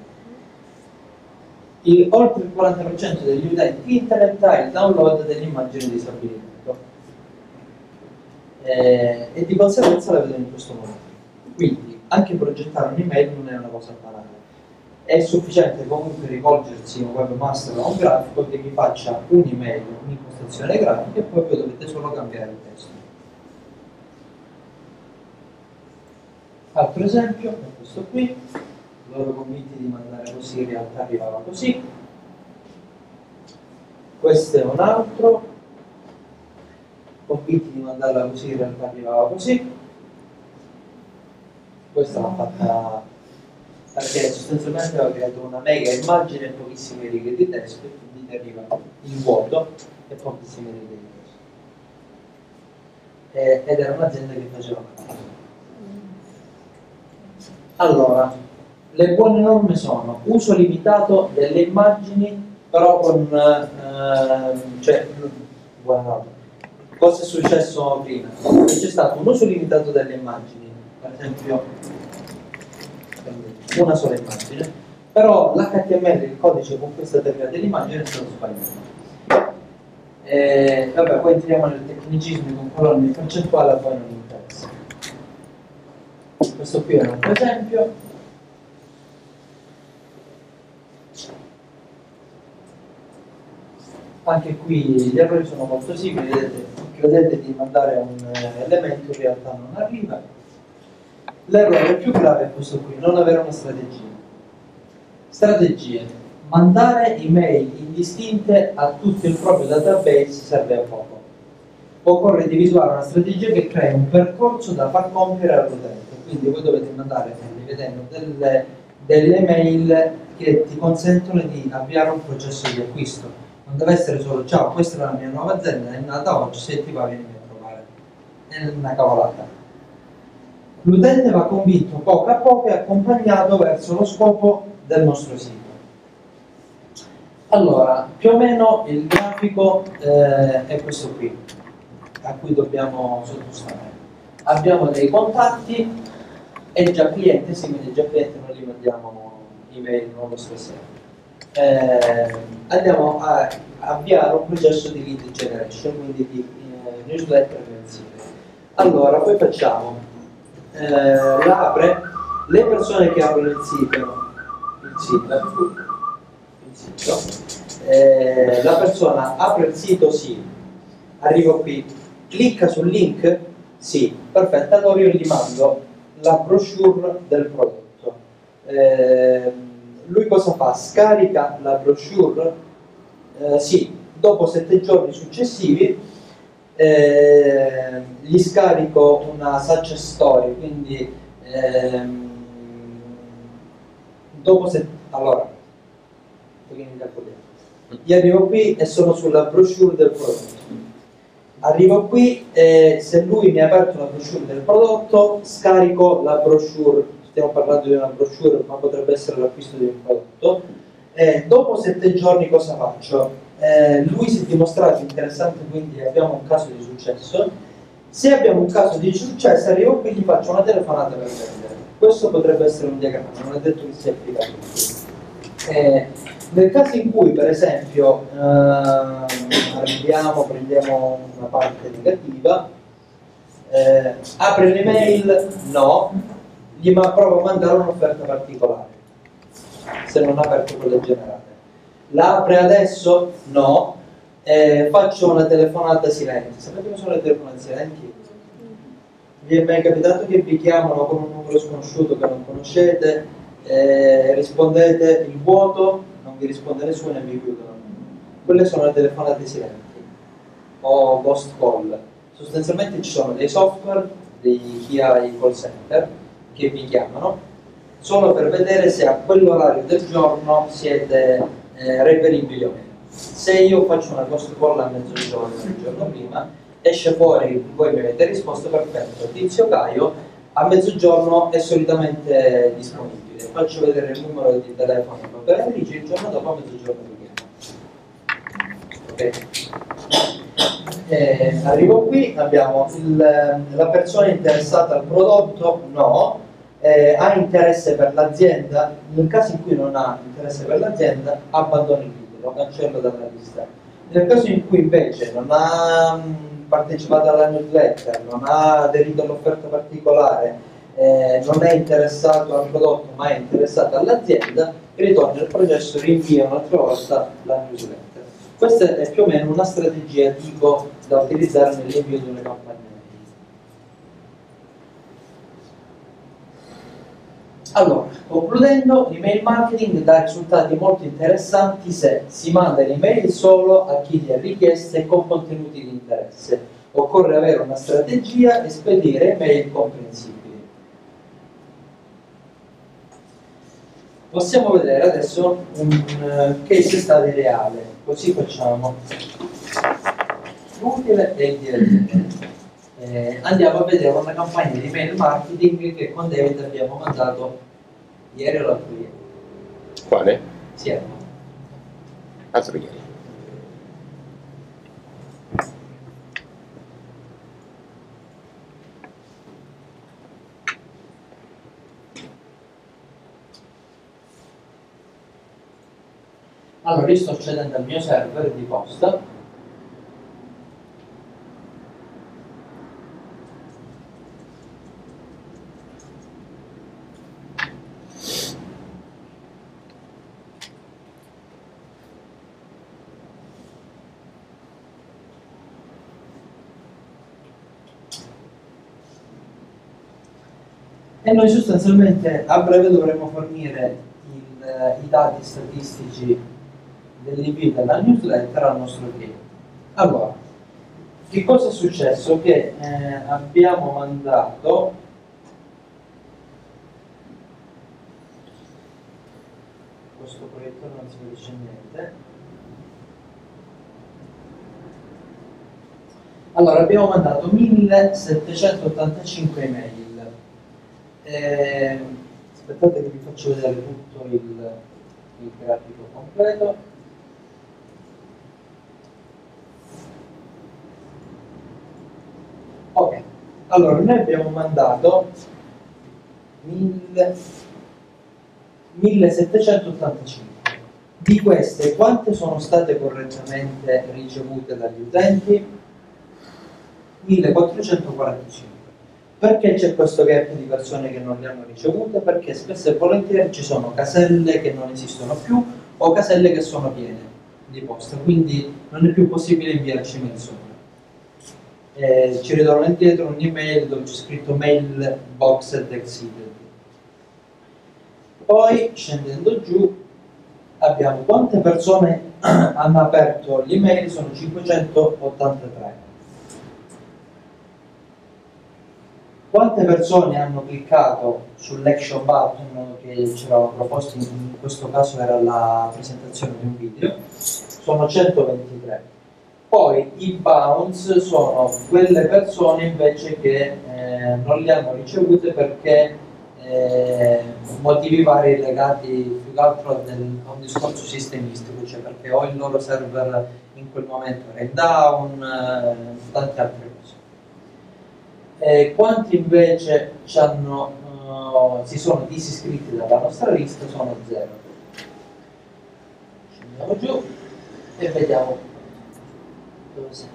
Il, oltre il quaranta per cento degli utenti internet ha il download dell'immagine di stabilimento eh, e di conseguenza la vedono in questo modo. Quindi anche progettare un'email non è una cosa banale. È sufficiente comunque rivolgersi a un webmaster o a un grafico che vi faccia un'email, un'impostazione grafica e poi voi dovete solo cambiare il testo. Altro esempio è questo qui, loro convinti di mandare così, in realtà arrivava così. Questo è un altro, convinti di mandarla così, in realtà arrivava così. Questa l'ha fatta perché sostanzialmente aveva creato una mega immagine e pochissime righe di testo, e quindi ti arriva in vuoto e pochissime righe di testo. E, ed era un'azienda che faceva fatica. Allora, le buone norme sono uso limitato delle immagini, però con eh, cioè, buona norma. Cosa è successo prima? C'è stato un uso limitato delle immagini, per esempio una sola immagine, però l'H T M L, il codice con cui è stata creata l'immagine, è stato sbagliato. E, vabbè, poi entriamo nel tecnicismo con colonne in percentuale, a voi non interessa. Questo qui è un altro esempio. Anche qui gli errori sono molto simili, vedete, credete di mandare un elemento, in realtà non arriva. L'errore più grave è questo qui, non avere una strategia. Strategie. Mandare email indistinte a tutto il proprio database serve a poco. Occorre individuare una strategia che crei un percorso da far compiere all'utente. Quindi voi dovete mandare, vedendo, delle, delle mail che ti consentono di avviare un processo di acquisto. Non deve essere solo ciao, questa è la mia nuova azienda, è nata oggi, se ti va vieni a provare. È una cavolata. L'utente va convinto poco a poco e accompagnato verso lo scopo del nostro sito. Allora, più o meno il grafico eh, è questo qui, a cui dobbiamo sottostare. Abbiamo dei contatti e già cliente, sì, quindi già cliente non gli mandiamo email, non lo stesso. Eh, andiamo a avviare un processo di lead generation, quindi di eh, newsletter mensile. Allora, poi facciamo, eh, l'apre, le persone che aprono il sito, il sito, il sito eh, la persona apre il sito, sì, arrivo qui, clicca sul link, sì, perfetto, allora io gli mando la brochure del prodotto. Eh, lui cosa fa? Scarica la brochure? Eh, sì, dopo sette giorni successivi eh, gli scarico una success story, quindi ehm, dopo sette... allora, io arrivo qui e sono sulla brochure del prodotto. Arrivo qui e se lui mi ha aperto la brochure del prodotto, scarico la brochure, stiamo parlando di una brochure ma potrebbe essere l'acquisto di un prodotto, e dopo sette giorni cosa faccio? Eh, lui si è dimostrato interessante, quindi abbiamo un caso di successo. Se abbiamo un caso di successo, arrivo qui e gli faccio una telefonata per vendere. Questo potrebbe essere un diagramma, non è detto che sia applicato. Eh, nel caso in cui, per esempio, eh, arriviamo, prendiamo una parte negativa, eh, apre l'email? No, gli ma provo a mandare un'offerta particolare, se non ha aperto quelle generate. La apre adesso? No, eh, faccio una telefonata silente. Sapete cosa sono le telefonate silenti? Vi è mai capitato che vi chiamano con un numero sconosciuto che non conoscete, eh, rispondete il vuoto, non vi risponde nessuno e vi chiudono? Quelle sono le telefonate silenti o ghost call. Sostanzialmente ci sono dei software di chi ha i call center che vi chiamano solo per vedere se a quell'orario del giorno siete eh, reperibili o meno. Se io faccio una post call a mezzogiorno il giorno prima, esce fuori, voi mi avete risposto, perfetto, Tizio Caio a mezzogiorno è solitamente disponibile, faccio vedere il numero di telefono all'operatrice, il giorno dopo a mezzogiorno mi chiamo. Ok? Eh, arrivo qui, abbiamo il, la persona interessata al prodotto, no, eh, ha interesse per l'azienda, nel caso in cui non ha interesse per l'azienda, abbandono il video, lo cancello dalla lista. Nel caso in cui invece non ha mh, partecipato alla newsletter, non ha aderito all'offerta particolare, eh, non è interessato al prodotto ma è interessato all'azienda, ritorna il processo, rinvia un'altra volta la newsletter. Questa è più o meno una strategia tipo da utilizzare nell'invio di una campagna. Allora, concludendo, l'email marketing dà risultati molto interessanti se si manda l'email solo a chi li ha richieste e con contenuti di interesse. Occorre avere una strategia e spedire email comprensibili. Possiamo vedere adesso un uh, case study reale, così facciamo l'utile e il divertente. Eh, andiamo a vedere una campagna di email marketing che con David abbiamo mandato ieri o l'altro ieri. Quale? Sì. Altro ieri. Allora, io sto accedendo al mio server di posta. E noi sostanzialmente a breve dovremo fornire il, i dati statistici dell'invio della newsletter al nostro cliente. Allora, che cosa è successo? Che eh, abbiamo mandato questo proiettore, non si capisce niente. Allora, abbiamo mandato millesettecentottantacinque email. Eh, aspettate che vi faccio vedere tutto il, il grafico completo. Ok, allora noi abbiamo mandato millesettecentottantacinque. Di queste quante sono state correttamente ricevute dagli utenti? millequattrocentoquarantacinque. Perché c'è questo gap di persone che non le hanno ricevute? Perché spesso e volentieri ci sono caselle che non esistono più o caselle che sono piene di posta, quindi non è più possibile inviarci mail sopra. Eh, ci ritorno indietro un'email dove c'è scritto mail boxed exceeded. Poi scendendo giù abbiamo quante persone hanno aperto l'email, sono cinquecentottantatré. Quante persone hanno cliccato sull'action button che ci eravamo proposti, in questo caso era la presentazione di un video, sono centoventitré. Poi i bounce sono quelle persone invece che eh, non li hanno ricevute perché eh, motivi vari legati più che altro a, del, a un discorso sistemistico, cioè perché o il loro server in quel momento era in down, eh, tante altre cose. Eh, quanti invece ci hanno, uh, si sono disiscritti dalla nostra lista sono zero. Scendiamo giù e vediamo dove siamo.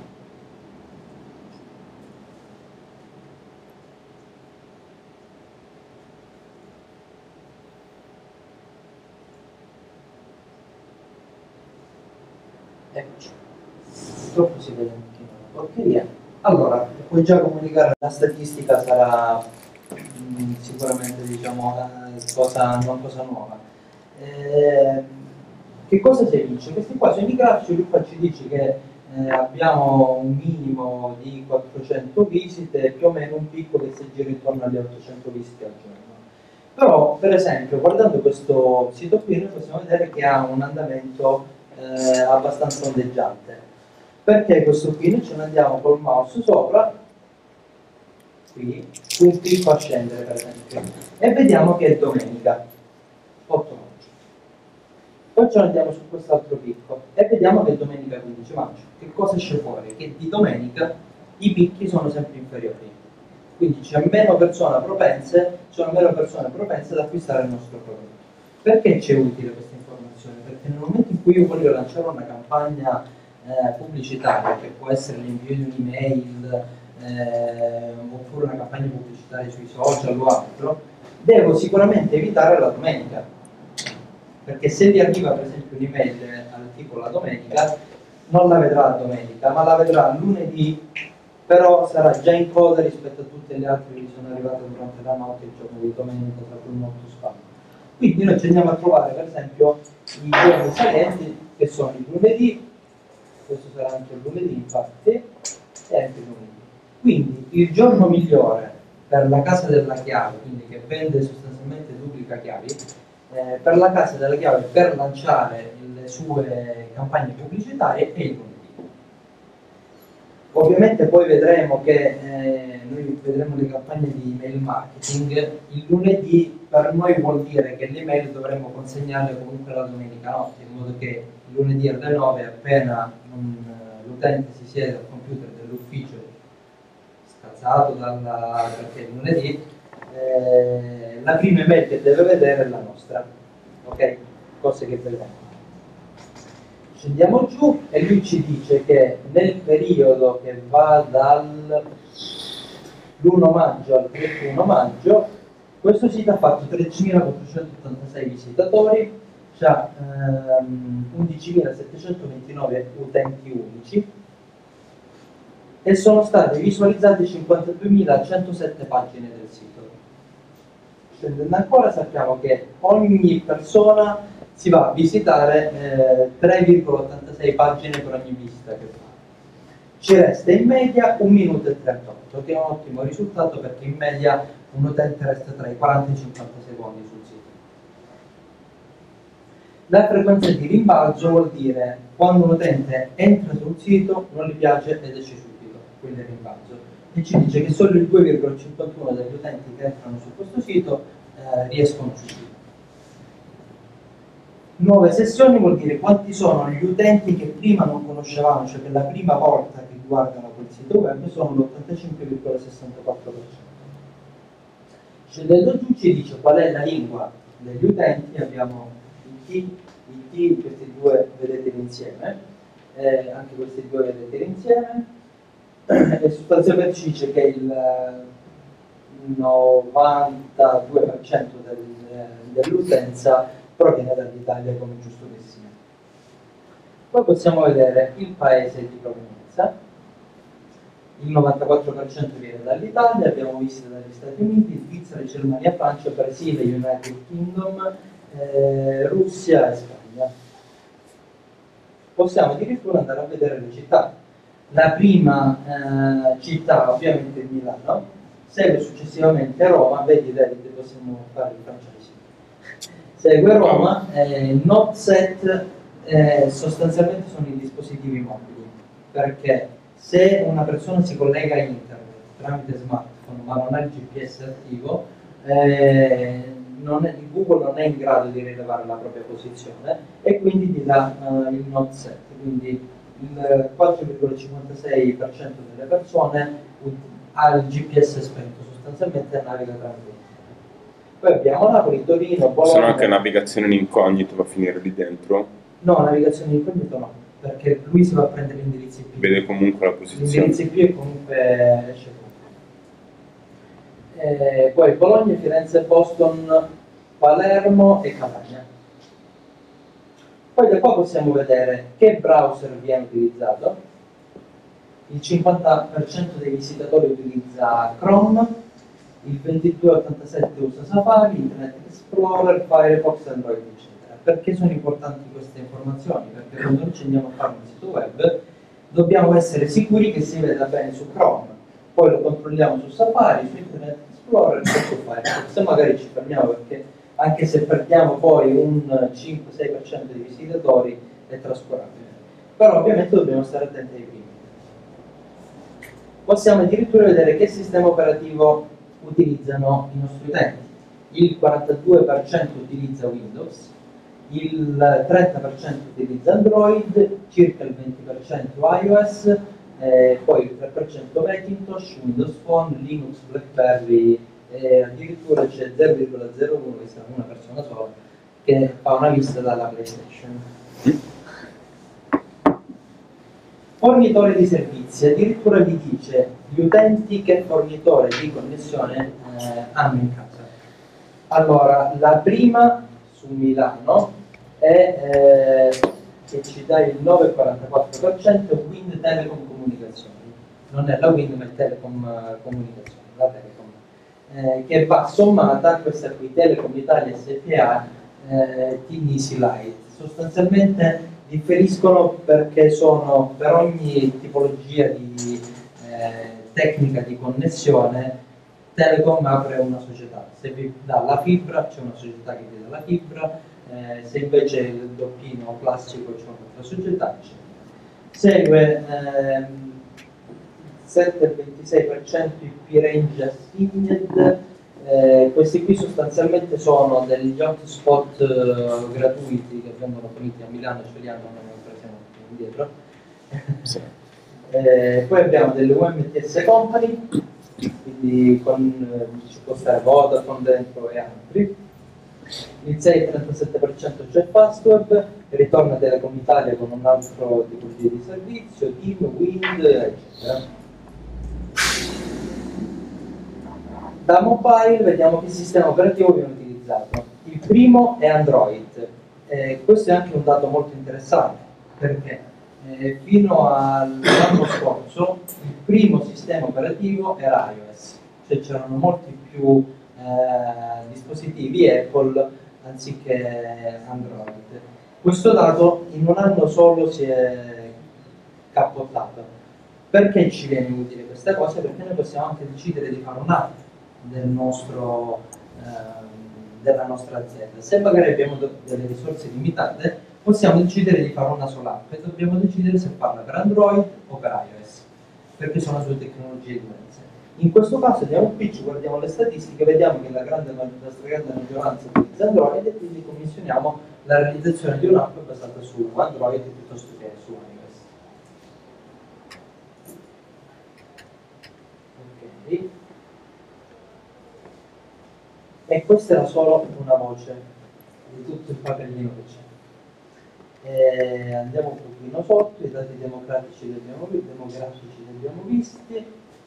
Eccoci. Purtroppo si vede un pochino la porcheria. Allora, puoi già comunicare, la statistica sarà mh, sicuramente diciamo cosa, non cosa nuova. Eh, che cosa si dice? Questi qua sono i grafici, lui qua ci dice che eh, abbiamo un minimo di quattrocento visite e più o meno un picco che si gira intorno alle ottocento visite al giorno. Però per esempio, guardando questo sito qui, noi possiamo vedere che ha un andamento eh, abbastanza ondeggiante. Perché questo qui? Noi ce ne andiamo col mouse sopra, qui, su un clicco a scendere per esempio, e vediamo che è domenica, otto maggio. Poi ce ne andiamo su quest'altro picco e vediamo che è domenica quindici maggio. Che cosa esce fuori? Che di domenica i picchi sono sempre inferiori. Quindi c'è meno persone propense, sono meno persone propense ad acquistare il nostro prodotto. Perché c'è utile questa informazione? Perché nel momento in cui io voglio lanciare una campagna eh, pubblicitaria, che può essere l'invio di un'email, eh, oppure una campagna pubblicitaria sui social o altro, devo sicuramente evitare la domenica. Perché se vi arriva per esempio un'email al tipo la domenica, non la vedrà domenica, ma la vedrà lunedì, però sarà già in coda rispetto a tutte le altre che sono arrivate durante la notte, il giorno di domenica, tra cui molto spam. Quindi noi ci andiamo a trovare per esempio i giorni salienti, che sono il lunedì, questo sarà anche il lunedì infatti, e anche il lunedì. Quindi il giorno migliore per la casa della chiave, quindi che vende sostanzialmente duplica chiavi, eh, per la casa della chiave per lanciare le sue campagne pubblicitarie è il lunedì. Ovviamente poi vedremo che eh, noi vedremo le campagne di email marketing, il lunedì per noi vuol dire che le email dovremmo consegnarle comunque la domenica notte, in modo che il lunedì alle nove, appena l'utente si siede al computer dell'ufficio scazzato dalla, perché è lunedì, eh, la prima email che deve vedere è la nostra, ok? Cose che vedremo. Scendiamo giù e lui ci dice che nel periodo che va dall'primo maggio al trentuno maggio questo sito ha fatto tredicimilaquattrocentottantasei visitatori, ha ehm, undicimilasettecentoventinove utenti unici e sono state visualizzate cinquantaduemilacentosette pagine del sito. Scendendo ancora sappiamo che ogni persona si va a visitare eh, tre virgola ottantasei pagine per ogni visita che fa. Ci resta in media un minuto e trentotto, che è un ottimo risultato perché in media un utente resta tra i quaranta e i cinquanta secondi sul sito. La frequenza di rimbalzo vuol dire quando un utente entra sul sito, non gli piace ed esce subito, quindi è rimbalzo. E ci dice che solo il due virgola cinquantuno degli utenti che entrano su questo sito eh, riescono a uscire. Nuove sessioni vuol dire quanti sono gli utenti che prima non conoscevamo, cioè che la prima volta che guardano quel sito web sono l'ottantacinque virgola sessantaquattro per cento. Scendendo giù ci dice qual è la lingua degli utenti, abbiamo il T, il T, questi due vedete insieme, eh, anche questi due vedete insieme, e sostanzialmente ci dice che il novantadue per cento del, dell'utenza proviene dall'Italia, come giusto che sia. Poi possiamo vedere il paese di provenienza, il novantaquattro per cento viene dall'Italia, abbiamo visto dagli Stati Uniti, Svizzera, Germania, Francia, Brasile, United Kingdom, eh, Russia e Spagna. Possiamo addirittura andare a vedere le città. La prima eh, città ovviamente è Milano, segue successivamente Roma, vedi David, possiamo fare il francese. Segue Roma, eh, Notset eh, sostanzialmente sono i dispositivi mobili, perché se una persona si collega a internet tramite smartphone ma non ha il G P S attivo, eh, non è, Google non è in grado di rilevare la propria posizione e quindi gli dà uh, il Notset, quindi il quattro virgola cinquantasei per cento delle persone ha il G P S spento, sostanzialmente naviga tramite. Poi abbiamo Napoli, Torino, Bologna. Sono anche navigazione in incognito, va a finire lì dentro? No, navigazione in incognito no, perché lui si va a prendere gli indirizzi I P. Vede comunque la posizione. L'indirizzo I P e comunque esce fuori. Eh, poi Bologna, Firenze, Boston, Palermo e Catania. Poi da qua possiamo vedere che browser viene utilizzato. Il cinquanta per cento dei visitatori utilizza Chrome, il ventidue virgola ottantasette usa Safari, Internet Explorer, Firefox, Android, eccetera. Perché sono importanti queste informazioni? Perché quando noi ci andiamo a fare un sito web dobbiamo essere sicuri che si veda bene su Chrome, poi lo controlliamo su Safari, su Internet Explorer e su Firefox. Se magari ci fermiamo perché anche se perdiamo poi un cinque sei per cento dei visitatori è trascurabile. Però ovviamente dobbiamo stare attenti ai primi. Possiamo addirittura vedere che sistema operativo utilizzano i nostri utenti. Il quarantadue per cento utilizza Windows, il trenta per cento utilizza Android, circa il venti per cento iOS, eh, poi il tre per cento Macintosh, Windows Phone, Linux, BlackBerry, e addirittura c'è zero virgola zero uno, che sarà una persona sola, che fa una vista dalla PlayStation. Fornitore di servizi, addirittura vi dice gli utenti che fornitore di connessione eh, hanno in casa. Allora, la prima su Milano è, eh, che ci dà il nove virgola quarantaquattro per cento, Wind Telecom Comunicazioni. Non è la Wind, ma è Telecom eh, Comunicazioni, la Telecom, eh, che va sommata a questa qui, Telecom Italia S P A, eh, Tinisi Light. Sostanzialmente differiscono perché sono per ogni tipologia di eh, tecnica di connessione Telecom apre una società. Se vi dà la fibra c'è una società che vi dà la fibra, eh, se invece il doppino classico c'è un'altra società, eccetera. Segue ehm, sette virgola ventisei per cento I P Range Assigned. Eh, questi qui sostanzialmente sono degli hotspot eh, gratuiti che vengono forniti a Milano, ce li hanno, noi siamo indietro. Sì. Eh, poi abbiamo delle U M T S Company, quindi con, eh, ci può stare Vodafone dentro e altri. Il sei virgola trentasette per cento c'è Fastweb, ritorna Telecom Italia con un altro tipologia di servizio, Team, Wind, eccetera. Da mobile vediamo che sistema operativo viene utilizzato. Il primo è Android. Eh, questo è anche un dato molto interessante, perché eh, fino all'anno scorso il primo sistema operativo era iOS, cioè c'erano molti più eh, dispositivi Apple anziché Android. Questo dato in un anno solo si è cappottato. Perché ci viene utile questa cosa? Perché noi possiamo anche decidere di fare un'app del nostro, ehm, della nostra azienda. Se magari abbiamo delle risorse limitate, possiamo decidere di fare una sola app e dobbiamo decidere se farla per Android o per iOS, perché sono due tecnologie diverse. In questo caso diamo un pitch, guardiamo le statistiche, vediamo che la, grande, la stragrande maggioranza utilizza Android e quindi commissioniamo la realizzazione di un'app basata su Android piuttosto che su iOS. Ok. E questa era solo una voce di tutto il papellino che c'è. E andiamo un pochino sotto, i dati democratici li abbiamo, demografici li abbiamo visti.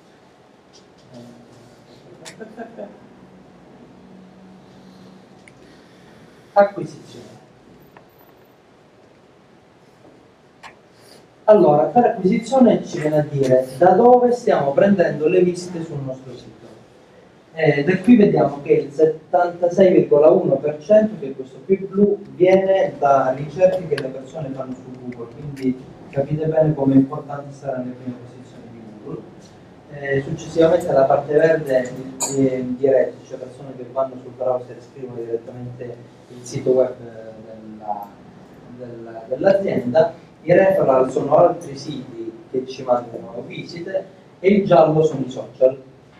Acquisizione. Allora, per acquisizione ci viene a dire da dove stiamo prendendo le visite sul nostro sito. Eh, da qui vediamo che il settantasei virgola uno per cento, che è questo qui blu, viene da ricerche che le persone fanno su Google, quindi capite bene come è importante stare nelle prime posizioni di Google. Eh, successivamente la parte verde è diretti, cioè persone che vanno sul browser e scrivono direttamente il sito web della, della, dell'azienda. I referral sono altri siti che ci mandano visite e il giallo sono i social.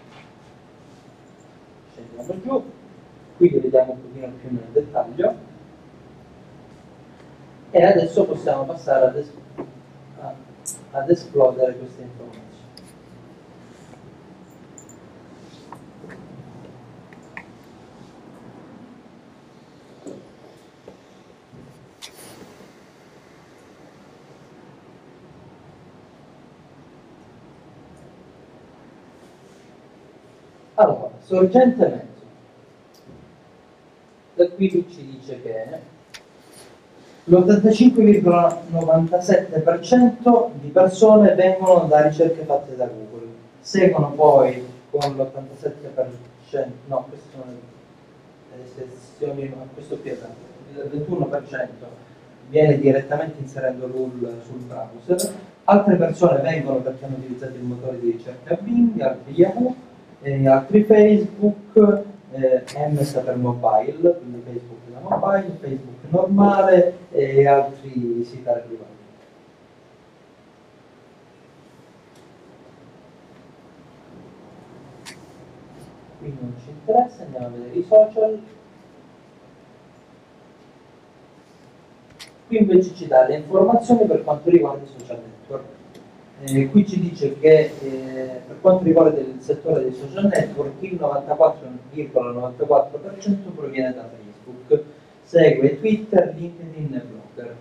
Scendiamo giù, qui li vediamo un pochino più nel dettaglio e adesso possiamo passare ad, es a, ad esplodere queste informazioni. Allora, sorgente mezzo. Da qui ci dice che l'ottantacinque virgola novantasette per cento di persone vengono da ricerche fatte da Google, seguono poi con l'ottantasette per cento, no, queste sono le sezioni, no, questo qui è il ventuno per cento viene direttamente inserendo l'U R L sul browser, altre persone vengono perché hanno utilizzato il motore di ricerca Bing, altri Yahoo, e altri Facebook, eh, M sta per mobile, quindi Facebook da mobile, Facebook normale e altri siti arrivati. Qui non ci interessa, andiamo a vedere i social. Qui invece ci dà le informazioni per quanto riguarda i social network. Eh, qui ci dice che eh, per quanto riguarda il settore dei social network il novantaquattro virgola novantaquattro per cento proviene da Facebook, segue Twitter, LinkedIn e Blogger.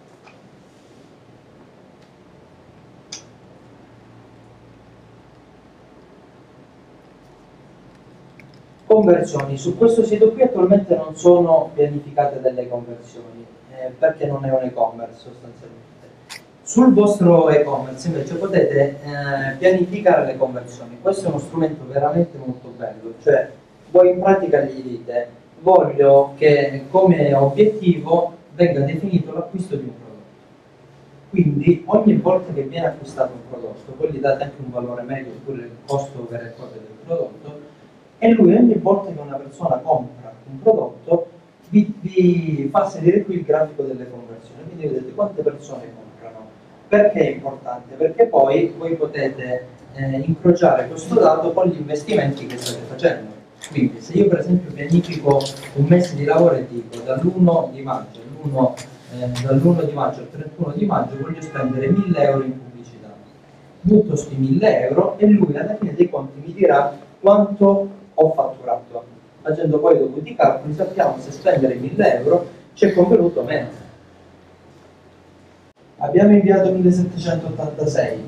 Conversioni. Su questo sito qui attualmente non sono pianificate delle conversioni, eh, perché non è un e-commerce sostanzialmente. Sul vostro e-commerce invece potete eh, pianificare le conversioni. Questo è uno strumento veramente molto bello, cioè voi in pratica gli dite voglio che come obiettivo venga definito l'acquisto di un prodotto. Quindi ogni volta che viene acquistato un prodotto, voi gli date anche un valore medio oppure il costo vero e proprio del prodotto, e lui ogni volta che una persona compra un prodotto vi, vi fa sedere qui il grafico delle conversioni, quindi vedete quante persone comprano. Perché è importante? Perché poi voi potete eh, incrociare questo dato con gli investimenti che state facendo. Quindi se io per esempio pianifico un mese di lavoro e dico dall'primo di maggio all'primo eh, dall'primo di maggio al trentuno di maggio voglio spendere mille euro in pubblicità, butto questi mille euro e lui alla fine dei conti mi dirà quanto ho fatturato. Facendo poi dovuti i calcoli sappiamo se spendere mille euro ci è convenuto o meno. Abbiamo inviato millesettecentottantasei,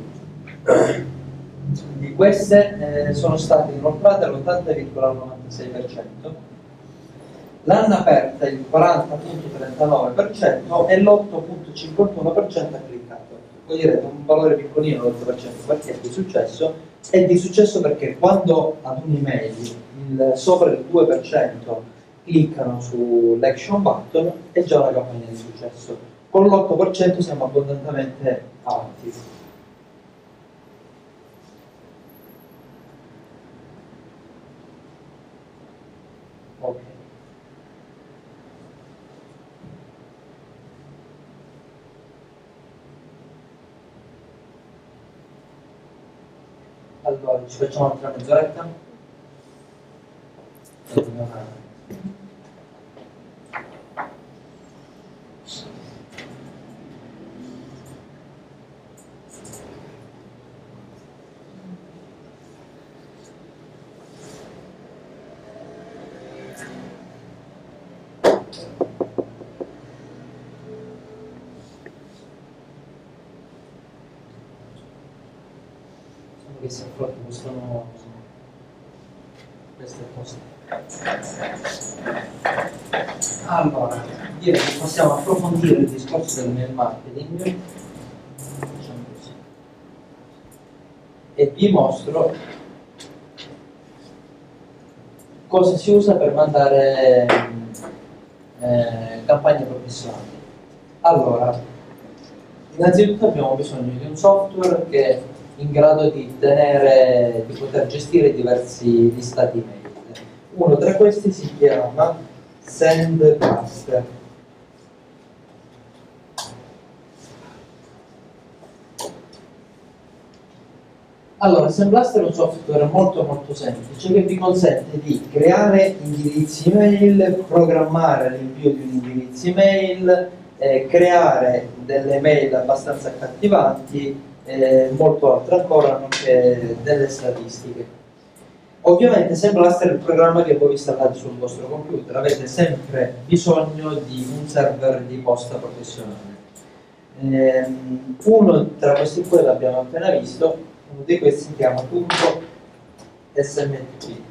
di queste eh, sono state inoltrate all'ottanta virgola novantasei per cento, l'hanno aperta il quaranta virgola trentanove per cento e l'otto virgola cinquantuno per cento ha cliccato. Voi direte un valore piccolino, l'otto per cento, perché è di successo? È di successo perché quando ad un'email il, sopra il due per cento cliccano sull'action button è già una campagna di successo. Con l'otto per cento siamo abbondantemente avanti. Ok. Allora, ci facciamo un'altra mezz'oretta? Che si affronta questo nuovo queste cose. Allora, direi che possiamo approfondire il discorso del mail marketing, diciamo così, e vi mostro cosa si usa per mandare eh, campagne professionali. Allora, innanzitutto abbiamo bisogno di un software che in grado di tenere, di poter gestire diversi listati email. Uno tra questi si chiama SendBlaster. Allora, SendBlaster è un software molto molto semplice che vi consente di creare indirizzi email, programmare l'invio di un indirizzo email, eh, creare delle mail abbastanza accattivanti, Eh, molto altro ancora, nonché delle statistiche. Ovviamente SendBlaster è il programma che voi installate sul vostro computer, avete sempre bisogno di un server di posta professionale. Eh, uno tra questi qui l'abbiamo appena visto, uno di questi si chiama Turbo S M T P.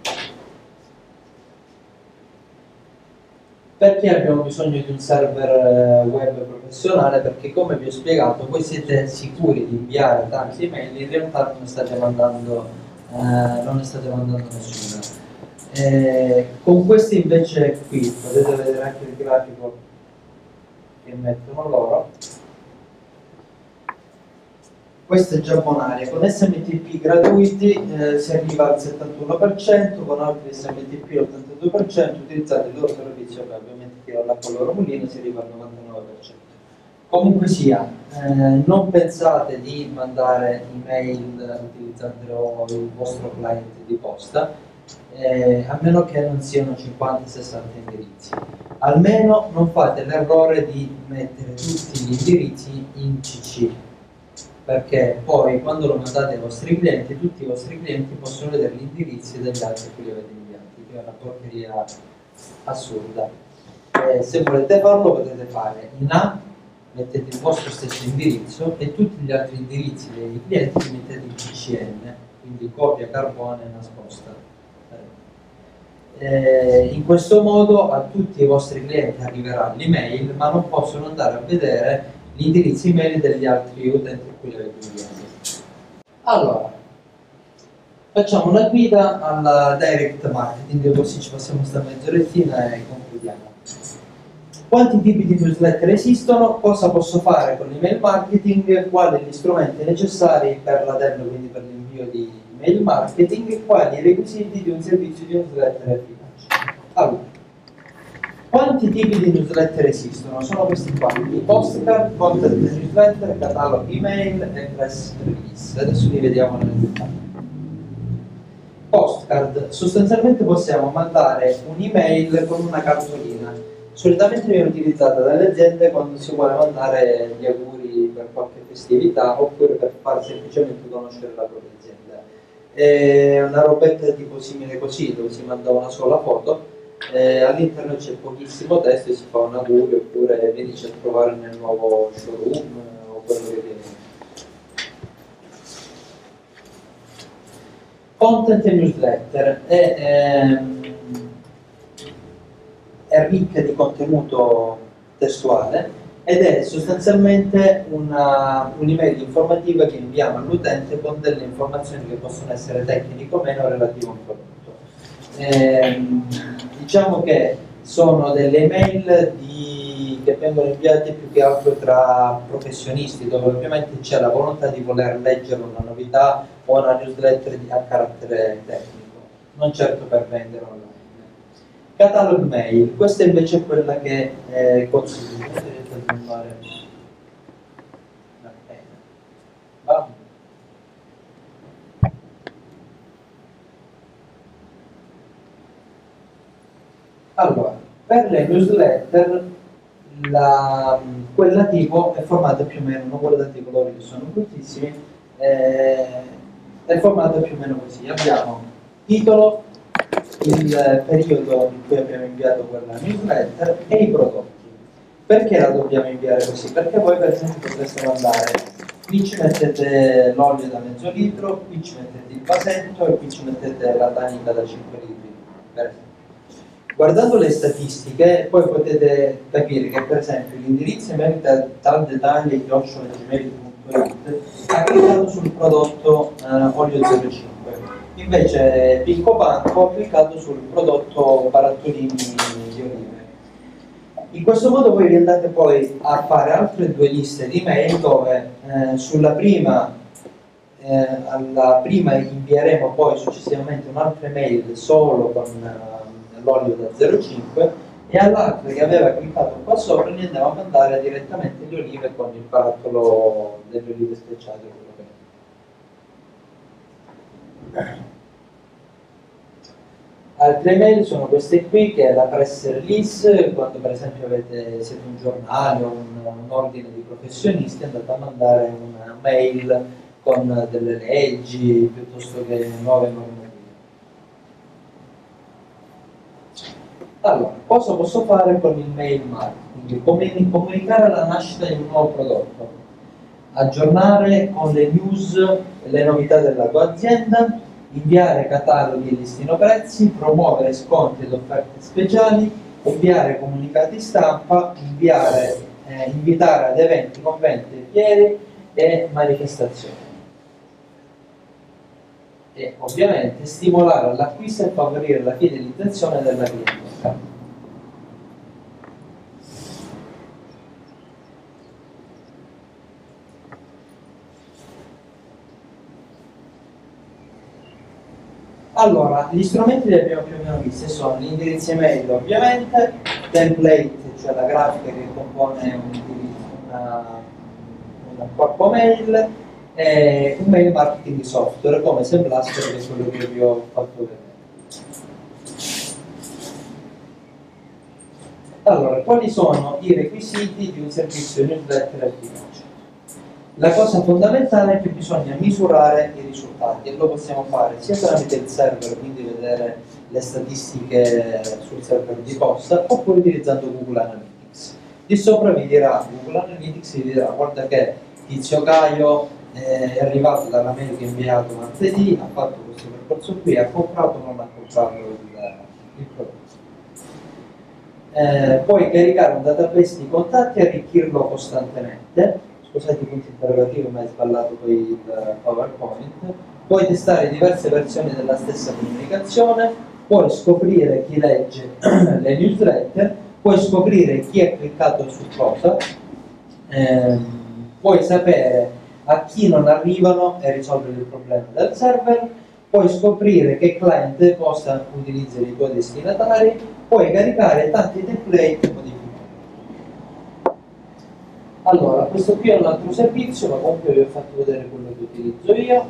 Perché abbiamo bisogno di un server web professionale? Perché come vi ho spiegato, voi siete sicuri di inviare tante email, in realtà non ne state mandando, eh, non ne state mandando nessuna. Eh, con questi invece qui, potete vedere anche il grafico che mettono loro, questa è già bonaria, con S M T P gratuiti eh, si arriva al settantuno per cento, con altri S M T P all'ottantadue per cento, utilizzando il loro servizio, che ovviamente tira l'acqua al loro mulino, si arriva al novantanove per cento. Comunque sia, eh, non pensate di mandare email utilizzando il vostro client di posta, eh, a meno che non siano cinquanta sessanta indirizzi. Almeno non fate l'errore di mettere tutti gli indirizzi in C C, perché poi quando lo mandate ai vostri clienti, tutti i vostri clienti possono vedere gli indirizzi degli altri che li avete inviati, che è una porcheria assurda. Eh, se volete farlo potete fare in A, mettete il vostro stesso indirizzo e tutti gli altri indirizzi dei clienti li mettete in C C N, quindi copia carbone nascosta. Eh, in questo modo a tutti i vostri clienti arriverà l'email, ma non possono andare a vedere gli indirizzi email degli altri utenti a cui li avete inviati. Allora, facciamo una guida al direct marketing, così ci passiamo sta mezzorettina e concludiamo. Quanti tipi di newsletter esistono? Cosa posso fare con l'email marketing? Quali gli strumenti necessari per la demo, quindi per l'invio di email marketing? Quali i requisiti di un servizio di newsletter efficace? Allora, quanti tipi di newsletter esistono? Sono questi qua: i postcard, content newsletter, catalog email e press release. Adesso li vediamo nel dettaglio. Postcard, sostanzialmente possiamo mandare un'email con una cartolina. Solitamente viene utilizzata dalle aziende quando si vuole mandare gli auguri per qualche festività oppure per far semplicemente conoscere la propria azienda. È una robetta tipo simile così, dove si manda una sola foto, eh, all'interno c'è pochissimo testo e si fa un augurio oppure vienici a trovare nel nuovo showroom o quello che viene. Content e newsletter è, ehm, è ricca di contenuto testuale ed è sostanzialmente una, un'email informativa che inviamo all'utente con delle informazioni che possono essere tecniche o meno relative a un prodotto. Ehm, diciamo che sono delle email di, che vengono inviate più che altro tra professionisti, dove ovviamente c'è la volontà di voler leggere una novità o una newsletter di, a carattere tecnico, non certo per vendere online. Catalog mail, questa invece è quella che eh, consiglio. Va. Allora, per le newsletter la, quella tipo è formata più o meno, non guardate i colori che sono bruttissimi, eh, è formata più o meno così. Abbiamo titolo, il periodo in cui abbiamo inviato quella newsletter e i prodotti. Perché la dobbiamo inviare così? Perché voi per esempio potreste mandare, qui ci mettete l'olio da mezzo litro, qui ci mettete il vasetto e qui ci mettete la tanica da cinque litri, per esempio. Guardando le statistiche poi potete capire che per esempio l'indirizzo email da tal dettagli chiocciola gmail punto it ha cliccato sul prodotto eh, olio zero cinque. Invece Picco Panco ha cliccato sul prodotto barattolini di olive. In questo modo voi vi andate poi a fare altre due liste di mail dove eh, sulla prima, eh, alla prima invieremo poi successivamente un'altra mail solo con eh, l'olio da zero cinque e all'altra che aveva cliccato qua sopra gli andiamo a mandare direttamente le olive con il barattolo delle olive speciate. Altre mail sono queste qui, che è la press release, quando per esempio avete, siete un giornale o un, un ordine di professionisti, andate a mandare una mail con delle leggi piuttosto che nuove normative. Allora, cosa posso fare con il mail marketing? Come comunicare la nascita di un nuovo prodotto, aggiornare con le news le novità della tua azienda, inviare cataloghi e listino prezzi, promuovere sconti ed offerte speciali, inviare comunicati stampa, inviare, eh, invitare ad eventi, conventi, fiere e manifestazioni. E ovviamente stimolare all'acquisto e favorire la fidelizzazione della clientela. Allora, gli strumenti li abbiamo più o meno visti, sono l'indirizzo email ovviamente, template, cioè la grafica che compone un indirizzo, una, un corpo mail, e un mail marketing software come Semblaster, che è quello che vi ho fatto vedere. Allora, quali sono i requisiti di un servizio newsletter efficace? La cosa fondamentale è che bisogna misurare i risultati e lo possiamo fare sia tramite il server, quindi vedere le statistiche sul server di posta, oppure utilizzando Google Analytics. Di sopra vi dirà, Google Analytics vi dirà, guarda che Tizio Caio è arrivato dalla mail che ha inviato martedì, ha fatto questo percorso qui, ha comprato o non ha comprato il, il prodotto. Eh, puoi caricare un database di contatti e arricchirlo costantemente. Scusate i punti interrogativi, ma hai sballato poi il PowerPoint. Puoi testare diverse versioni della stessa comunicazione, puoi scoprire chi legge le newsletter, puoi scoprire chi ha cliccato su cosa, ehm, puoi sapere a chi non arrivano e risolvere il problema del server, puoi scoprire che client posta utilizzare i tuoi destinatari, puoi caricare tanti template e modificare. Allora, questo qui è un altro servizio, ma comunque vi ho fatto vedere quello che utilizzo io.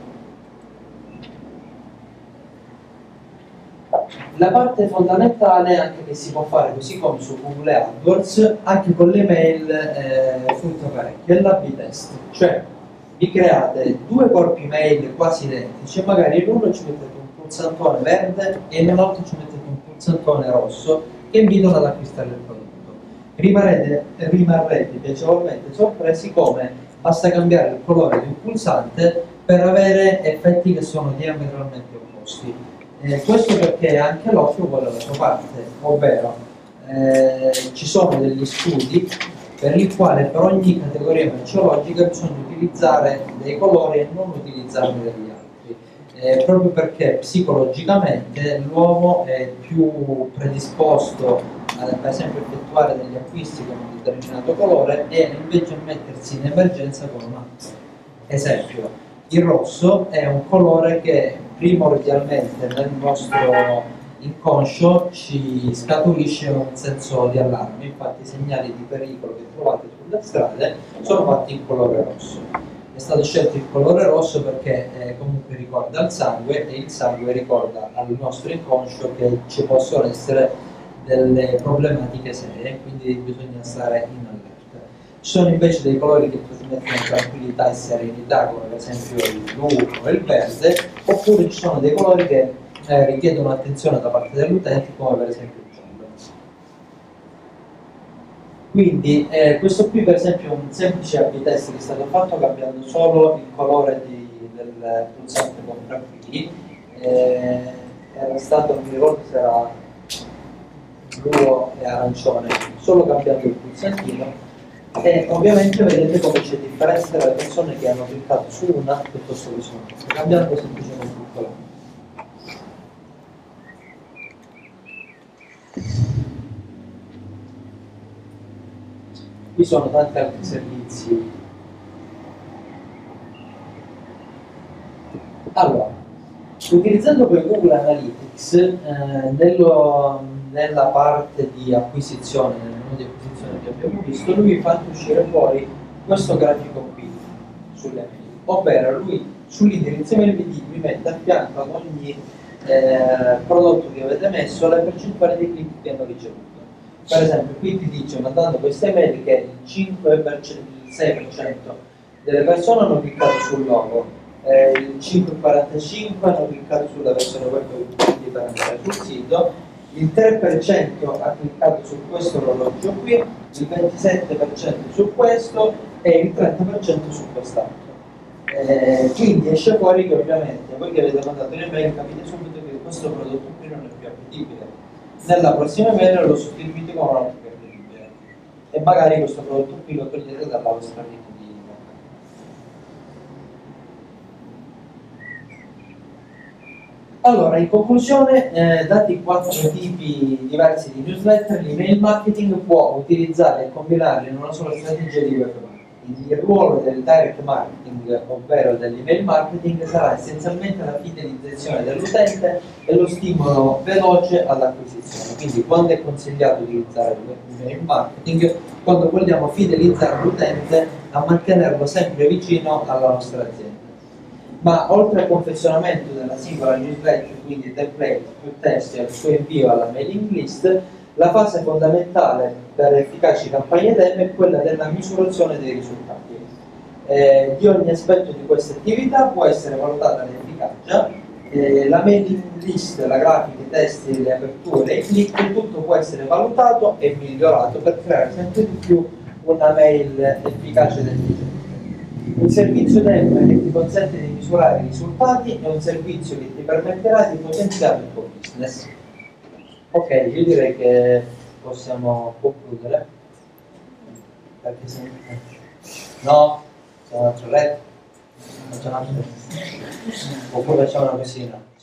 La parte fondamentale anche che si può fare così come su Google AdWords, anche con le mail eh, funziona parecchio, è l'A B test, cioè vi create due corpi mail quasi identici e magari in uno ci mettete un pulsantone verde e nell'altro ci mettete un pulsantone rosso che invitano ad acquistare il prodotto. Rimarrete, rimarrete piacevolmente sorpresi come basta cambiare il colore di un pulsante per avere effetti che sono diametralmente opposti. Eh, questo perché anche l'occhio vuole la sua parte, ovvero eh, ci sono degli studi per il quale per ogni categoria merceologica bisogna utilizzare dei colori e non utilizzarne degli altri, eh, proprio perché psicologicamente l'uomo è più predisposto ad esempio effettuare degli acquisti con un determinato colore e invece mettersi in emergenza con un altro. Esempio, il rosso è un colore che primordialmente nel nostro inconscio ci scaturisce un senso di allarme, infatti i segnali di pericolo che trovate sulle strade sono fatti in colore rosso. È stato scelto il colore rosso perché eh, comunque ricorda il sangue e il sangue ricorda al nostro inconscio che ci possono essere delle problematiche serie, quindi bisogna stare in allerta. Ci sono invece dei colori che trasmettono tranquillità e serenità, come per esempio il blu o il verde, oppure ci sono dei colori che eh, richiedono attenzione da parte dell'utente, come per esempio il giallo. Quindi eh, questo qui per esempio è un semplice A B test che è stato fatto cambiando solo il colore di, del pulsante compra qui, eh, era stato, non mi ricordo se era blu e arancione, solo cambiando il pulsantino, e ovviamente vedete come c'è differenza tra le persone che hanno cliccato su una piuttosto che su un'altra, cambiando semplicemente il colore. Qui sono tanti altri servizi. Allora, utilizzando poi Google Analytics, eh, nello, nella parte di acquisizione, nel menu di acquisizione che abbiamo visto, lui fa uscire fuori questo grafico qui sulle mail, ovvero lui sull'indirizzo mail vi, vi mette a fianco ad ogni eh, prodotto che avete messo le percentuali dei click che hanno ricevuto. Per esempio qui ti dice, mandando queste mail, che il cinque per cento, il sei per cento delle persone hanno cliccato sul logo, eh, il cinque virgola quarantacinque hanno cliccato sulla versione web quindi per andare sul sito, il tre per cento ha cliccato su questo orologio qui, il ventisette per cento su questo e il trenta per cento su quest'altro. Eh, quindi esce fuori che ovviamente voi che avete mandato l'email capite subito che questo prodotto qui non è più appetibile. Nella prossima mail lo sostituite con un altro più appetibile e magari questo prodotto qui lo togliete dalla vostra linea di mercato. Allora, in conclusione, eh, dati quattro tipi diversi di newsletter, l'email marketing può utilizzare e combinarli in una sola strategia di web marketing. il ruolo del direct marketing, ovvero dell'email marketing, sarà essenzialmente la fidelizzazione dell'utente e lo stimolo veloce all'acquisizione. Quindi quando è consigliato utilizzare l'email marketing? Quando vogliamo fidelizzare l'utente a mantenerlo sempre vicino alla nostra azienda. Ma oltre al confezionamento della singola newsletter, quindi template più testi e il suo invio alla mailing list, la fase fondamentale per efficaci campagne demo è quella della misurazione dei risultati. Eh, di ogni aspetto di questa attività può essere valutata l'efficacia, eh, la mailing list, la grafica, i testi, le aperture, i click, tutto può essere valutato e migliorato per creare sempre di più una mail efficace ed efficiente. Un servizio demo che ti consente di misurare i risultati è un servizio che ti permetterà di potenziare il tuo business. Ok, io direi che possiamo concludere. Perché se... No? C'è un altro letto? Non c'è un altro letto? Oppure c'è una cosina?